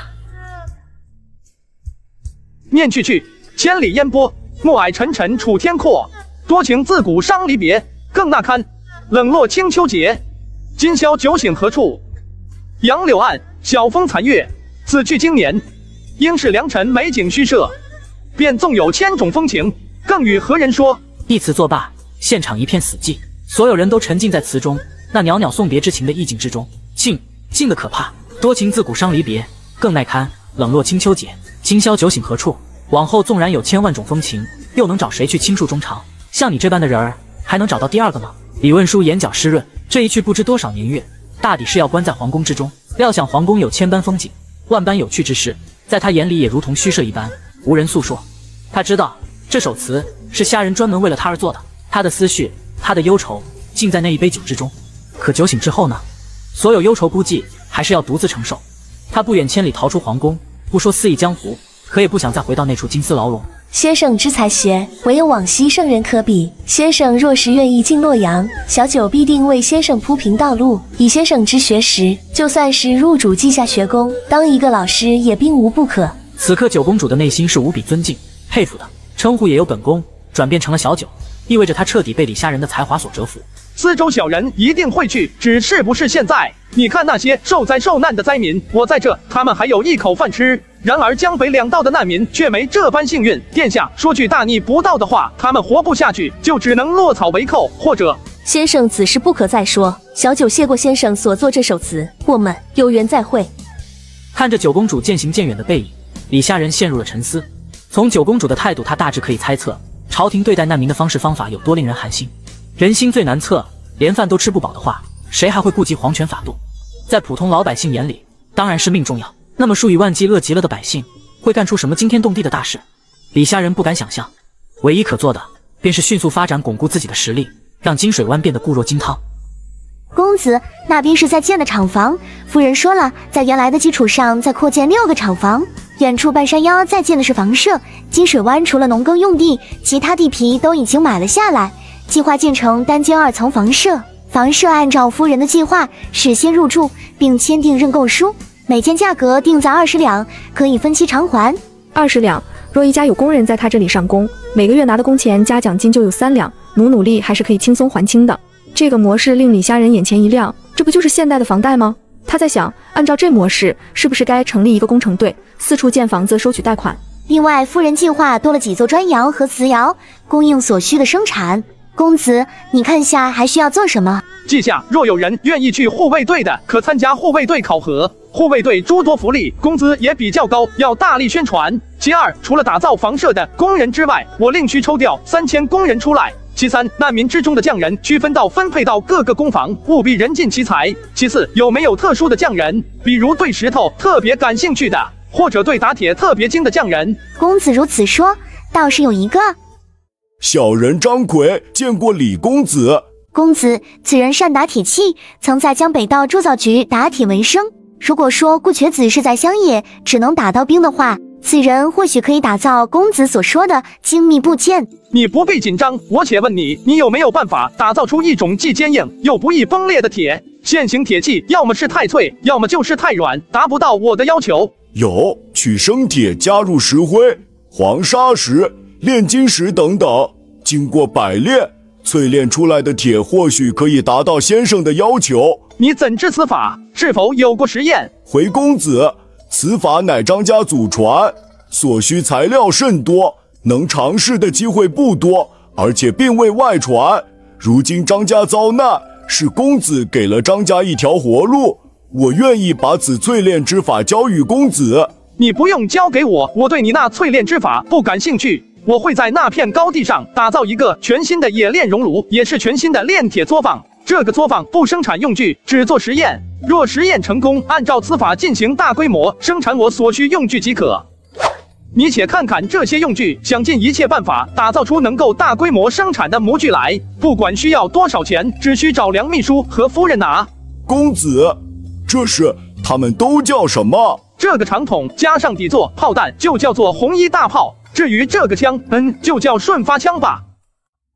念去去，千里烟波，暮霭沉沉楚天阔。多情自古伤离别，更那堪冷落清秋节。今宵酒醒何处？杨柳岸，晓风残月。此去经年，应是良辰美景虚设。便纵有千种风情，更与何人说？ 一词作罢，现场一片死寂，所有人都沉浸在词中那袅袅送别之情的意境之中，静静的可怕。多情自古伤离别，更耐堪冷落清秋节。今宵酒醒何处？往后纵然有千万种风情，又能找谁去倾诉衷肠？像你这般的人儿，还能找到第二个吗？李问书眼角湿润，这一去不知多少年月，大抵是要关在皇宫之中。料想皇宫有千般风景，万般有趣之事，在他眼里也如同虚设一般，无人诉说。他知道这首词是虾人专门为了他而做的，他的思绪，他的忧愁，尽在那一杯酒之中。可酒醒之后呢？所有忧愁孤寂，还是要独自承受。他不远千里逃出皇宫，不说肆意江湖，可也不想再回到那处金丝牢笼。 先生之才学，唯有往昔圣人可比。先生若是愿意进洛阳，小九必定为先生铺平道路。以先生之学识，就算是入主稷下学宫，当一个老师也并无不可。 此刻九公主的内心是无比尊敬、佩服的，称呼也由本宫转变成了小九，意味着她彻底被李虾仁的才华所折服。 司州小人一定会去，只是不是现在。你看那些受灾受难的灾民，我在这，他们还有一口饭吃。然而江北两道的难民却没这般幸运。殿下说句大逆不道的话，他们活不下去，就只能落草为寇，或者…… 先生此事不可再说。小九谢过先生所作这首词，我们有缘再会。 看着九公主渐行渐远的背影，李虾仁陷入了沉思。从九公主的态度，他大致可以猜测朝廷对待难民的方式方法有多令人寒心。人心最难测，连饭都吃不饱的话，谁还会顾及皇权法度？在普通老百姓眼里，当然是命重要。那么数以万计饿极了的百姓，会干出什么惊天动地的大事？李虾仁不敢想象，唯一可做的，便是迅速发展巩固自己的实力，让金水湾变得固若金汤。 公子，那边是在建的厂房，夫人说了，在原来的基础上再扩建六个厂房。远处半山腰再建的是房舍。金水湾除了农耕用地，其他地皮都已经买了下来，计划建成单间二层房舍。房舍按照夫人的计划，事先入住并签订认购书，每间价格定在二十两，可以分期偿还。 二十两，若一家有工人在他这里上工，每个月拿的工钱加奖金就有三两，努努力还是可以轻松还清的。这个模式令李虾仁眼前一亮，这不就是现代的房贷吗？他在想，按照这模式，是不是该成立一个工程队，四处建房子收取贷款？ 另外，夫人计划多了几座砖窑和瓷窑，供应所需的生产。公子，你看下还需要做什么？ 记下，若有人愿意去护卫队的，可参加护卫队考核。护卫队诸多福利，工资也比较高，要大力宣传。其二，除了打造房舍的工人之外，我另需抽调三千工人出来。其三，难民之中的匠人区分到分配到各个工房，务必人尽其才。其四，有没有特殊的匠人，比如对石头特别感兴趣的，或者对打铁特别精的匠人？ 公子如此说，倒是有一个。 小人张奎见过李公子。 公子，此人善打铁器，曾在江北道铸造局打铁为生。如果说顾瘸子是在乡野只能打到兵的话，此人或许可以打造公子所说的精密部件。 你不必紧张，我且问你，你有没有办法打造出一种既坚硬又不易崩裂的铁？现行铁器要么是太脆，要么就是太软，达不到我的要求。 有，取生铁加入石灰、黄砂石、炼金石等等，经过百炼，淬炼出来的铁或许可以达到先生的要求。 你怎知此法？是否有过实验？ 回公子，此法乃张家祖传，所需材料甚多，能尝试的机会不多，而且并未外传。如今张家遭难，是公子给了张家一条活路，我愿意把此淬炼之法交予公子。 你不用交给我，我对你那淬炼之法不感兴趣。我会在那片高地上打造一个全新的冶炼熔炉，也是全新的炼铁作坊。这个作坊不生产用具，只做实验。若实验成功，按照此法进行大规模生产我所需用具即可。你且看看这些用具，想尽一切办法打造出能够大规模生产的模具来。不管需要多少钱，只需找梁秘书和夫人拿。 公子，这是他们都叫什么？ 这个长筒加上底座炮弹就叫做红衣大炮。至于这个枪，嗯，就叫顺发枪吧。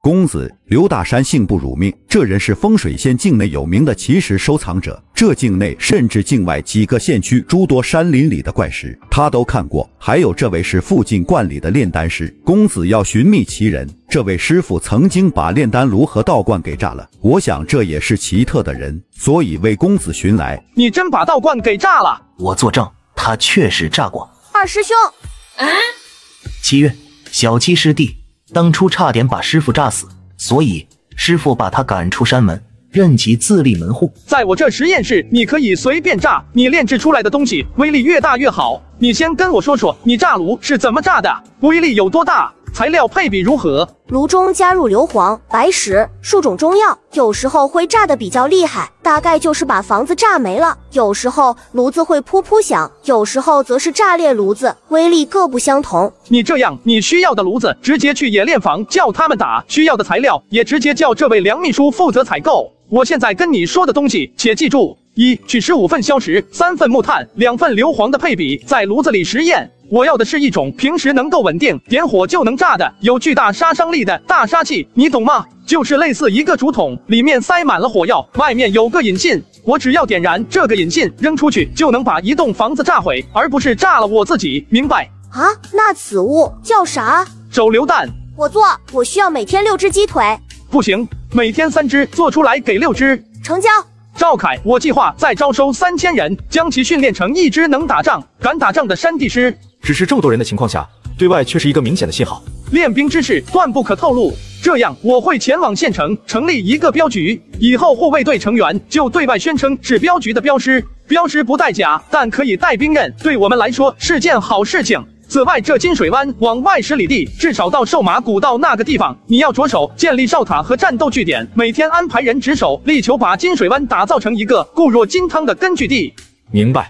公子刘大山姓不辱命，这人是风水县境内有名的奇石收藏者，这境内甚至境外几个县区诸多山林里的怪石他都看过。还有这位是附近观里的炼丹师，公子要寻觅其人。这位师傅曾经把炼丹炉和道观给炸了，我想这也是奇特的人，所以为公子寻来。 你真把道观给炸了？ 我作证，他确实炸过。 二师兄，啊， 七月，小七师弟当初差点把师傅炸死，所以师傅把他赶出山门，任其自立门户。 在我这实验室，你可以随便炸，你炼制出来的东西威力越大越好。你先跟我说说，你炸炉是怎么炸的？威力有多大？材料配比如何？ 炉中加入硫磺、白石、数种中药，有时候会炸得比较厉害，大概就是把房子炸没了；有时候炉子会噗噗响，有时候则是炸裂炉子，威力各不相同。 你这样，你需要的炉子直接去冶炼房叫他们打，需要的材料也直接叫这位梁秘书负责采购。我现在跟你说的东西，且记住：一、取十五份硝石、三份木炭、两份硫磺的配比，在炉子里实验。我要的是一种平时能够稳定点火就能炸的、有巨大杀伤力的大杀器，你懂吗？就是类似一个竹筒，里面塞满了火药，外面有个引信，我只要点燃这个引信，扔出去就能把一栋房子炸毁，而不是炸了我自己，明白？ 啊，那此物叫啥？ 手榴弹。 我做，我需要每天六只鸡腿。 不行，每天三只，做出来给六只。 成交。 赵凯，我计划再招收三千人，将其训练成一支能打仗、敢打仗的山地师。 只是这么多人的情况下，对外却是一个明显的信号。 练兵之事断不可透露，这样我会前往县城成立一个镖局，以后护卫队成员就对外宣称是镖局的镖师。镖师不带甲，但可以带兵刃，对我们来说是件好事情。此外，这金水湾往外十里地，至少到瘦马古道那个地方，你要着手建立哨塔和战斗据点，每天安排人值守，力求把金水湾打造成一个固若金汤的根据地。 明白。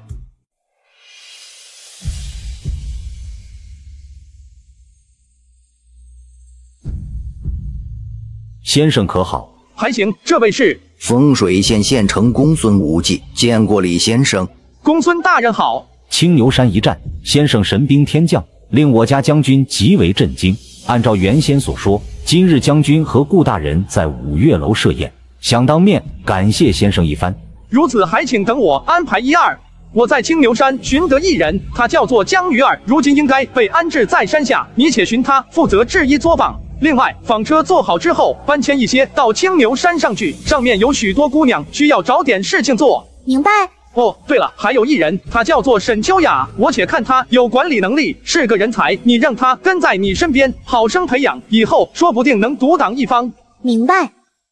先生可好？ 还行，这位是风水县县城公孙无忌，见过李先生。 公孙大人好。 青牛山一战，先生神兵天降，令我家将军极为震惊。按照原先所说，今日将军和顾大人在五岳楼设宴，想当面感谢先生一番。 如此，还请等我安排一二。我在青牛山寻得一人，他叫做江鱼儿，如今应该被安置在山下，你且寻他负责制衣作坊。另外，纺车做好之后，搬迁一些到青牛山上去，上面有许多姑娘，需要找点事情做。 明白。 哦，对了，还有一人，他叫做沈秋雅，我且看他有管理能力，是个人才，你让他跟在你身边，好生培养，以后说不定能独当一方。 明白。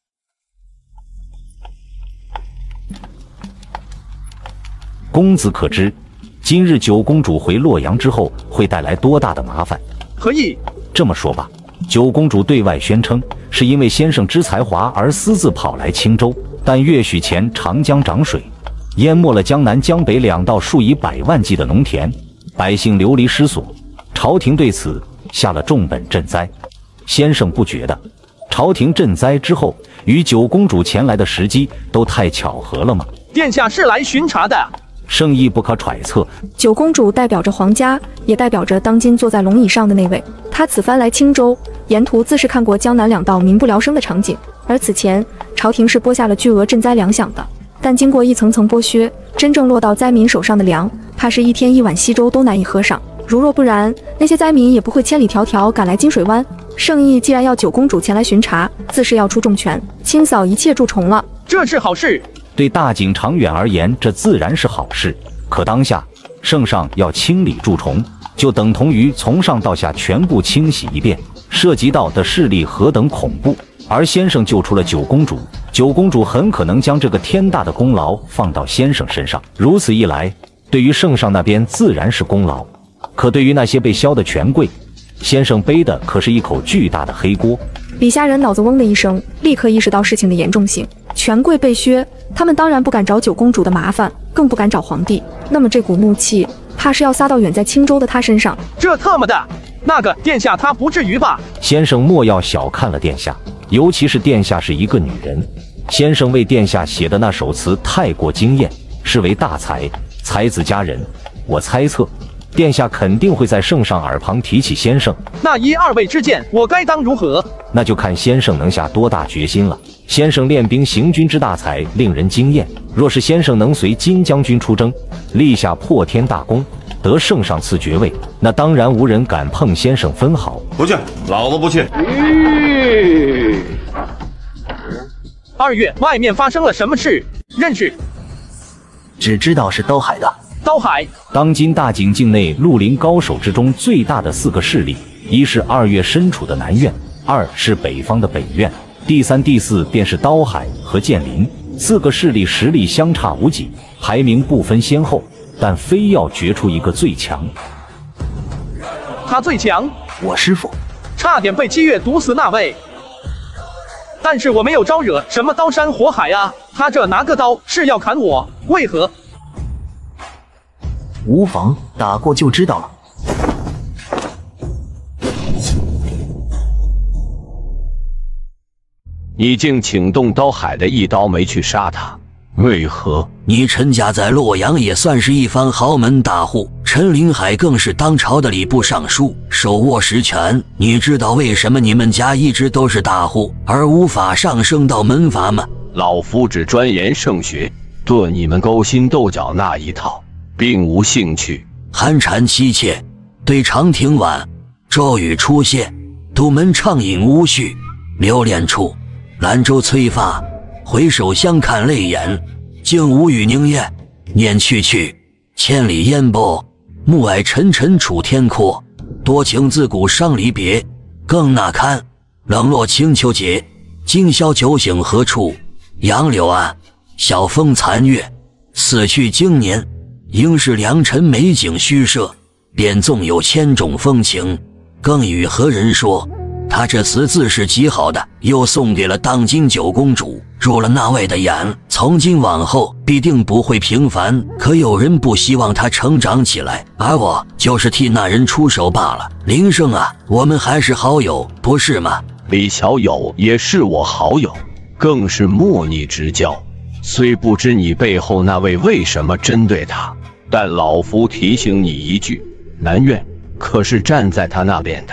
公子可知，今日九公主回洛阳之后会带来多大的麻烦？ 何意？ 这么说吧，九公主对外宣称是因为先生之才华而私自跑来青州，但月许前长江涨水，淹没了江南江北两道数以百万计的农田，百姓流离失所。朝廷对此下了重本赈灾。先生不觉得朝廷赈灾之后与九公主前来的时机都太巧合了吗？ 殿下是来巡查的。 圣意不可揣测。 九公主代表着皇家，也代表着当今坐在龙椅上的那位。她此番来青州，沿途自是看过江南两道民不聊生的场景，而此前朝廷是拨下了巨额赈灾粮饷的。但经过一层层剥削，真正落到灾民手上的粮，怕是一天一碗稀粥都难以喝上。如若不然，那些灾民也不会千里迢迢赶来金水湾。圣意既然要九公主前来巡查，自是要出重拳，清扫一切蛀虫了。 这是好事。 对大景长远而言，这自然是好事。可当下圣上要清理蛀虫，就等同于从上到下全部清洗一遍，涉及到的势力何等恐怖。而先生救出了九公主，九公主很可能将这个天大的功劳放到先生身上。如此一来，对于圣上那边自然是功劳，可对于那些被削的权贵，先生背的可是一口巨大的黑锅。 笔下人脑子嗡的一声，立刻意识到事情的严重性。权贵被削，他们当然不敢找九公主的麻烦，更不敢找皇帝。那么这股怒气，怕是要撒到远在青州的他身上。 这特么的，那个殿下他不至于吧？ 先生莫要小看了殿下，尤其是殿下是一个女人。先生为殿下写的那首词太过惊艳，是为大才，才子佳人。我猜测， 殿下肯定会在圣上耳旁提起先生。 那依二位之见，我该当如何？ 那就看先生能下多大决心了。先生练兵行军之大才令人惊艳，若是先生能随金将军出征，立下破天大功，得圣上赐爵位，那当然无人敢碰先生分毫。 不去，老子不去。 嗯、二月，外面发生了什么事？认识？ 只知道是刀海的。 刀海， 当今大景境内绿林高手之中最大的四个势力，一是二月身处的南院，二是北方的北院，第三、第四便是刀海和剑林。四个势力实力相差无几，排名不分先后，但非要决出一个最强。 他最强， 我师父差点被七月毒死那位。但是我没有招惹什么刀山火海啊，他这拿个刀是要砍我，为何？ 无妨，打过就知道了。 你竟请动刀海的一刀没去杀他，为何？ 你陈家在洛阳也算是一方豪门大户，陈林海更是当朝的礼部尚书，手握实权。你知道为什么你们家一直都是大户，而无法上升到门阀吗？ 老夫只钻研圣学，对你们勾心斗角那一套并无兴趣。 寒蝉凄切，对长亭晚，骤雨初现，堵门畅饮无绪，留恋处，兰舟催发，回首相看泪眼，竟无语凝噎。念去去，千里烟波，暮霭沉沉楚天阔。多情自古伤离别，更那堪。冷落清秋节，今宵酒醒何处？杨柳岸，晓风残月，死去经年。应是良辰美景虚设，便纵有千种风情，更与何人说？他这词字是极好的，又送给了当今九公主，入了那位的眼，从今往后必定不会平凡。可有人不希望他成长起来，而我就是替那人出手罢了。林生啊，我们还是好友，不是吗？ 李小友也是我好友，更是莫逆之交。虽不知你背后那位为什么针对他，但老夫提醒你一句，南院可是站在他那边的。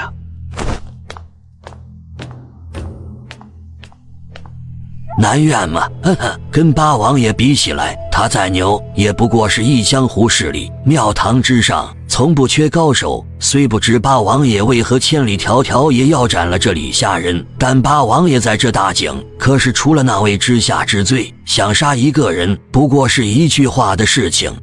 南院嘛，呵呵，跟八王爷比起来，他再牛也不过是一江湖势力，庙堂之上从不缺高手。虽不知八王爷为何千里迢迢也要斩了这李下人，但八王爷在这大井可是除了那位知下之罪，想杀一个人不过是一句话的事情。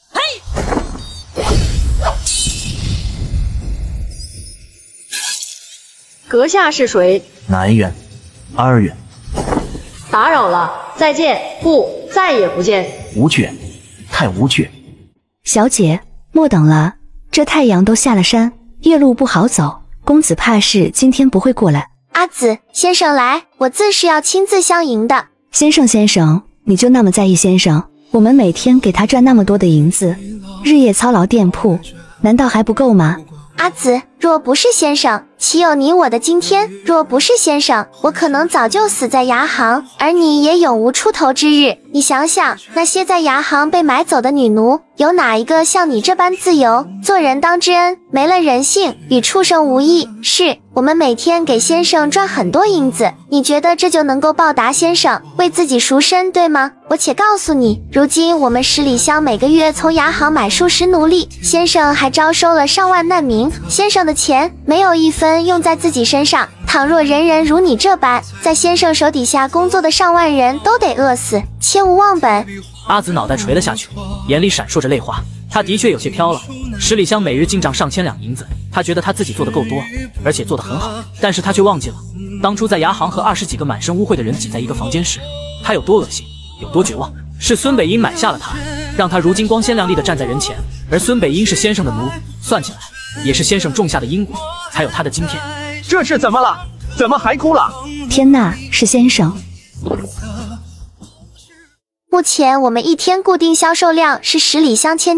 阁下是谁？ 南院，二院。 打扰了，再见，不，再也不见。 无趣，太无趣。 小姐，莫等了，这太阳都下了山，夜路不好走，公子怕是今天不会过来。 阿紫，先生来，我自是要亲自相迎的。 先生，先生，你就那么在意先生？我们每天给他赚那么多的银子，日夜操劳店铺，难道还不够吗？ 阿紫，若不是先生，岂有你我的今天？若不是先生，我可能早就死在牙行，而你也永无出头之日。你想想，那些在牙行被买走的女奴，有哪一个像你这般自由？做人当知恩，没了人性，与畜生无异。是我们每天给先生赚很多银子，你觉得这就能够报答先生，为自己赎身，对吗？我且告诉你，如今我们十里乡每个月从牙行买数十奴隶，先生还招收了上万难民，先生的钱没有一分用在自己身上。倘若人人如你这般，在先生手底下工作的上万人都得饿死，切勿忘本。 阿紫脑袋垂了下去，眼里闪烁着泪花。他的确有些飘了，十里香每日进账上千两银子，他觉得他自己做的够多，而且做得很好，但是他却忘记了，当初在牙行和二十几个满身污秽的人挤在一个房间时，他有多恶心，有多绝望。是孙北英买下了他，让他如今光鲜亮丽的站在人前，而孙北英是先生的奴，算起来也是先生种下的因果，才有他的今天。 这是怎么了？怎么还哭了？ 天哪，是先生。 目前我们一天固定销售量是十里香千斤，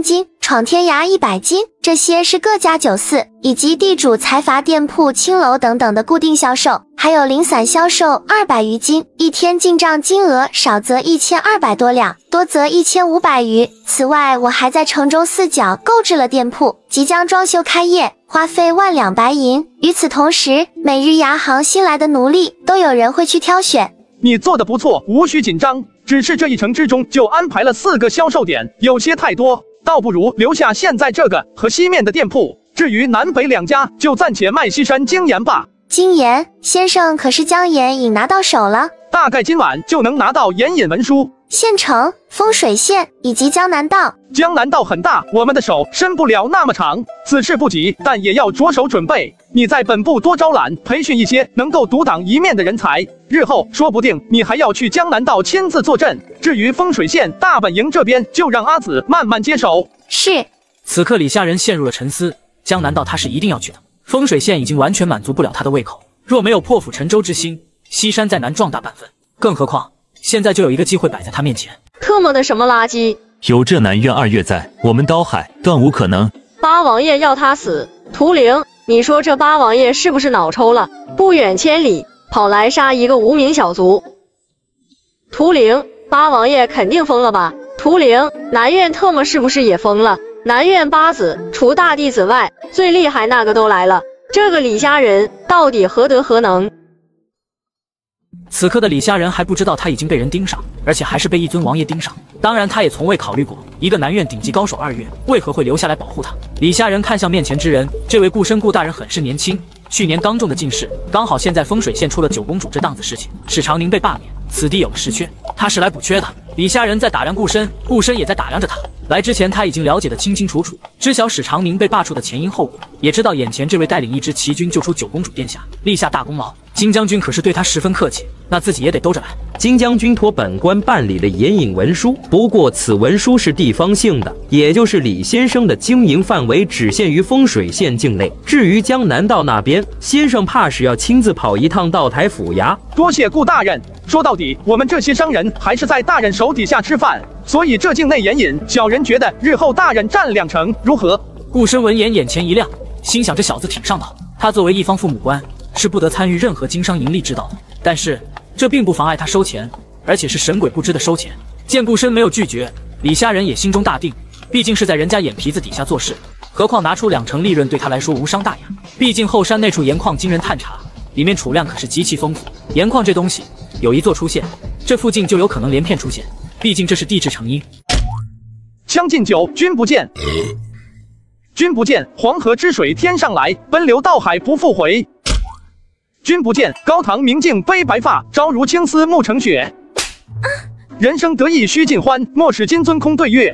闯天涯一百金，这些是各家酒肆以及地主财阀店铺、青楼等等的固定销售，还有零散销售二百余斤，一天进账金额少则一千二百多两，多则一千五百余。此外，我还在城中四角购置了店铺，即将装修开业，花费万两白银。与此同时，每日牙行新来的奴隶都有人会去挑选。 你做的不错，无需紧张。只是这一城之中就安排了四个销售点，有些太多，倒不如留下现在这个和西面的店铺。至于南北两家，就暂且卖西山精盐吧。 精盐，先生可是将盐已拿到手了？ 大概今晚就能拿到盐引文书。 县城、丰水县以及江南道。 江南道很大，我们的手伸不了那么长。此事不急，但也要着手准备。你在本部多招揽、培训一些能够独当一面的人才，日后说不定你还要去江南道亲自坐镇。至于丰水县大本营这边，就让阿紫慢慢接手。 是。 此刻李下人陷入了沉思，江南道他是一定要去的。丰水县已经完全满足不了他的胃口，若没有破釜沉舟之心，西山再难壮大半分。更何况现在就有一个机会摆在他面前。 特么的什么垃圾！ 有这南院二月在，我们刀海断无可能。 八王爷要他死，图灵，你说这八王爷是不是脑抽了？不远千里跑来杀一个无名小卒。图灵，八王爷肯定疯了吧？图灵，南院特么是不是也疯了？南院八子除大弟子外，最厉害那个都来了，这个李家人到底何德何能？ 此刻的李家人还不知道他已经被人盯上，而且还是被一尊王爷盯上。当然，他也从未考虑过一个南院顶级高手二月为何会留下来保护他。李家人看向面前之人，这位顾深顾大人很是年轻，去年刚中的进士，刚好现在丰水县出了九公主这档子事情，史长宁被罢免，此地有了实缺，他是来补缺的。李家人在打量顾深，顾深也在打量着他。来之前他已经了解得清清楚楚，知晓史长宁被罢黜的前因后果，也知道眼前这位带领一支骑军救出九公主殿下，立下大功劳。金将军可是对他十分客气，那自己也得兜着来。 金将军托本官办理了盐引文书，不过此文书是地方性的，也就是李先生的经营范围只限于丰水县境内。至于江南道那边，先生怕是要亲自跑一趟道台府衙。 多谢顾大人。说到底，我们这些商人还是在大人手底下吃饭，所以这境内盐引，小人觉得日后大人占两成如何？ 顾深闻言眼前一亮，心想这小子挺上道。他作为一方父母官，是不得参与任何经商盈利之道的，但是这并不妨碍他收钱，而且是神鬼不知的收钱。见顾深没有拒绝，李家人也心中大定，毕竟是在人家眼皮子底下做事，何况拿出两成利润对他来说无伤大雅。毕竟后山那处盐矿经人探查，里面储量可是极其丰富。盐矿这东西有一座出现，这附近就有可能连片出现，毕竟这是地质成因。 将进酒，君不见。君不见，黄河之水天上来，奔流到海不复回。君不见，高堂明镜悲白发，朝如青丝暮成雪。人生得意须尽欢，莫使金樽空对月。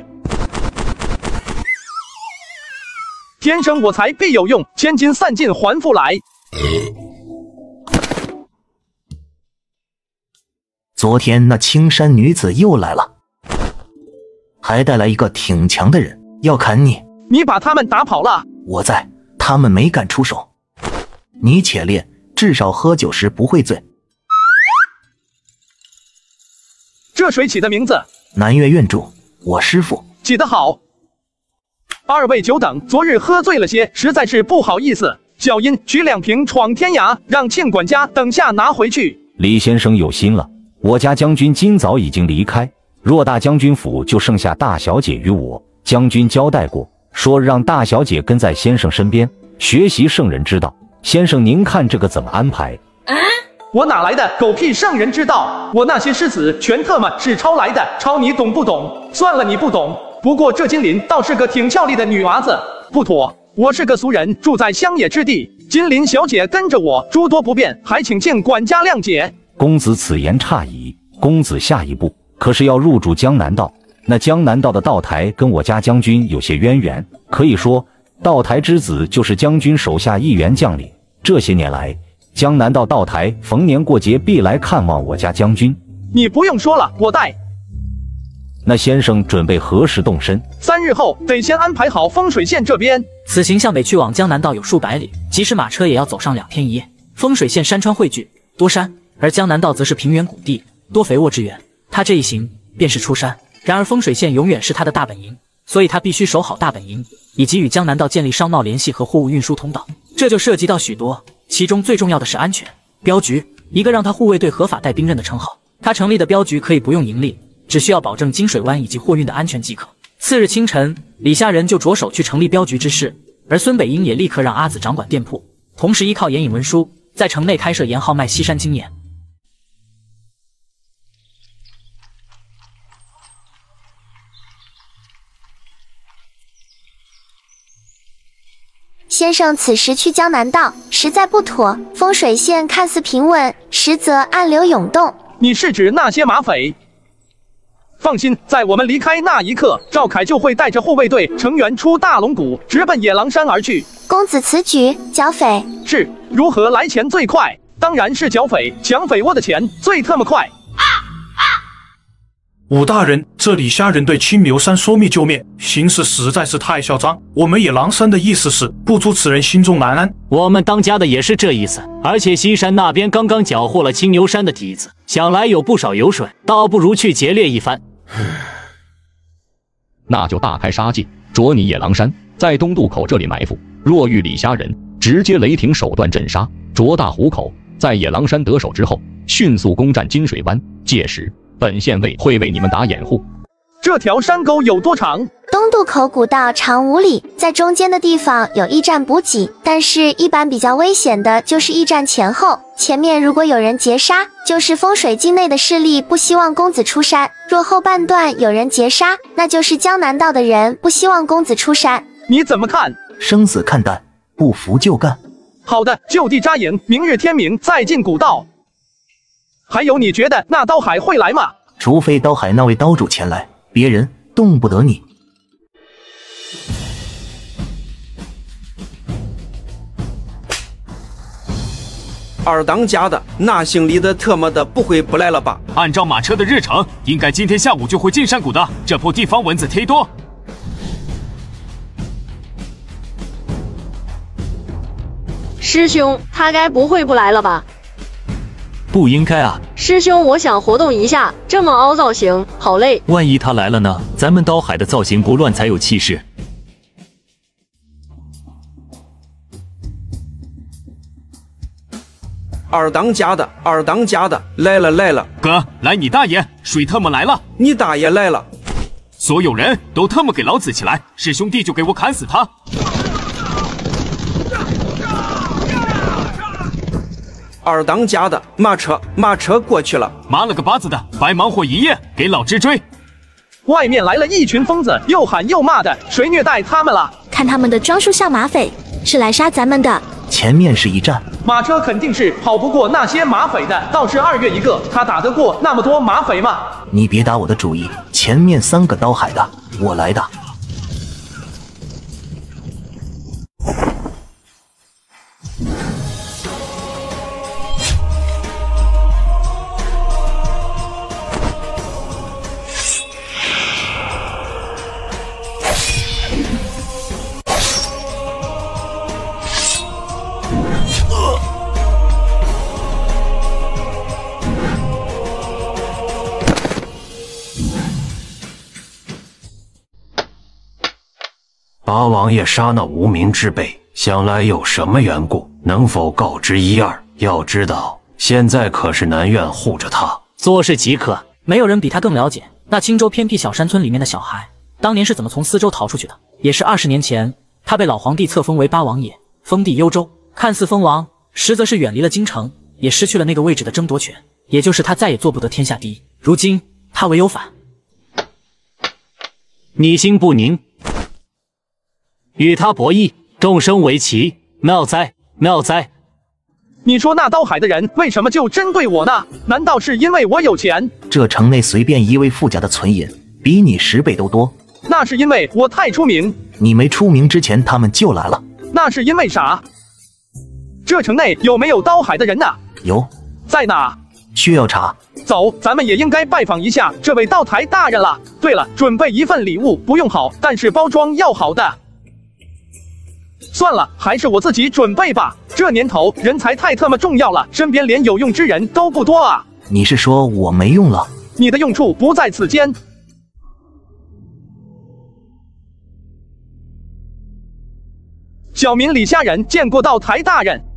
天生我材必有用，千金散尽还复来。 昨天那青山女子又来了，还带来一个挺强的人，要砍你。 你把他们打跑了？ 我在，他们没敢出手。你且练，至少喝酒时不会醉。 这谁起的名字？ 南岳院主，我师父。 起得好。二位久等，昨日喝醉了些，实在是不好意思。小阴取两瓶闯天涯，让庆管家等下拿回去。 李先生有心了，我家将军今早已经离开，偌大将军府就剩下大小姐与我。将军交代过，说让大小姐跟在先生身边，学习圣人之道。先生您看这个怎么安排？ 啊！我哪来的狗屁圣人之道？我那些诗词全特么是抄来的，抄你懂不懂？算了，你不懂。不过这金鳞倒是个挺俏丽的女娃子。不妥，我是个俗人，住在乡野之地。金鳞小姐跟着我，诸多不便，还请庆管家谅解。 公子此言差矣。公子下一步可是要入主江南道。那江南道的道台跟我家将军有些渊源，可以说道台之子就是将军手下一员将领。这些年来，江南道道台逢年过节必来看望我家将军。 你不用说了，我带。 那先生准备何时动身？ 三日后，得先安排好丰水县这边。 此行向北去往江南道有数百里，即使马车也要走上两天一夜。丰水县山川汇聚，多山，而江南道则是平原谷地，多肥沃之源。他这一行便是出山。然而丰水县永远是他的大本营， 所以他必须守好大本营，以及与江南道建立商贸联系和货物运输通道。这就涉及到许多，其中最重要的是安全。镖局，一个让他护卫队合法带兵刃的称号。他成立的镖局可以不用盈利，只需要保证金水湾以及货运的安全即可。次日清晨，李虾仁就着手去成立镖局之事，而孙北英也立刻让阿紫掌管店铺，同时依靠眼影文书，在城内开设盐号卖西山经验。 先生此时去江南道实在不妥，风水线看似平稳，实则暗流涌动。 你是指那些马匪？放心，在我们离开那一刻，赵凯就会带着护卫队成员出大龙谷，直奔野狼山而去。 公子此举剿匪是如何来钱最快？当然是剿匪，抢匪窝的钱最特么快。 武大人，这李虾仁对青牛山说灭就灭，行事实在是太嚣张。我们野狼山的意思是，不出此人心中难安。 我们当家的也是这意思，而且西山那边刚刚缴获了青牛山的底子，想来有不少油水，倒不如去劫掠一番。 那就大开杀戒，捉你野狼山，在东渡口这里埋伏。若遇李虾仁，直接雷霆手段镇杀。捉大虎口，在野狼山得手之后，迅速攻占金水湾。届时，本县尉会为你们打掩护。 这条山沟有多长？ 东渡口古道长五里，在中间的地方有驿站补给，但是一般比较危险的就是驿站前后。前面如果有人劫杀，就是风水境内的势力不希望公子出山；若后半段有人劫杀，那就是江南道的人不希望公子出山。 你怎么看？ 生死看淡，不服就干。 好的，就地扎营，明日天明再进古道。还有，你觉得那刀海会来吗？ 除非刀海那位刀主前来，别人动不得你。 二当家的，那姓李的特么的不会不来了吧？ 按照马车的日程，应该今天下午就会进山谷的。这破地方蚊子忒多。 师兄，他该不会不来了吧？ 不应该啊！ 师兄，我想活动一下，这么凹造型，好累。 万一他来了呢？咱们刀海的造型不乱才有气势。 二当家的，二当家的，来了来了！ 哥，来你大爷！水特么来了！ 你大爷来了！ 所有人都特么给老子起来！是兄弟就给我砍死他！ 二当家的，马车马车过去了！ 妈了个巴子的，白忙活一夜，给老子追！ 外面来了一群疯子，又喊又骂的，谁虐待他们了？ 看他们的装束像马匪，是来杀咱们的。 前面是一站， 马车肯定是跑不过那些马匪的，倒是二月一个，他打得过那么多马匪吗？ 你别打我的主意，前面三个刀海的，我来的。 八王爷杀那无名之辈，想来有什么缘故？能否告知一二？要知道，现在可是南院护着他， 做事即可。 没有人比他更了解那青州偏僻小山村里面的小孩，当年是怎么从四周逃出去的。也是二十年前，他被老皇帝册封为八王爷，封地幽州，看似封王，实则是远离了京城，也失去了那个位置的争夺权，也就是他再也做不得天下第一。如今他唯有反。 你心不宁，与他博弈，众生为棋，妙哉妙哉！ 你说那刀海的人为什么就针对我呢？难道是因为我有钱？ 这城内随便一位富家的存银，比你十倍都多。 那是因为我太出名。 你没出名之前，他们就来了。 那是因为啥？这城内有没有刀海的人呢？ 有。 在哪？ 需要查。 走，咱们也应该拜访一下这位道台大人了。对了，准备一份礼物，不用好，但是包装要好的。算了，还是我自己准备吧。这年头，人才太特么重要了，身边连有用之人都不多啊。 你是说我没用了？ 你的用处不在此间。 小民李虾仁见过道台大人。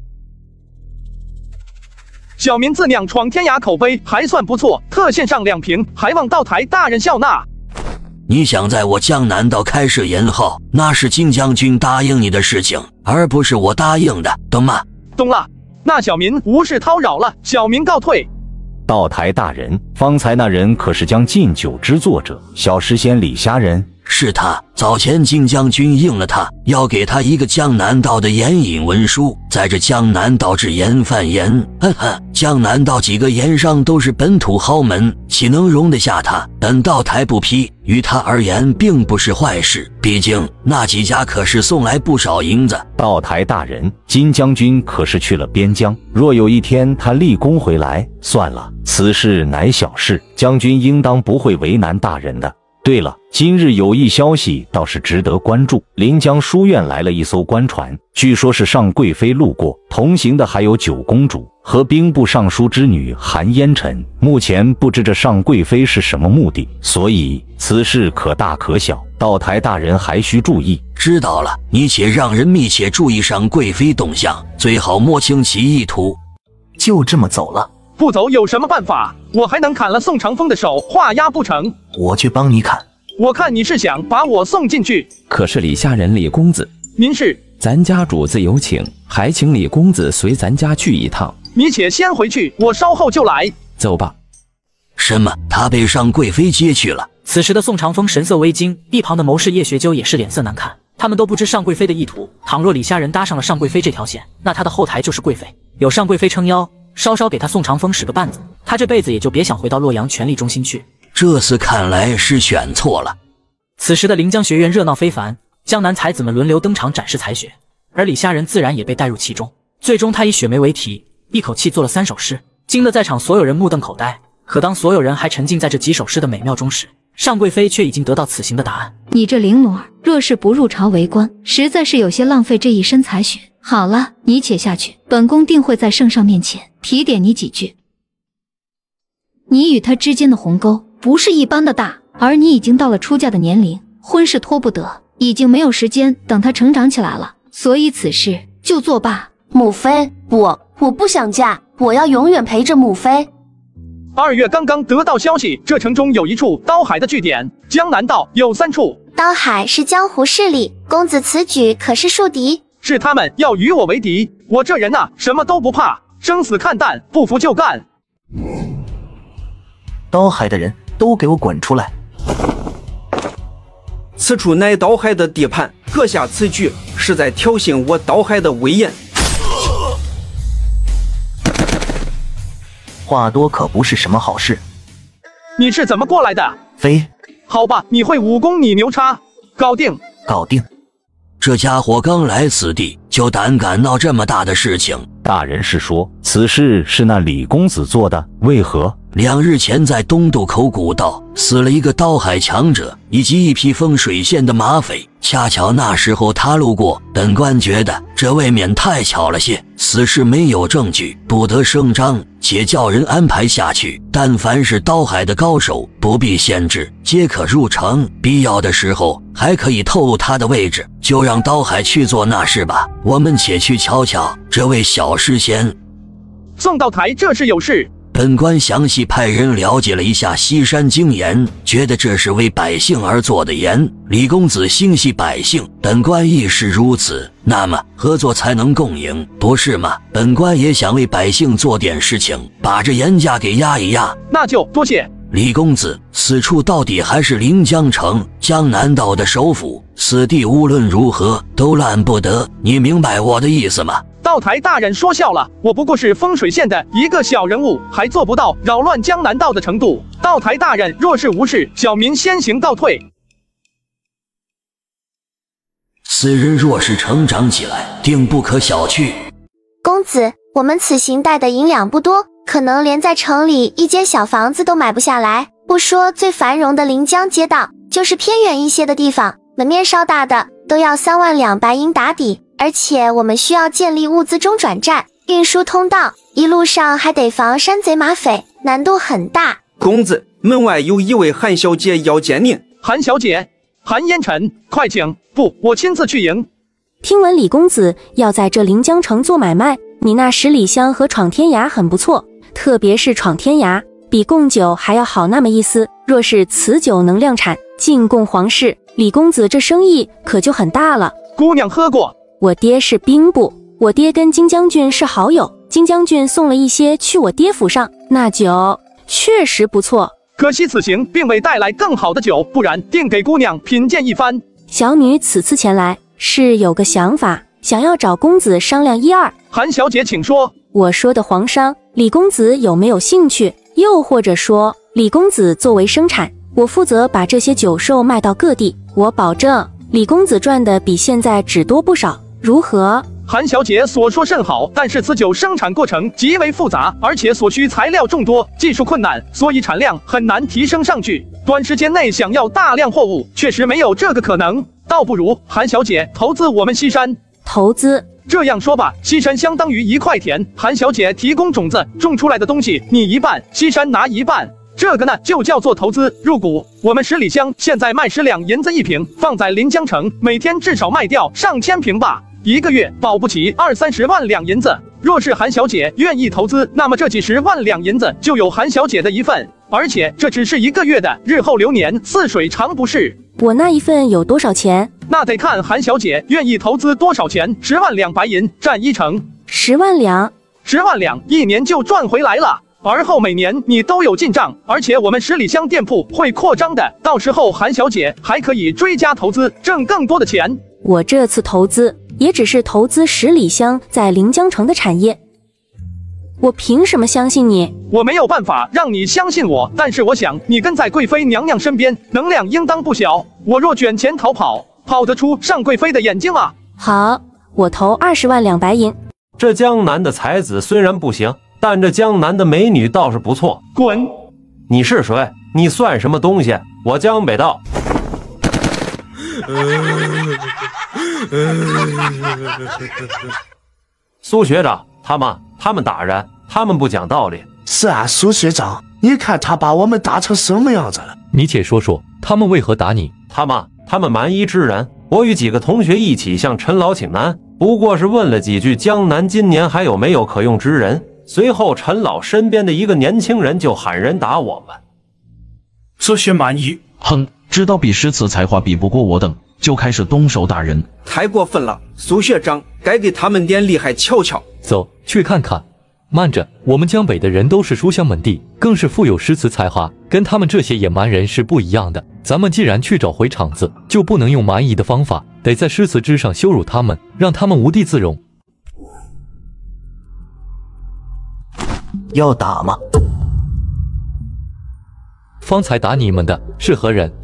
小民自酿闯天涯口碑还算不错，特献上两瓶，还望道台大人笑纳。 你想在我江南道开设盐号，那是金将军答应你的事情，而不是我答应的，懂吗？ 懂了。那小民无事叨扰了，小民告退。 道台大人，方才那人可是将禁酒之作者小石仙李虾仁？ 是他，早前金将军应了他，要给他一个江南道的盐引文书，在这江南道治盐贩盐。哼哼，江南道几个盐商都是本土豪门，岂能容得下他？但道台不批，于他而言并不是坏事，毕竟那几家可是送来不少银子。 道台大人，金将军可是去了边疆，若有一天他立功回来，算了，此事乃小事，将军应当不会为难大人的。对了，今日有一消息倒是值得关注，临江书院来了一艘官船，据说是上贵妃路过，同行的还有九公主和兵部尚书之女韩烟尘。目前不知这上贵妃是什么目的，所以此事可大可小，道台大人还需注意。 知道了，你且让人密切注意上贵妃动向，最好摸清其意图。 就这么走了？ 不走有什么办法？我还能砍了宋长风的手，画押不成？ 我去帮你砍。 我看你是想把我送进去。 可是李虾仁李公子， 您是？ 咱家主子有请，还请李公子随咱家去一趟。 你且先回去，我稍后就来。 走吧。 什么？他被上贵妃接去了？ 此时的宋长风神色微惊，一旁的谋士叶学究也是脸色难看。他们都不知上贵妃的意图，倘若李虾仁搭上了上贵妃这条线，那他的后台就是贵妃，有上贵妃撑腰，稍稍给他宋长风使个绊子，他这辈子也就别想回到洛阳权力中心去。 这次看来是选错了。 此时的临江学院热闹非凡，江南才子们轮流登场展示才学，而李虾仁自然也被带入其中。最终他以雪梅为题，一口气做了三首诗，惊得在场所有人目瞪口呆。可当所有人还沉浸在这几首诗的美妙中时，上贵妃却已经得到此行的答案。 你这玲珑儿，若是不入朝为官，实在是有些浪费这一身才学。好了，你且下去，本宫定会在圣上面前提点你几句。你与他之间的鸿沟不是一般的大，而你已经到了出嫁的年龄，婚事拖不得，已经没有时间等他成长起来了，所以此事就作罢。 母妃，我我不想嫁，我要永远陪着母妃。 二月刚刚得到消息，这城中有一处刀海的据点，江南道有三处。 刀海是江湖势力，公子此举可是树敌？ 是他们要与我为敌，我这人呐、啊，什么都不怕，生死看淡，不服就干。 刀海的人都给我滚出来！ 此处乃刀海的地盘，阁下此举是在挑衅我刀海的威严。 话多可不是什么好事。 你是怎么过来的？ 飞。 好吧，你会武功，你牛叉，搞定。 搞定。 这家伙刚来此地就胆敢闹这么大的事情。 大人是说此事是那李公子做的？为何？ 两日前在东渡口古道死了一个刀海强者，以及一匹风水县的马匪。恰巧那时候他路过，本官觉得这未免太巧了些。此事没有证据，不得声张，且叫人安排下去。但凡是刀海的高手，不必限制，皆可入城。必要的时候还可以透露他的位置，就让刀海去做那事吧。我们且去瞧瞧这位小诗仙。 宋道台这是有事。 本官详细派人了解了一下西山精盐，觉得这是为百姓而做的盐。李公子心系百姓，本官亦是如此。那么合作才能共赢，不是吗？本官也想为百姓做点事情，把这盐价给压一压。 那就多谢。 李公子，此处到底还是临江城，江南道的首府，此地无论如何都烂不得，你明白我的意思吗？ 道台大人说笑了，我不过是风水县的一个小人物，还做不到扰乱江南道的程度。道台大人若是无事，小民先行告退。 此人若是成长起来，定不可小觑。 公子，我们此行带的银两不多，可能连在城里一间小房子都买不下来。不说最繁荣的临江街道，就是偏远一些的地方，门面稍大的都要三万两白银打底。而且我们需要建立物资中转站、运输通道，一路上还得防山贼马匪，难度很大。 公子，门外有一位韩小姐要见您。 韩小姐，韩烟尘，快请。不，我亲自去迎。 听闻李公子要在这临江城做买卖，你那十里香和闯天涯很不错，特别是闯天涯，比贡酒还要好那么一丝。若是此酒能量产，进贡皇室，李公子这生意可就很大了。 姑娘喝过？ 我爹是兵部，我爹跟金将军是好友，金将军送了一些去我爹府上，那酒确实不错。 可惜此行并未带来更好的酒，不然定给姑娘品鉴一番。 小女此次前来是有个想法，想要找公子商量一二。 韩小姐请说。 我说的皇商，李公子有没有兴趣？又或者说，李公子作为生产，我负责把这些酒售卖到各地，我保证李公子赚的比现在只多不少，如何？ 韩小姐所说甚好，但是此酒生产过程极为复杂，而且所需材料众多，技术困难，所以产量很难提升上去。短时间内想要大量货物，确实没有这个可能。倒不如韩小姐投资我们西山。 投资？ 这样说吧，西山相当于一块田，韩小姐提供种子，种出来的东西你一半，西山拿一半。这个呢，就叫做投资入股。我们十里香现在卖十两银子一瓶，放在临江城，每天至少卖掉上千瓶吧。一个月保不齐二三十万两银子。若是韩小姐愿意投资，那么这几十万两银子就有韩小姐的一份，而且这只是一个月的，日后流年似水长不逝。 我那一份有多少钱？ 那得看韩小姐愿意投资多少钱。十万两白银占一成。 十万两？ 十万两一年就赚回来了。而后每年你都有进账，而且我们十里香店铺会扩张的，到时候韩小姐还可以追加投资，挣更多的钱。 我这次投资也只是投资十里香在临江城的产业，我凭什么相信你？ 我没有办法让你相信我，但是我想你跟在贵妃娘娘身边，能量应当不小。我若卷钱逃跑，跑得出上贵妃的眼睛吗？ 好，我投二十万两白银。 这江南的才子虽然不行，但这江南的美女倒是不错。 滚！ 你是谁？你算什么东西？我江北道。苏学长，他们他们打人，他们不讲道理。 是啊，苏学长，你看他把我们打成什么样子了？ 你且说说，他们为何打你？ 他们他们蛮夷之人，我与几个同学一起向陈老请难，不过是问了几句江南今年还有没有可用之人。随后陈老身边的一个年轻人就喊人打我们。 这些蛮夷， 哼，知道比诗词才华比不过我等，就开始动手打人， 太过分了！苏学长，该给他们点厉害瞧瞧。 走去看看。慢着，我们江北的人都是书香门第，更是富有诗词才华，跟他们这些野蛮人是不一样的。咱们既然去找回场子，就不能用蛮夷的方法，得在诗词之上羞辱他们，让他们无地自容。 要打吗？ 方才打你们的是何人？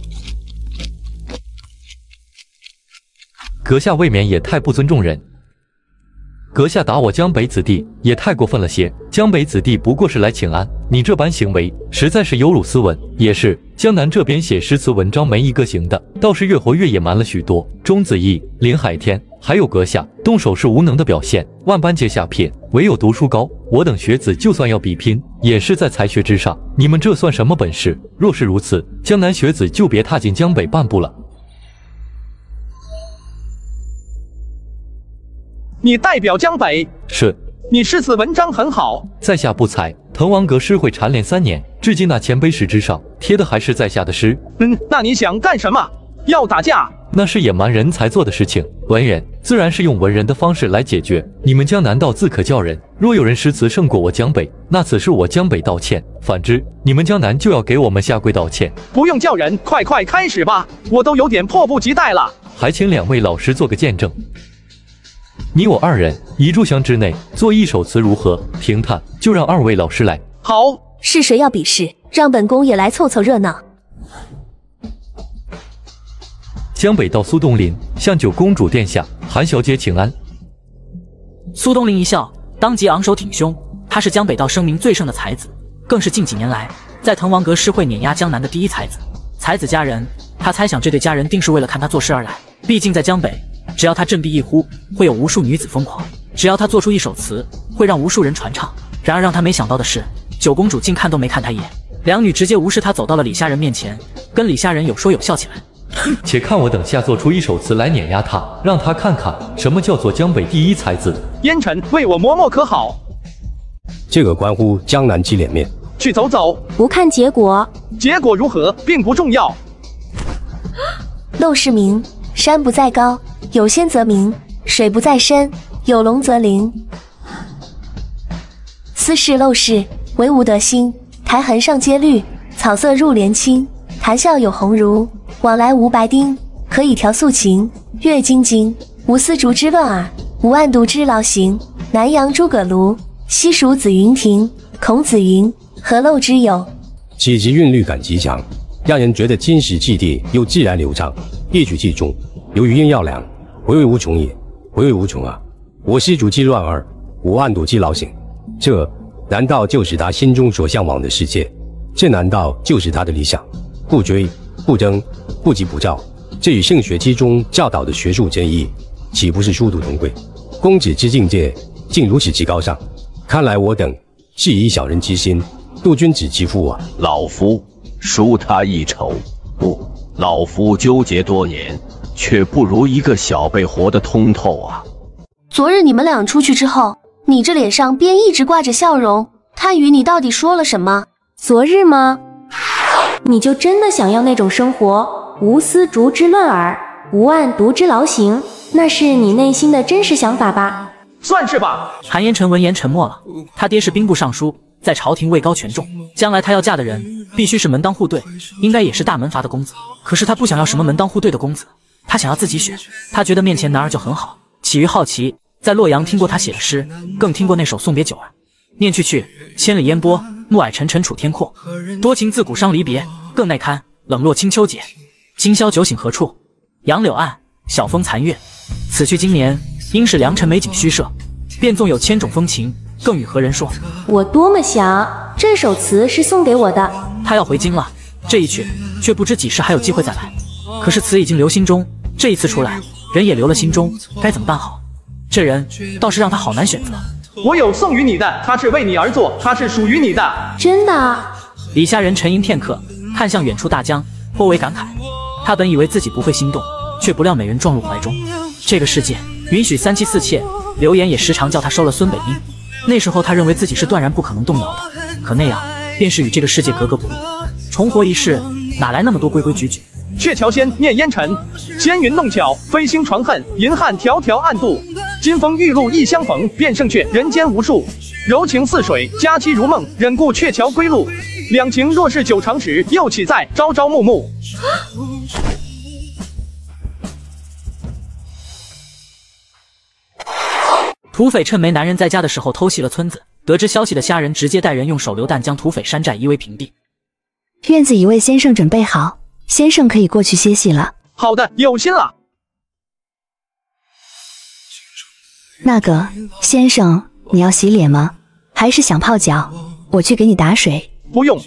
阁下未免也太不尊重人。阁下打我江北子弟也太过分了些，江北子弟不过是来请安，你这般行为实在是有辱斯文。也是，江南这边写诗词文章没一个行的，倒是越活越野蛮了许多。钟子义、林海天还有阁下，动手是无能的表现，万般皆下品，唯有读书高。我等学子就算要比拼，也是在才学之上，你们这算什么本事？若是如此，江南学子就别踏进江北半步了。 你代表江北？ 是。 你诗词文章很好， 在下不才。滕王阁诗会蝉联三年，至今那前碑石之上贴的还是在下的诗。 嗯，那你想干什么？要打架？ 那是野蛮人才做的事情，文人自然是用文人的方式来解决。你们江南道自可教人，若有人诗词胜过我江北，那此是我江北道歉；反之，你们江南就要给我们下跪道歉。 不用叫人，快快开始吧，我都有点迫不及待了。 还请两位老师做个见证。你我二人一炷香之内做一首词如何？评判就让二位老师来。 好， 是谁要比试？让本宫也来凑凑热闹。 江北道苏东林向九公主殿下韩小姐请安。 苏东林一笑，当即昂首挺胸。他是江北道声名最盛的才子，更是近几年来在滕王阁诗会碾压江南的第一才子。才子佳人，他猜想这对佳人定是为了看他做事而来。毕竟在江北，只要他振臂一呼，会有无数女子疯狂；只要他做出一首词，会让无数人传唱。然而让他没想到的是，九公主竟看都没看他一眼，两女直接无视他走到了李虾仁面前，跟李虾仁有说有笑起来。 且看我等下做出一首词来碾压他，让他看看什么叫做江北第一才子。 烟尘，为我磨磨可好？ 这个关乎江南之脸面。 去走走， 不看结果， 结果如何并不重要。 陋室铭：山不在高，有仙则名；水不在深，有龙则灵。斯是陋室，惟吾德馨。苔痕上阶绿，草色入帘青。谈笑有鸿儒，往来无白丁。可以调素琴，阅金经。无丝竹之乱耳，无案牍之劳形。南阳诸葛庐，西蜀子云亭。孔子云：何陋之有？ 几集韵律感极强，让人觉得金石质地又自然流畅，一曲即中，有余音要良，回味无穷也，回味无穷啊！我丝竹之乱耳，无案牍之劳形。这难道就是他心中所向往的世界？这难道就是他的理想？不追不争不急不躁，这与性学之中教导的学术真意，岂不是殊途同归？公子之境界竟如此之高尚，看来我等是以小人之心度君子之腹啊！ 老夫输他一筹，不，老夫纠结多年，却不如一个小辈活得通透啊！ 昨日你们俩出去之后，你这脸上便一直挂着笑容，他与你到底说了什么？ 昨日吗？你就真的想要那种生活，无丝竹之乱耳，无案牍之劳形？那是你内心的真实想法吧？ 算是吧。 韩延辰闻言沉默了。他爹是兵部尚书，在朝廷位高权重，将来他要嫁的人必须是门当户对，应该也是大门阀的公子。可是他不想要什么门当户对的公子，他想要自己选。他觉得面前男儿就很好，起于好奇，在洛阳听过他写的诗，更听过那首送别九儿。念去去，千里烟波，暮霭沉沉楚天阔。多情自古伤离别，更耐堪冷落清秋节。今宵酒醒何处？杨柳岸，晓风残月。此去经年，应是良辰美景虚设。便纵有千种风情，更与何人说？ 我多么想，这首词是送给我的。 他要回京了，这一去却不知几时还有机会再来。可是词已经留心中，这一次出来，人也留了心中，该怎么办好？这人倒是让他好难选择。 我有送与你的，它是为你而作，它是属于你的。 真的？ 李虾仁沉吟片刻，看向远处大江，颇为感慨。他本以为自己不会心动，却不料美人撞入怀中。这个世界允许三妻四妾，流言也时常叫他收了孙本英。那时候他认为自己是断然不可能动摇的，可那样便是与这个世界格格不入。重活一世，哪来那么多规规矩矩？ 鹊桥仙，念烟尘，仙云弄巧，飞星传恨，银汉迢迢暗度。金风玉露一相逢，便胜却人间无数。柔情似水，佳期如梦，忍顾鹊桥归路。两情若是久长时，又岂在朝朝暮暮。 土匪趁没男人在家的时候偷袭了村子，得知消息的虾仁直接带人用手榴弹将土匪山寨夷为平地。 院子已为先生准备好，先生可以过去歇息了。 好的，有心了。 那个先生，你要洗脸吗？还是想泡脚？我去给你打水。 不用。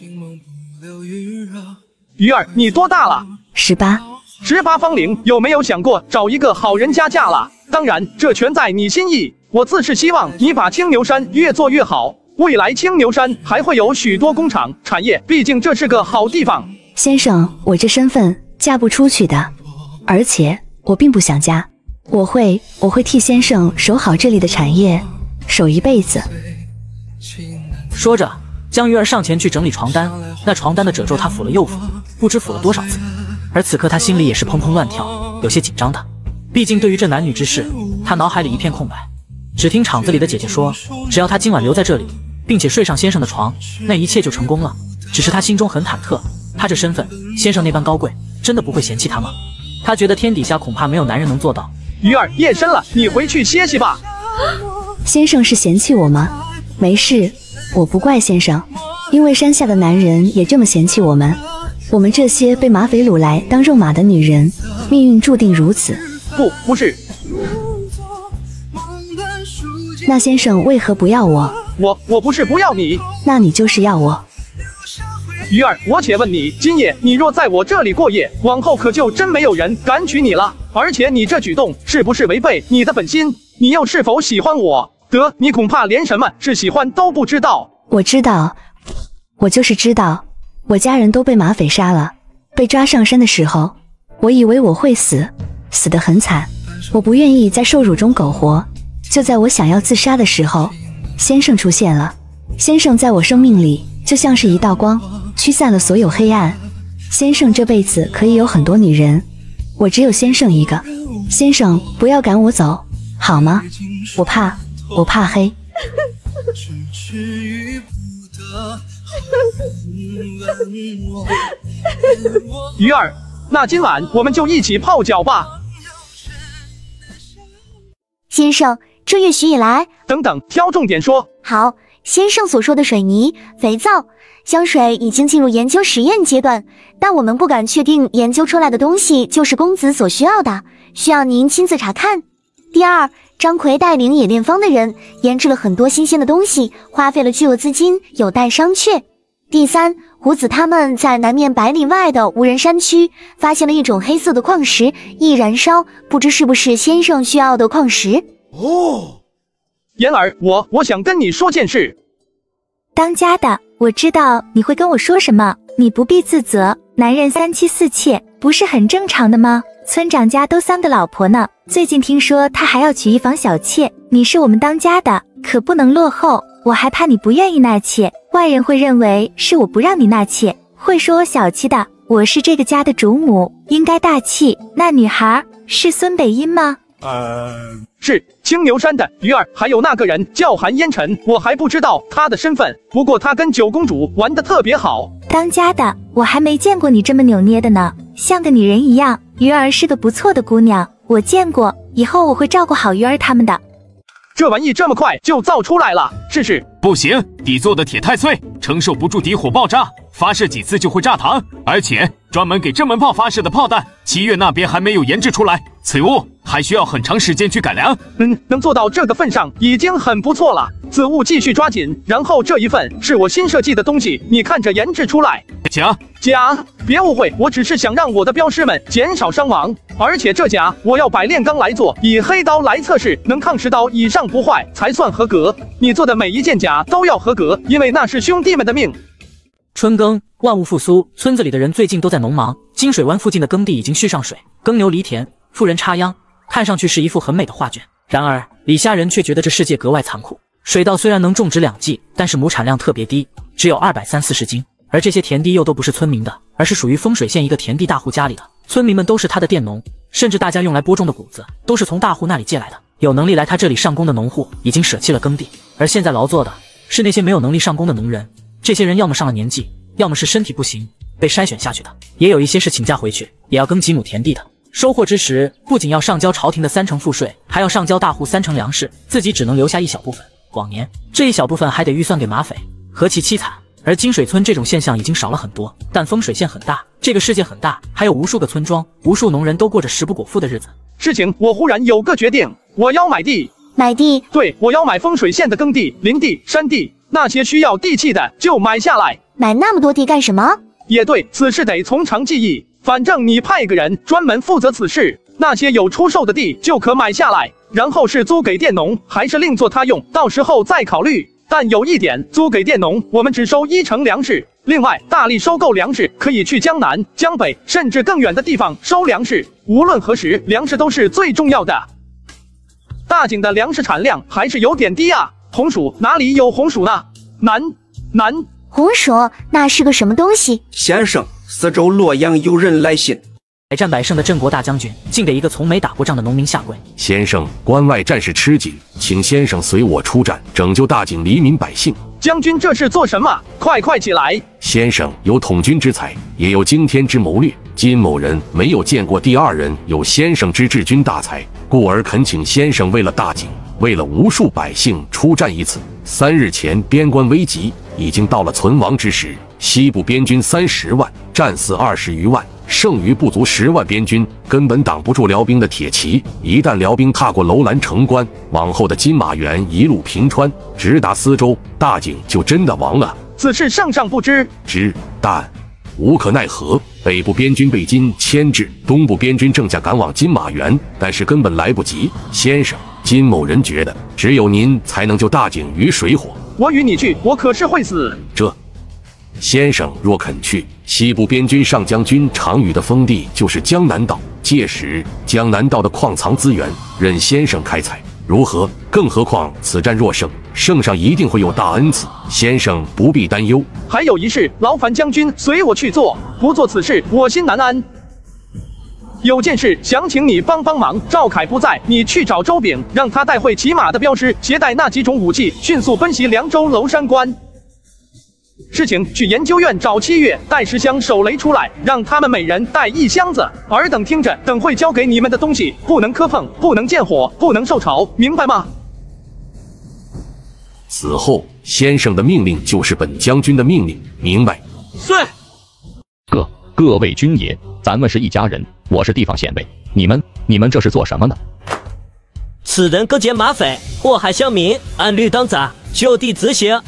鱼儿，你多大了？ 十八。 十八芳龄，有没有想过找一个好人家嫁了？当然，这全在你心意。我自是希望你把青牛山越做越好，未来青牛山还会有许多工厂产业，毕竟这是个好地方。 先生，我这身份嫁不出去的，而且我并不想嫁。我会，我会替先生守好这里的产业，守一辈子。 说着，江鱼儿上前去整理床单，那床单的褶皱他抚了又抚，不知抚了多少次。而此刻他心里也是砰砰乱跳，有些紧张的。毕竟对于这男女之事，他脑海里一片空白。只听厂子里的姐姐说，只要他今晚留在这里，并且睡上先生的床，那一切就成功了。只是他心中很忐忑，他这身份，先生那般高贵，真的不会嫌弃他吗？他觉得天底下恐怕没有男人能做到。 鱼儿，夜深了，你回去歇息吧。 先生是嫌弃我吗？没事，我不怪先生，因为山下的男人也这么嫌弃我们。我们这些被马匪掳来当肉马的女人，命运注定如此。 不，不是。 那先生为何不要我？ 我我不是不要你， 那你就是要我。 鱼儿，我且问你，今夜你若在我这里过夜，往后可就真没有人敢娶你了。而且你这举动是不是违背你的本心？你又是否喜欢我？得，你恐怕连什么是喜欢都不知道。 我知道，我就是知道，我家人都被马匪杀了，被抓上山的时候， 我以为我会死，死得很惨。我不愿意在受辱中苟活。就在我想要自杀的时候，先生出现了。先生在我生命里就像是一道光，驱散了所有黑暗。先生这辈子可以有很多女人，我只有先生一个。先生，不要赶我走，好吗？我怕，我怕黑。 鱼儿，那今晚我们就一起泡脚吧。 先生，这月许以来…… 等等，挑重点说。 好，先生所说的水泥、肥皂、香水已经进入研究实验阶段，但我们不敢确定研究出来的东西就是公子所需要的，需要您亲自查看。第二，张奎带领冶炼坊的人研制了很多新鲜的东西，花费了巨额资金，有待商榷。第三，胡子他们在南面百里外的无人山区发现了一种黑色的矿石，易燃烧，不知是不是先生需要的矿石。 哦，言儿，我我想跟你说件事。 当家的，我知道你会跟我说什么，你不必自责。男人三妻四妾不是很正常的吗？村长家都三个老婆呢，最近听说他还要娶一房小妾。你是我们当家的，可不能落后。我还怕你不愿意纳妾，外人会认为是我不让你纳妾，会说我小气的。我是这个家的主母，应该大气。那女孩是孙北音吗？ 呃，是青牛山的鱼儿，还有那个人叫韩烟尘，我还不知道他的身份。不过他跟九公主玩得特别好。 当家的，我还没见过你这么扭捏的呢，像个女人一样。鱼儿是个不错的姑娘，我见过，以后我会照顾好鱼儿他们的。 这玩意这么快就造出来了，试试。 不行，底座的铁太脆，承受不住底火爆炸，发射几次就会炸膛。而且专门给正门炮发射的炮弹，七月那边还没有研制出来，此物还需要很长时间去改良。 嗯，能做到这个份上已经很不错了。此物继续抓紧，然后这一份是我新设计的东西，你看着研制出来。 甲甲，别误会，我只是想让我的镖师们减少伤亡。而且这甲我要百炼钢来做，以黑刀来测试，能抗十刀以上不坏才算合格。你做的每一件甲都要合格，因为那是兄弟们的命。 春耕，万物复苏，村子里的人最近都在农忙。金水湾附近的耕地已经蓄上水，耕牛犁田，妇人插秧，看上去是一幅很美的画卷。然而李虾人却觉得这世界格外残酷。水稻虽然能种植两季，但是亩产量特别低，只有二百三四十斤。而这些田地又都不是村民的，而是属于风水县一个田地大户家里的。村民们都是他的佃农，甚至大家用来播种的谷子都是从大户那里借来的。有能力来他这里上工的农户已经舍弃了耕地，而现在劳作的是那些没有能力上工的农人。这些人要么上了年纪，要么是身体不行被筛选下去的，也有一些是请假回去也要耕几亩田地的。收获之时，不仅要上交朝廷的三成赋税，还要上交大户三成粮食，自己只能留下一小部分。往年这一小部分还得预算给马匪，何其凄惨。而金水村这种现象已经少了很多，但风水县很大，这个世界很大，还有无数个村庄，无数农人都过着食不果腹的日子。 事情我忽然有个决定，我要买地。 买地？ 对，我要买风水县的耕地、林地、山地，那些需要地契的就买下来。 买那么多地干什么？ 也对，此事得从长计议。反正你派个人专门负责此事，那些有出售的地就可买下来，然后是租给佃农，还是另作他用，到时候再考虑。但有一点，租给佃农，我们只收一成粮食。另外，大力收购粮食，可以去江南、江北，甚至更远的地方收粮食。无论何时，粮食都是最重要的。大井的粮食产量还是有点低啊。红薯哪里有红薯呢？南南红薯那是个什么东西？ 先生，四周洛阳有人来信。 百战百胜的镇国大将军竟给一个从没打过仗的农民下跪。 先生，关外战事吃紧，请先生随我出战，拯救大井黎民百姓。 将军这是做什么？快快起来！ 先生有统军之才，也有惊天之谋略。金某人没有见过第二人有先生之治军大才，故而恳请先生为了大井，为了无数百姓出战一次。三日前边关危急，已经到了存亡之时。西部边军三十万，战死二十余万，剩余不足十万边军根本挡不住辽兵的铁骑。一旦辽兵踏过楼兰城关，往后的金马原一路平川，直达司州，大井就真的亡了。 此事圣上不知， 知，但无可奈何。北部边军被金牵制，东部边军正想赶往金马原，但是根本来不及。先生，金某人觉得只有您才能救大井于水火。 我与你去，我可是会死。 这先生若肯去，西部边军上将军常宇的封地就是江南道，届时江南道的矿藏资源任先生开采，如何？更何况此战若胜，圣上一定会有大恩赐，先生不必担忧。 还有一事，劳烦将军随我去做，不做此事，我心难安。有件事想请你帮帮忙。赵凯不在，你去找周炳，让他带会骑马的镖师，携带那几种武器，迅速奔袭凉州娄山关。事情去研究院找七月，带十箱手雷出来，让他们每人带一箱子。尔等听着，等会交给你们的东西，不能磕碰，不能见火，不能受潮，明白吗？ 此后，先生的命令就是本将军的命令，明白？ 是。 各各位军爷，咱们是一家人。我是地方县尉，你们你们这是做什么呢？ 此人各捡马匪，祸害乡民，按律当斩，就地执行。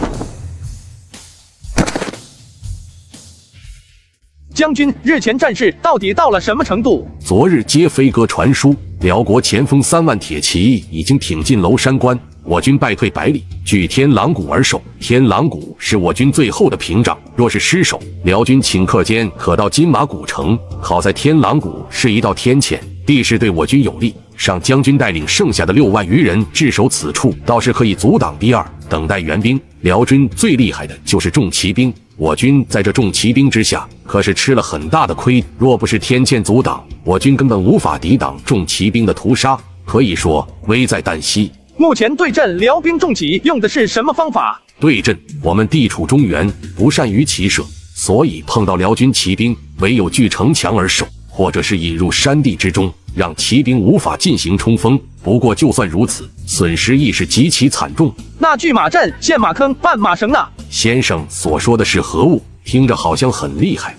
将军，日前战事到底到了什么程度？ 昨日接飞鸽传书，辽国前锋三万铁骑已经挺进娄山关，我军败退百里，据天狼谷而守。天狼谷是我军最后的屏障，若是失守，辽军顷刻间可到金马古城。好在天狼谷是一道天堑，地势对我军有利。上将军带领剩下的六万余人驻守此处，倒是可以阻挡敌二，等待援兵。辽军最厉害的就是重骑兵，我军在这重骑兵之下可是吃了很大的亏，若不是天堑阻挡，我军根本无法抵挡重骑兵的屠杀，可以说危在旦夕。 目前对阵辽兵重骑用的是什么方法？ 对阵，我们地处中原，不善于骑射，所以碰到辽军骑兵，唯有据城墙而守，或者是引入山地之中，让骑兵无法进行冲锋。不过就算如此，损失亦是极其惨重。 那拒马阵、陷马坑、绊马绳呢？ 先生所说的是何物？听着好像很厉害。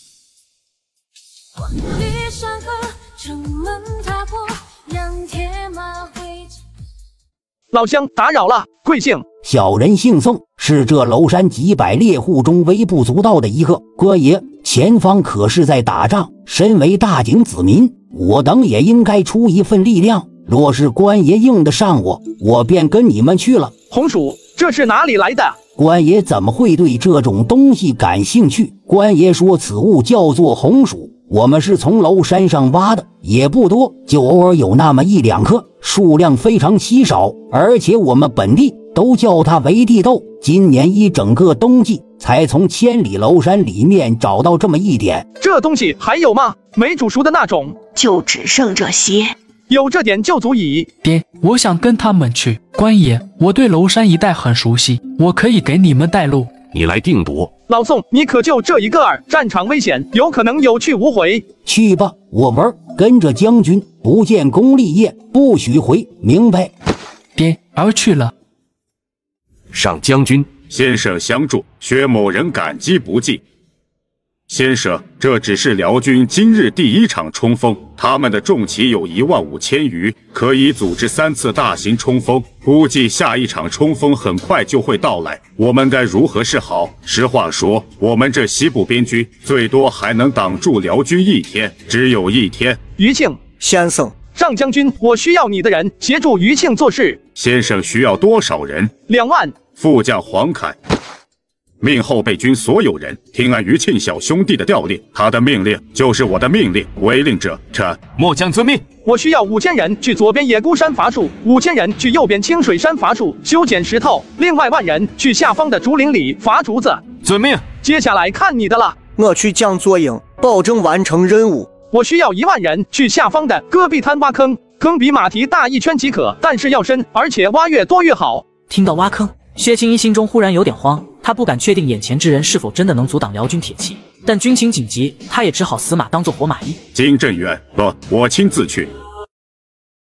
老乡，打扰了，贵姓？ 小人姓宋，是这娄山几百猎户中微不足道的一个。官爷，前方可是在打仗，身为大井子民，我等也应该出一份力量。若是官爷应得上我，我便跟你们去了。 红薯，这是哪里来的？ 官爷怎么会对这种东西感兴趣？官爷说此物叫做红薯，我们是从娄山上挖的，也不多，就偶尔有那么一两颗，数量非常稀少，而且我们本地都叫它为地豆。今年一整个冬季才从千里娄山里面找到这么一点。 这东西还有吗？没煮熟的那种？ 就只剩这些。 有这点就足矣。 爹，我想跟他们去。官爷，我对娄山一带很熟悉，我可以给你们带路。 你来定夺。 老宋，你可就这一个儿，战场危险，有可能有去无回。 去吧，我们跟着将军，不见功立业，不许回，明白？ 爹，儿去了。 上将军， 先生相助，薛某人感激不尽。先生，这只是辽军今日第一场冲锋，他们的重骑有一万五千余，可以组织三次大型冲锋。估计下一场冲锋很快就会到来，我们该如何是好？实话说，我们这西部边军最多还能挡住辽军一天，只有一天。 余庆先生， 上将军，我需要你的人协助余庆做事。 先生需要多少人？ 两万。 副将黄凯。命后备军所有人听按余庆小兄弟的调令，他的命令就是我的命令，违令者斩。 末将遵命。 我需要五千人去左边野孤山伐树，五千人去右边清水山伐树修剪石头，另外万人去下方的竹林里伐竹子。 遵命。 接下来看你的了。 我去将作营，保证完成任务。 我需要一万人去下方的戈壁滩挖坑，坑比马蹄大一圈即可，但是要深，而且挖越多越好。 听到挖坑，薛青一心中忽然有点慌。他不敢确定眼前之人是否真的能阻挡辽军铁骑，但军情紧急，他也只好死马当做活马医。 经镇远，不，我亲自去。